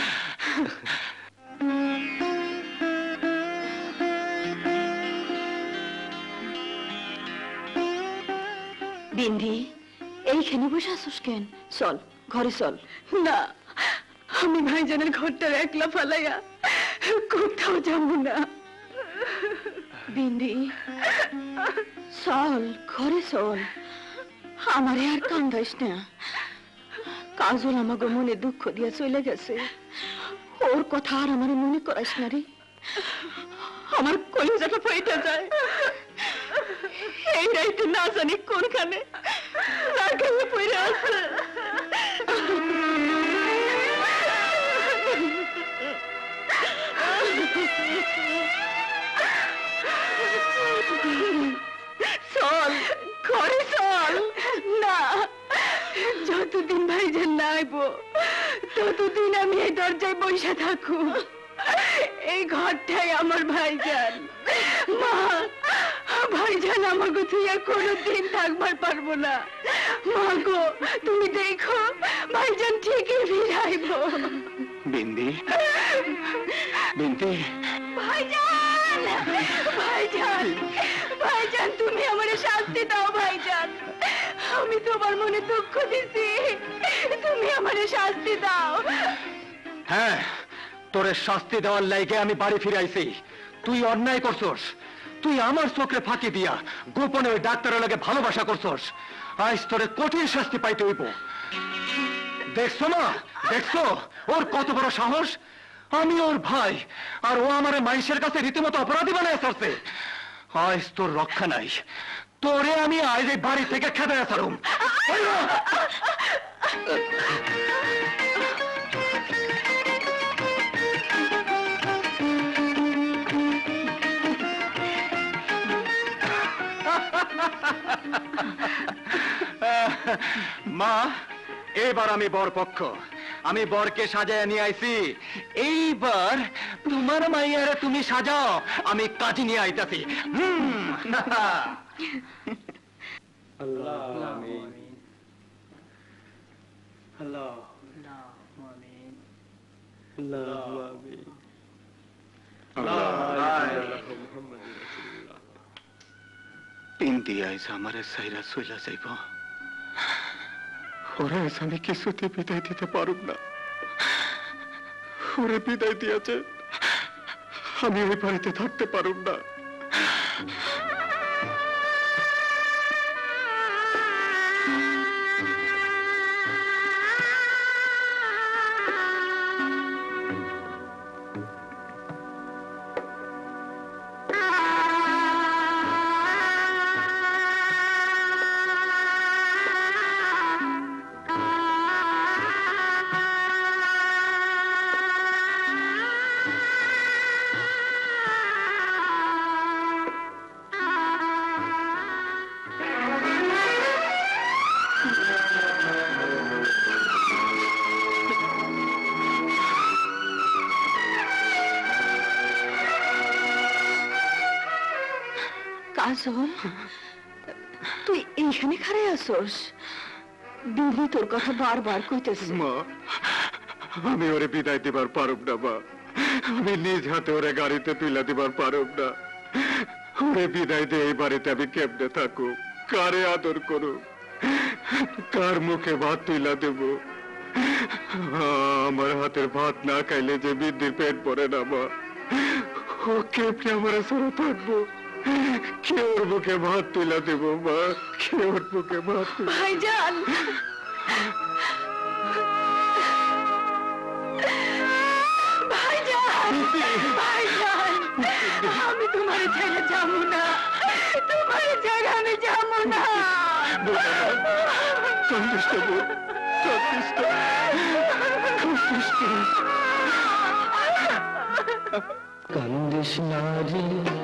S2: বিন্ধি, এইখানে বসে আসুস কেন? চল ঘরে চল। না, আমি ভাইজানের ঘরটা একলা ফালাইয়া কোথাও যাব না। বিন্ধি, চল ঘরে চল, আমারে আর কান্দাইস না। কাজল আমাকে মনে দুঃখ দিয়া চলে গেছে, ওর কথা আর আমার মনে করাস না রে। আমার কলিজাটা ফাইটা যায়। এই রাইতে না জানি কোনখানে রাখাইয়া পড়ে আছে। চল ঘরে চল। না, যতদিন ভাইজান না আইব ততদিন আমি এই দরজায় বসে থাকু। এই ঘরটাই আমার ভাইজান। মা, ভাইজান আমাকে তুই কোনোদিন থাকবার পারবো না। মা গো, তুমি দেখো ভাইজান ঠিকই ফিরাইব।
S6: বিন্দি, বিন্দি,
S2: ভাইজান, ভাইজান, ভাইজান, তুমি আমার শান্তি দাও। ভাইজান, আমি তোমার মনে দুঃখ দিছি, তুমি আমার শান্তি দাও।
S6: হ্যাঁ, তোরে শাস্তি দেওয়ার লাইগে আমি বাড়ি ফিরে আইছি। তুই অন্যায় করছস, তুই আমার চোখে ফাঁকি দিয়া গোপনে ওই ডাক্তারের লগে ভালোবাসা করছস, আজ তোরে কঠিন শাস্তি পাইতে হইব। দেখছো না, দেখছো ওর কত বড় সাহস? আমি ওর ভাই, আর ও আমার মাইশের কাছে রীতিমতো অপরাধী বানায় আসছে। আজ তোর রক্ষা নাই, তোরে আমি আজ এই বাড়ি থেকে খেতে ছাড়ুম। মা, এবার আমি বর পক্ষ, আমি বরকে সাজায় নিয়ে আইছি। এইবার তোমার মাইয়ারে তুমি সাজাও, আমি কাজে নিয়ে আইতাছি। হুম
S14: আল্লাহ আমিন আল্লাহ আমিন আল্লাহ আমিন
S6: তিন দিয়ে আইসা আমারে সাইরা চইলা যাইব, ওরে আজ আমি কিছুতে বিদায় দিতে পারুম না। ওরে বিদায় দিয়েছে, আমি ওই বাড়িতে থাকতে পারুম না।
S2: কাজল, তুই এইখানে খাড়াই আসোস? দিদি তোর কথা বারবার কইতেছে।
S6: মা, আমি ওরে বিদায় দিবার পারুম না মা, আমি নিজ হাতে ওরে গাড়িতে তুইলা দিবার পারুম না। ওরে বিদায় দিয়ে এই বাড়িতে আমি কেমনে থাকু, কারে আদর করু, কার মুখে ভাত তুইলা দেব? আমার হাতের ভাত না খাইলে যে বৃদ্ধির পেট পড়ে না মা, ও কেমনে আমার সারা থাকবো? কে ওর মুখে ভাত তুইলা দেব মা, কে ওর মুখে ভাত?
S2: ভাইজান, ভাইজান, ভাইজান, আমি তোমার ছেড়ে যাবো না, তোমার ছেড়ে আমি যাবো না।
S6: কান্দিস না বোন, কান্দিস না, কান্দিস না।
S14: কান্দিস নারী,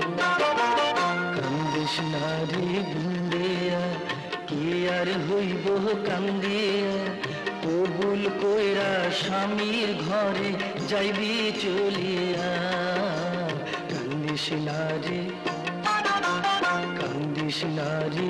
S14: কান্দিস নারী বুন্দিয়া, কি আর হইব কান্দিয়া, কবুল কইরা স্বামীর ঘরে যাইবি চলিয়া। কান্দিস নারী, কান্দিস নারী।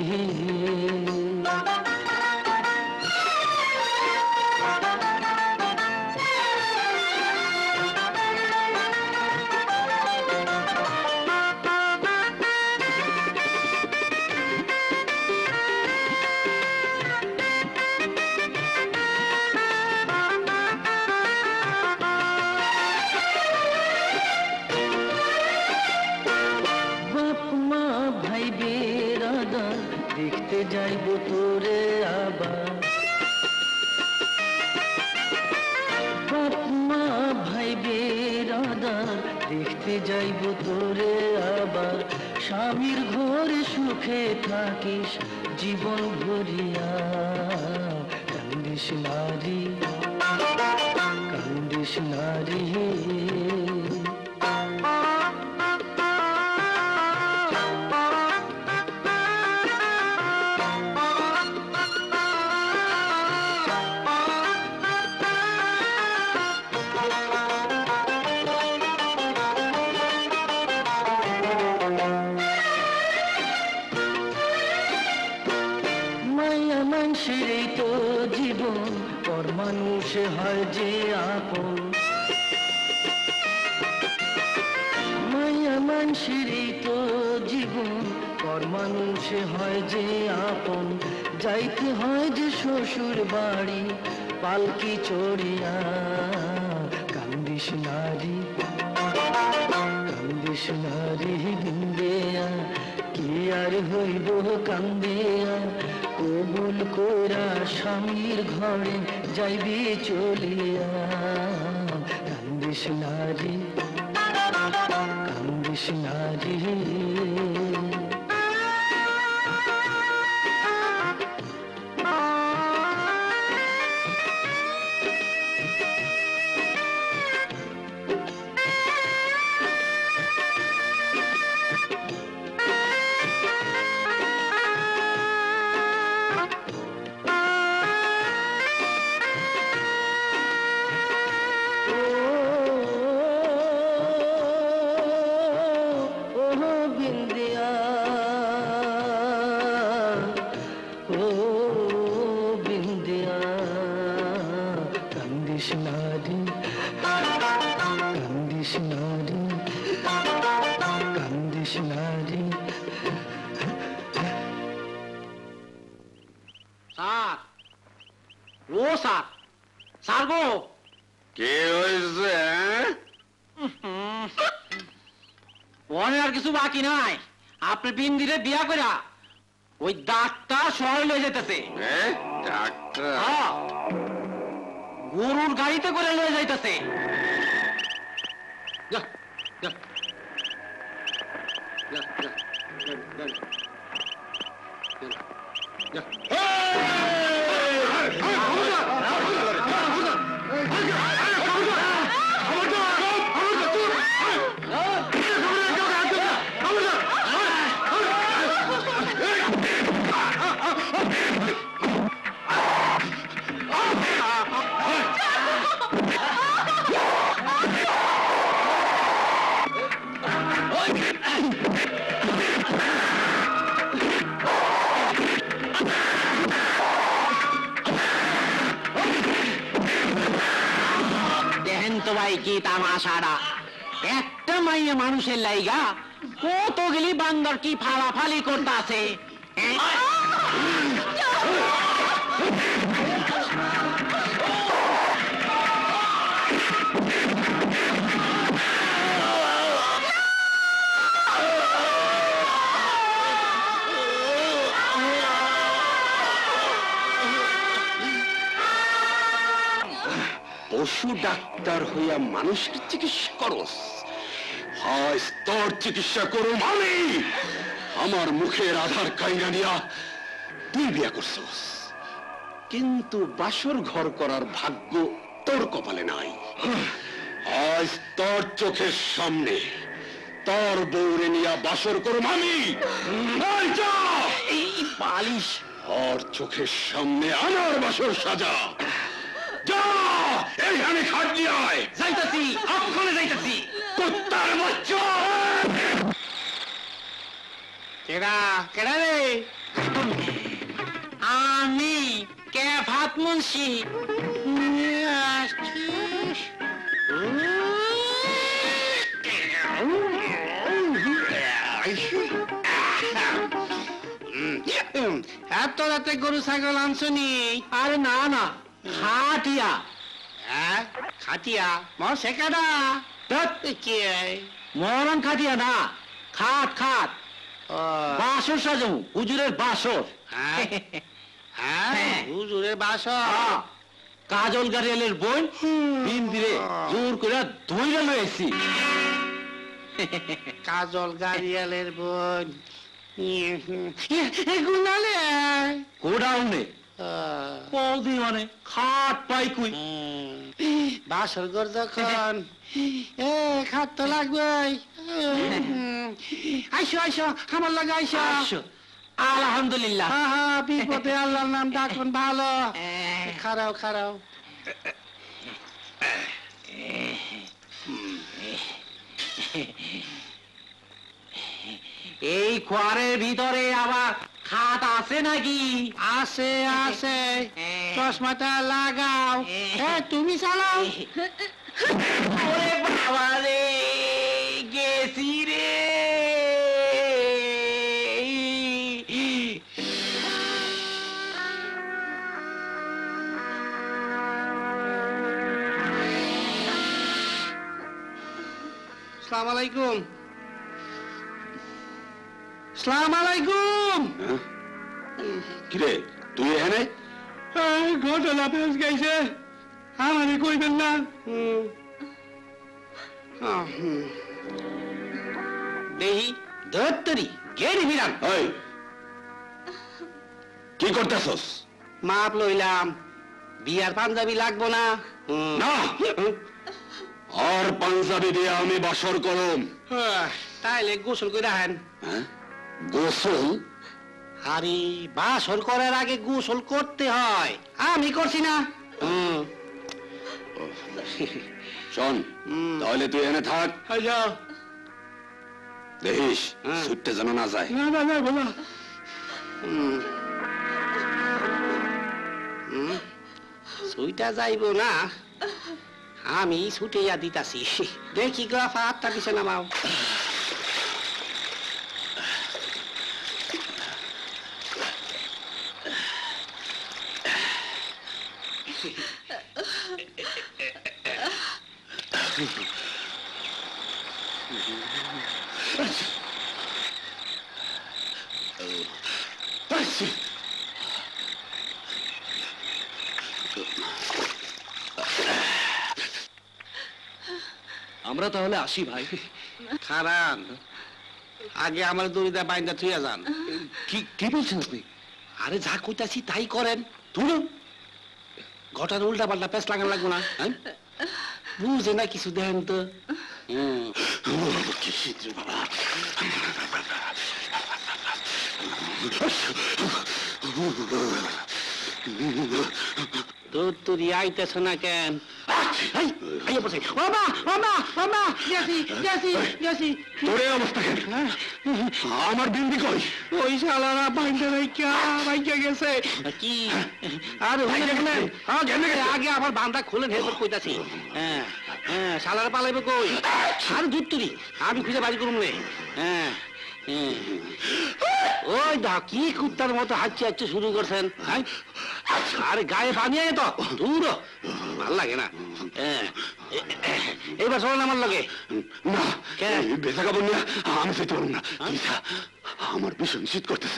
S14: দেখতে যাইব তোরে আবার, বাপ মা ভাই বেরাদার, দেখতে যাইব তোরে আবার। স্বামীর ঘরে সুখে থাকিস জীবন ভরিয়া। কান্দিস নারী, কান্দিস নারী। মানুষেরই তো জীবন, পর মানুষ হয় যে আপন। মায়া মানুষেরই তো জীবন, পর মানুষ হয় যে আপন। যাইতে হয় যে শ্বশুর বাড়ি পালকি চড়িয়া। কান্দিস নারী, কান্দিস নারী বিন্দিয়া কি আর হইব কান্দিয়া কবুল কইরা স্বামীর ঘরে যাইবি চলিয়া কান্দিস নারী কান্দিস নারী
S13: স্যার ও স্যার স্যার গো
S5: কে হয়েছে
S13: মনে আর কিছু বাকি নাই আপনি বিন্দিরে বিয়া করা ওই ডাক্তার শহরে লয়ে যেতেছে
S5: ডাক্তার
S13: গরুর গাড়িতে করে লয়ে যাইতেছে দেখেন তো ভাই কি তামাশাটা একটা মাইয়া মানুষের লাইগা কতগুলি বান্দর কি ফালাফালি করতেছে
S5: পশু ডাক্তার হইয়া মানুষের চিকিৎসা করস হয় স্তর চিকিৎসা করো মানে আমার মুখের আধার কাইনা নিয়া তুই বিয়া করছস কিন্তু বাসর ঘর করার ভাগ্য তোর কপালে নাই আজ তোর চোখের সামনে তোর বউরে নিয়া বাসর করো আমি
S13: এই পালিশ
S5: ওর চোখের সামনে আমার বাসর সাজা যা এইখানে খাট দিয়ে আয়
S13: যাইতাছি এক্ষণে যাইতাছি
S5: কুত্তার বাচ্চা
S13: কেডা কেডা রে আমি কে ভাত মুন্সি এত রাতে গরু ছাগল আনছনি আরে না না খাটিয়া হ্যাঁ খাটিয়া মর সেকাডা কি মরণ খাটিয়া না খাট খাট বাসর সাজাবো হুজুরের বাসর হ্যাঁ হুজুরের বাসর কাজল গাড়িয়ালের বোন দিন দিলে জোর করে ধইরা লয়েছি কাজল গাড়িয়ালের বোন গুনালে গোডাউনে কদি মানে খাট পাই কুই বাসর ঘর যখন এ খাট তো লাগবে আইসো আইসো আমার লাগে আইসো আলহামদুলিল্লাহ হ্যাঁ হ্যাঁ বিপদে আল্লাহর নাম ডাকুন ভালো খারাও খারাও এই খোয়ারের ভিতরে আবার খাট আছে নাকি আছে আছে চশমাটা লাগাও তুমি চালাও ওরে বাবা রে গেছি রে
S10: সালাম আলাইকুম সালাম আলাইকুম।
S5: কিরে তুই এখানে?
S10: ঘটনা ফেস গাইছে আমারে কইবেন না। দেহি ধরতরি গেড়ি বিরান।
S5: ওই কি করতেছস?
S10: মাপ লইলাম, বিয়ার পাঞ্জাবি লাগবো না।
S5: না, আর পাঞ্জাবি দিয়ে আমি বাসর করম।
S10: তাইলে গোসল করে রাখেন।
S5: গোসল?
S10: আরে বাসর করার আগে গোসল করতে হয়, আমি করছি না।
S5: শোন, তাহলে তুই এনে থাক, দেখিস ছুটতে যেন না যায়।
S10: না না না বলা সুইটা যাইব না, আমি ছুটিয়া দিতাছি। দেখি গো ফাটটা দিছে না মাও।
S11: আমরা তাহলে আসি ভাই।
S10: খারান, আগে আমার দড়িটা বাইন্দা থুইয়া যান।
S11: কি কি বলছেন আপনি?
S10: আরে যা কইতাছি তাই করেন। ধরুন ঘটার উল্টা পাল্টা পেঁচ লাগান লাগবো না। বুঝে না কিছু দেন তো। তোর তোর আইতেছ না কেন?
S5: আমার বিন্দি কই?
S10: ওই শালারা বাইন্দা রাইখা বাইন্দা গেছে। কি আরে আগে আমার বান্দা খুলেন, হেরপর কইতাছি। হ্যাঁ হ্যাঁ শালারা পালাইবে কই? আর দুধ তুলি আমি খুঁজে বাড়ি করুম রে। হ্যাঁ ওই দা কি কুত্তার মতো হাঁচি হাঁচি শুরু করছেন। আরে গায়ে পানি আয় তো দূর, ভাল লাগে না। এইবার চলেন আমার লগে।
S5: না বেচা খাবো না, আমি যেতে পারবো না। আমার ভীষণ শীত করতেছে।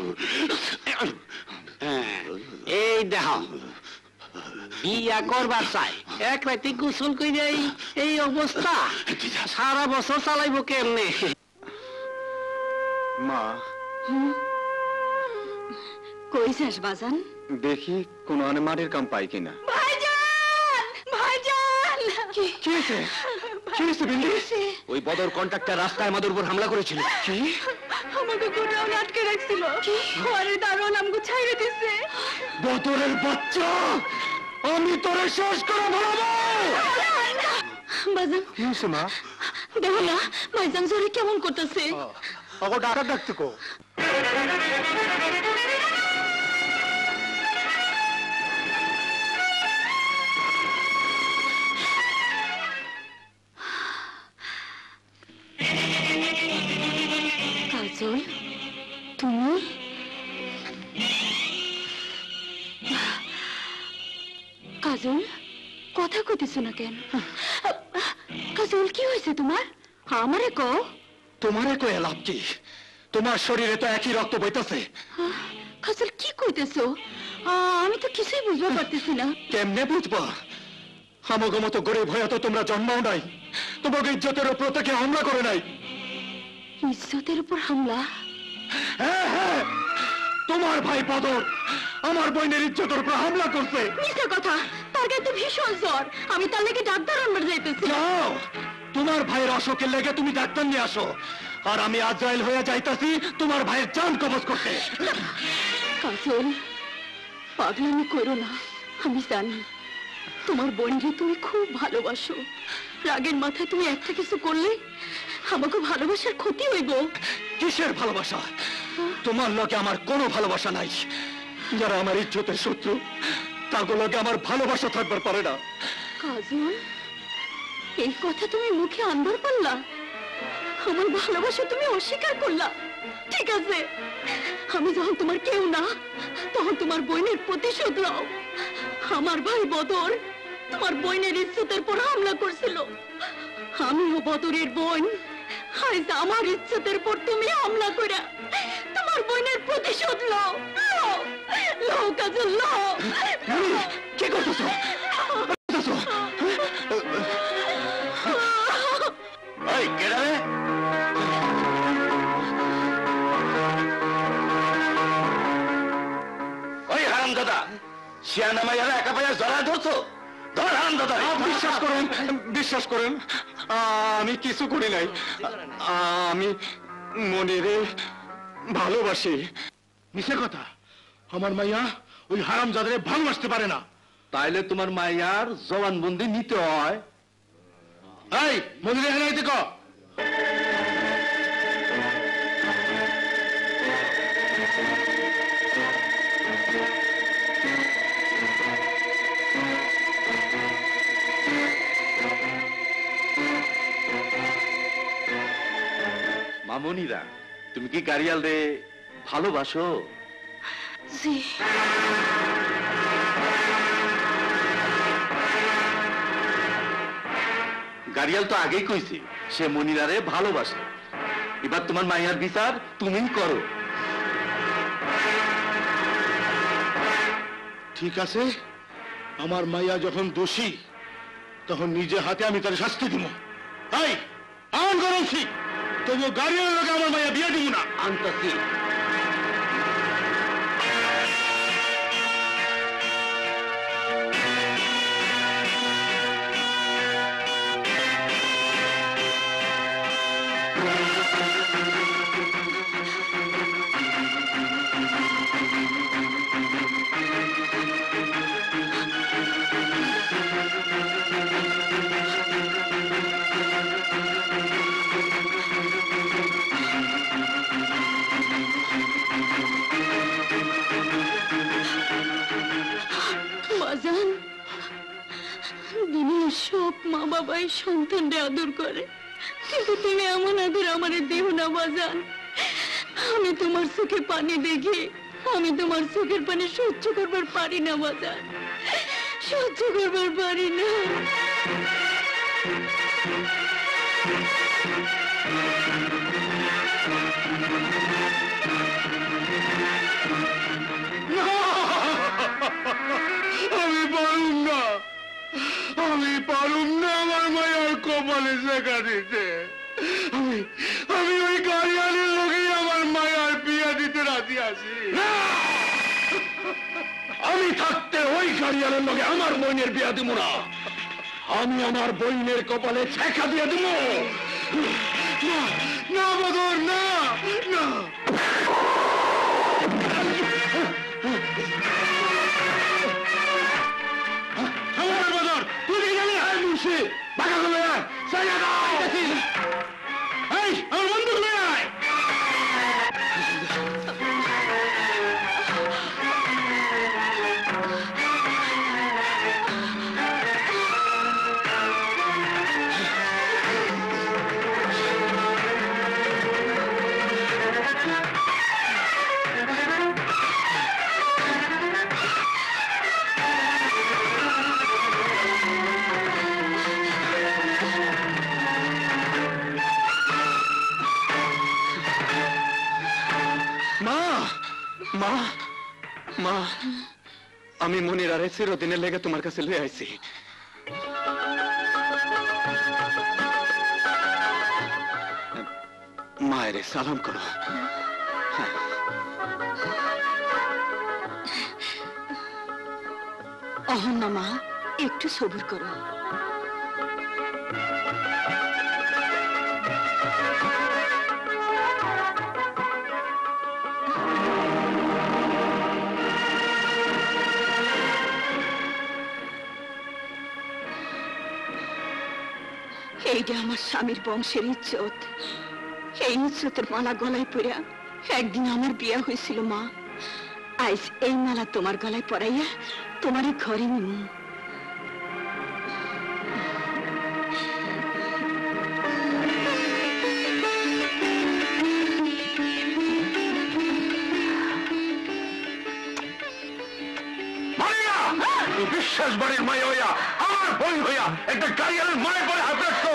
S10: এই দেখ বিয়া করবার চাই, এক রাতে গোসল করে এই অবস্থা, সারা বছর চালাইবো কেমনে?
S6: মা
S2: কই যাস বাজান?
S6: দেখি কোন আনে মাটির কাম পাই কিনা।
S2: ভাইজান ভাইজান
S6: কি হয়েছে? কি হয়েছে বিন্দি?
S11: ওই বদর কন্ট্রাক্টর রাস্তায় আমাদের উপর হামলা করেছিল।
S6: কি?
S2: আমাকে গোডাউন আটকে রাখছিল, ঘরে দারোয়ান আমাকে ছাইড়ে দিছে।
S6: বদরের বাচ্চা, আমি তোরে শেষ করে ফেলাবো।
S2: বাজান
S6: কি হয়েছে মা?
S2: দেখো না ভাইজান জোরে কেমন করতেছে।
S6: ওকে ডাক্তার ডাকতে কো।
S2: কাজল তুমি? কাজল কথা কইতেছো না কেন? কাজল কি হয়েছে তোমার? আমারে কও।
S6: তোমারে কয়ে লাভ কি? তোমার শরীরে তো একই রক্ত বইতেছে।
S2: কাজল কি কইতেছো? আমি তো কিছুই বুঝতে পারতেছি না।
S6: কেমনে বুঝবা? আমাকে মতো গরিব হয়ে তো তোমরা জন্মাও নাই, তোমাকে ইজ্জতের উপর থেকে হামলা করে নাই।
S2: ইজ্জতের উপর হামলা?
S6: হ্যাঁ হ্যাঁ, তোমার ভাই বদর আমার বোনের ইজ্জতের উপর হামলা করছে।
S2: মিথ্যা কথা, তার গায়ে তো ভীষণ জ্বর, আমি তার লেগে ডাক্তার আনবার যাইতেছি।
S6: যাও, তোমার ভাইয়ের অসুখের লেগে তুমি ডাক্তার নিয়ে আসো, আর আমি আজরাইল হয়ে যাইতাছি তোমার ভাইয়ের জান কবজ করতে।
S2: কাজল পাগলামি করো না, আমি জানি তোমার বোনকে তুমি খুব ভালোবাসো। রাগের মাথায় তুমি একটা কিছু করলে আমাকে ভালোবাসার ক্ষতি হইব।
S6: কিসের ভালোবাসা? তোমার লগে আমার কোনো ভালোবাসা নাই। যারা আমার ইজ্জতের শত্রু তাদের লগে আমার ভালোবাসা থাকবার পারে না।
S2: কাজল এই কথা তুমি মুখে আনবার পারলা? আমার ভালোবাসা তুমি অস্বীকার করলা? ঠিক আছে, আমি যখন তোমার কেউ না তখন তোমার বোনের প্রতিশোধ নাও। আমার ভাই বদর তোমার বোনের ইজ্জতের পর হামলা করছিল, আমিও বদরের বোন, আজ আমার ইজ্জতের পর তুমি হামলা করে তোমার বোনের প্রতিশোধ লও, লও, লও কাজল লও।
S3: কি করতেছ? ওই কেডা রে? ওই হারামজাদা, শিয়ানা মাইয়ারা একা পাইয়া জড়ায় ধরছো? ধর হারামজাদা!
S6: বিশ্বাস করেন, বিশ্বাস করেন, আমি কিছু করি নাই। আমি মনিরে ভালোবাসি।
S1: মিছে কথা, আমার মাইয়া ওই হারামজাদারে ভালোবাসতে পারে না।
S4: তাইলে তোমার মাইয়ার জবানবন্দি নিতে হয়।
S1: এই মনিরে হেলাই দেখো।
S4: মামনিরা, তুমি কি গাড়িয়াল রে ভালোবাসো?
S2: জি।
S4: গাড়িয়াল তো আগেই কইছে সে মনিরারে ভালোবাসে। এবার তোমার মাইয়ার বিচার তুমি করো।
S1: ঠিক আছে, আমার মাইয়া যখন দোষী তখন নিজে হাতে আমি তার শাস্তি দিব। তাই আমার গরমছি, তবুও গাড়িয়ার লোকে আমার মাইয়া বিয়ে দিব না।
S3: আনতাছি।
S2: বাজান, দুনিয়ার সব মা বাবাই সন্তানরে আদর করে, কিন্তু তুমি এমন আদর আমারে দেহ না বাজান। আমি তোমার চোখে পানি দেখি, আমি তোমার চোখের পানি সহ্য করবার পারি না বাজান, সহ্য করবার পারি না।
S1: আমি পারুম না, আমি পারুম না আমার মায়ের কপালে শেখা দিতে। আমি আমি ওই গাড়িয়ালের লোকেই আমার মায়ের বিয়ে দিতে রাজি আছি।
S3: আমি থাকতে ওই গাড়িয়ালের লগে আমার বোনের বিয়া দিব না। আমি আমার বোনের কপালে ছেঁকা দিয়ে দিব।
S1: না না বদর, না না। আমার বদর, তুই কি জানি? হ্যাঁ মুন্সি, বাঁকা গুলো আয়, সাইয়া দাও। এই আমার বন্দুক লয়ে আয়।
S6: মা, মা, আমি মনির আরে চিরদিনের লেগে তোমার কাছে লয়ে আইছি। মায়েরে সালাম করো।
S2: অহন না মা, একটু সবুর করো। এইটা আমার স্বামীর বংশের ইজ্জত, এই ইজ্জতের মালা গলায় পড়া একদিন আমার বিয়া হয়েছিল মা। আজ এই মালা তোমার গলায় পরাইয়া তোমারই ঘরে নিব।
S3: বিশ্বাস বাড়ির মায়া হইয়া আমার
S1: আমার বই হইয়া একটা গাড়িয়ালের মায়ের পরে হাত রাখতো।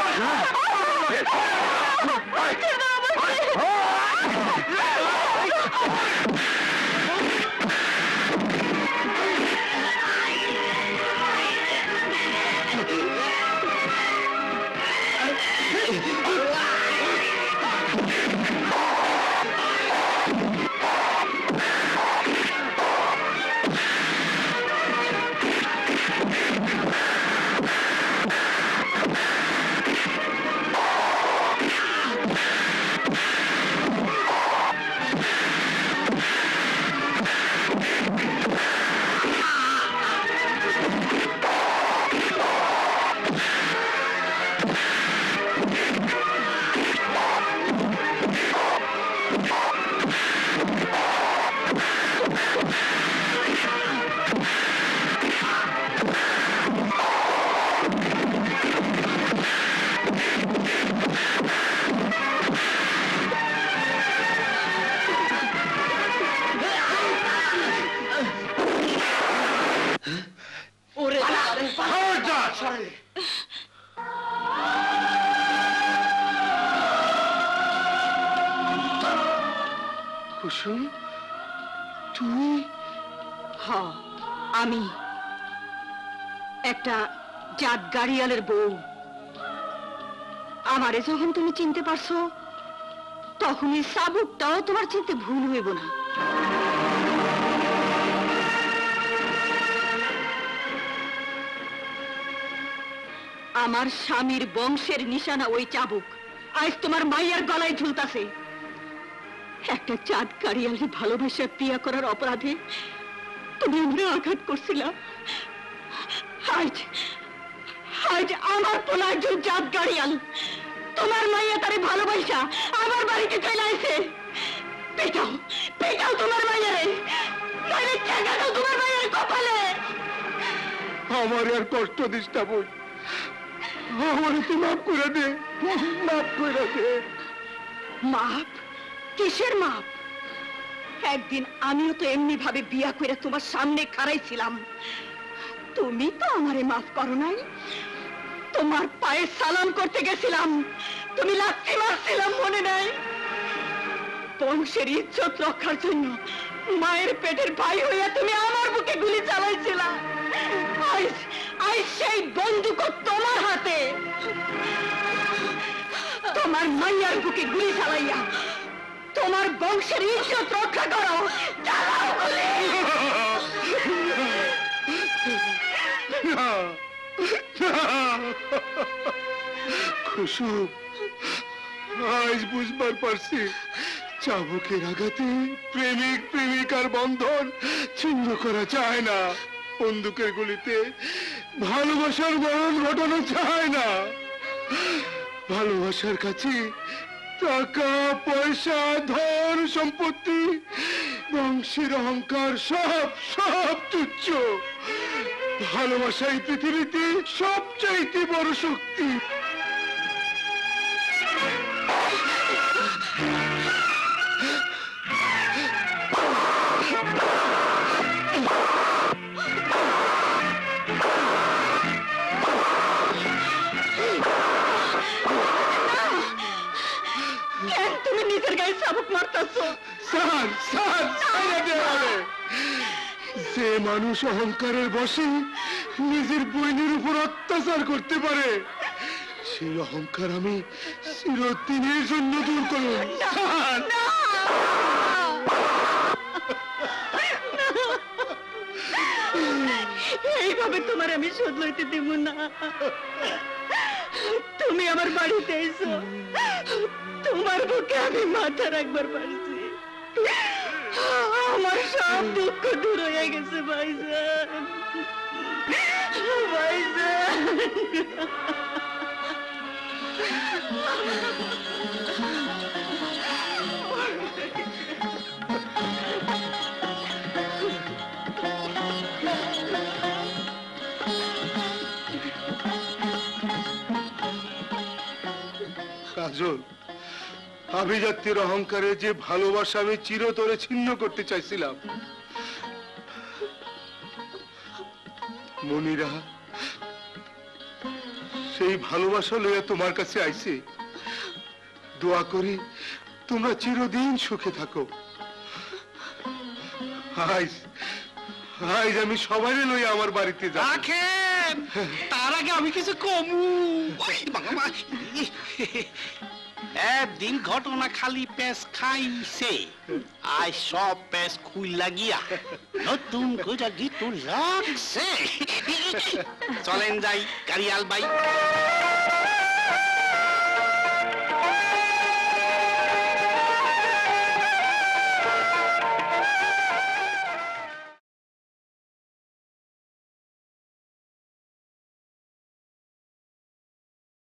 S1: কুসুম, তুমি?
S2: হ, আমি একটা জাত গাড়িয়ালের বউ। আমারে যখন তুমি চিনতে পারছো, তখন এই চাবুকটাও তোমার চিনতে ভুল হইব না। আমার স্বামীর বংশের নিশানা ওই চাবুক আজ তোমার মাইয়ার গলায় ঝুলতাছে। একটা চাঁদ কারিয়ালে ভালোবাসা প্রিয়া করার অপরাধে তুমি আমরা আঘাত করছিলা। আজ আজ আমার পোলা একজন চাঁদ গাড়িয়াল তোমার মাইয়া তারে ভালোবাসা আমার বাড়িতে চলে আসে। পেটাও পেটাও তোমার মাইয়ারে, তাহলে ঠেকা দাও তোমার মাইয়ার কপালে।
S1: আমার আর কষ্ট দিস না বোন, আমার তুই মাফ করে দে, মাফ করে দে।
S2: মাপ? কিসের মাপ? একদিন আমিও তো এমনি ভাবে বিয়া করে তোমার সামনে খাড়াইছিলাম, তুমি তো আমারে মাফ করো নাই। তোমার পায়ে সালাম করতে গেছিলাম, তুমি লাথি মারছিলাম, মনে নাই? বংশের ইজ্জত রক্ষার জন্য মায়ের পেটের ভাই হইয়া তুমি আমার বুকে গুলি চালাইছিলা। আজ আজ সেই বন্দুক তোমার হাতে। তোমার মাইয়ার বুকে গুলি চালাইয়া তোমার বংশের ইজ্জত রক্ষা করো। চালাও গুলি।
S1: কুসুম, আজ বুঝবার পারছি চাবুকের আঘাতে প্রেমিক প্রেমিকার বন্ধন ছিন্ন করা যায় না, বন্দুকের গুলিতে ভালোবাসার মরণ ঘটানো যায় না। ভালোবাসার কাছে টাকা পয়সা ধন সম্পত্তি বংশের অহংকার সব সব তুচ্ছ। ভালোবাসাই পৃথিবীতে সবচাইতে বড় শক্তি।
S2: তুমি নিজের গায়ে চাবুক মারতেছো।
S1: স্যার স্যার ছেড়ে দে আমারে। যে মানুষ অহংকারের বশে নিজের বইনের উপর অত্যাচার করতে পারে, সেই অহংকার আমি চিরদিনের জন্য দূর করব। স্যার,
S2: এইভাবে তোমার আমি শোধ লইতে দেব না। তুমি আমার বাড়িতে এসো, তোমার বুকে আমি মাথা রাখবার পারছি। আমার সব দুঃখ দূর হয়ে গেছে ভাইজান, ভাইজান।
S1: কাজল, আভিজাত্যের অহংকারে যে ভালোবাসা আমি চিরতরে ছিন্ন করতে চাইছিলাম, মনিরা সেই ভালোবাসা লইয়া তোমার কাছে আইছে। দোয়া করি তোমরা চিরদিন সুখে থাকো। আজ আজ আমি সবাই লইয়া আমার বাড়িতে যাব।
S10: রাখেন, তার আগে আমি কিছু কমু। একদিন ঘটনা খালি পেস খাইছে, আজ সব পেস খুই লাগিয়া নতুন করে গীত লাগছে। চলেন যাই, কারিয়াল বাই।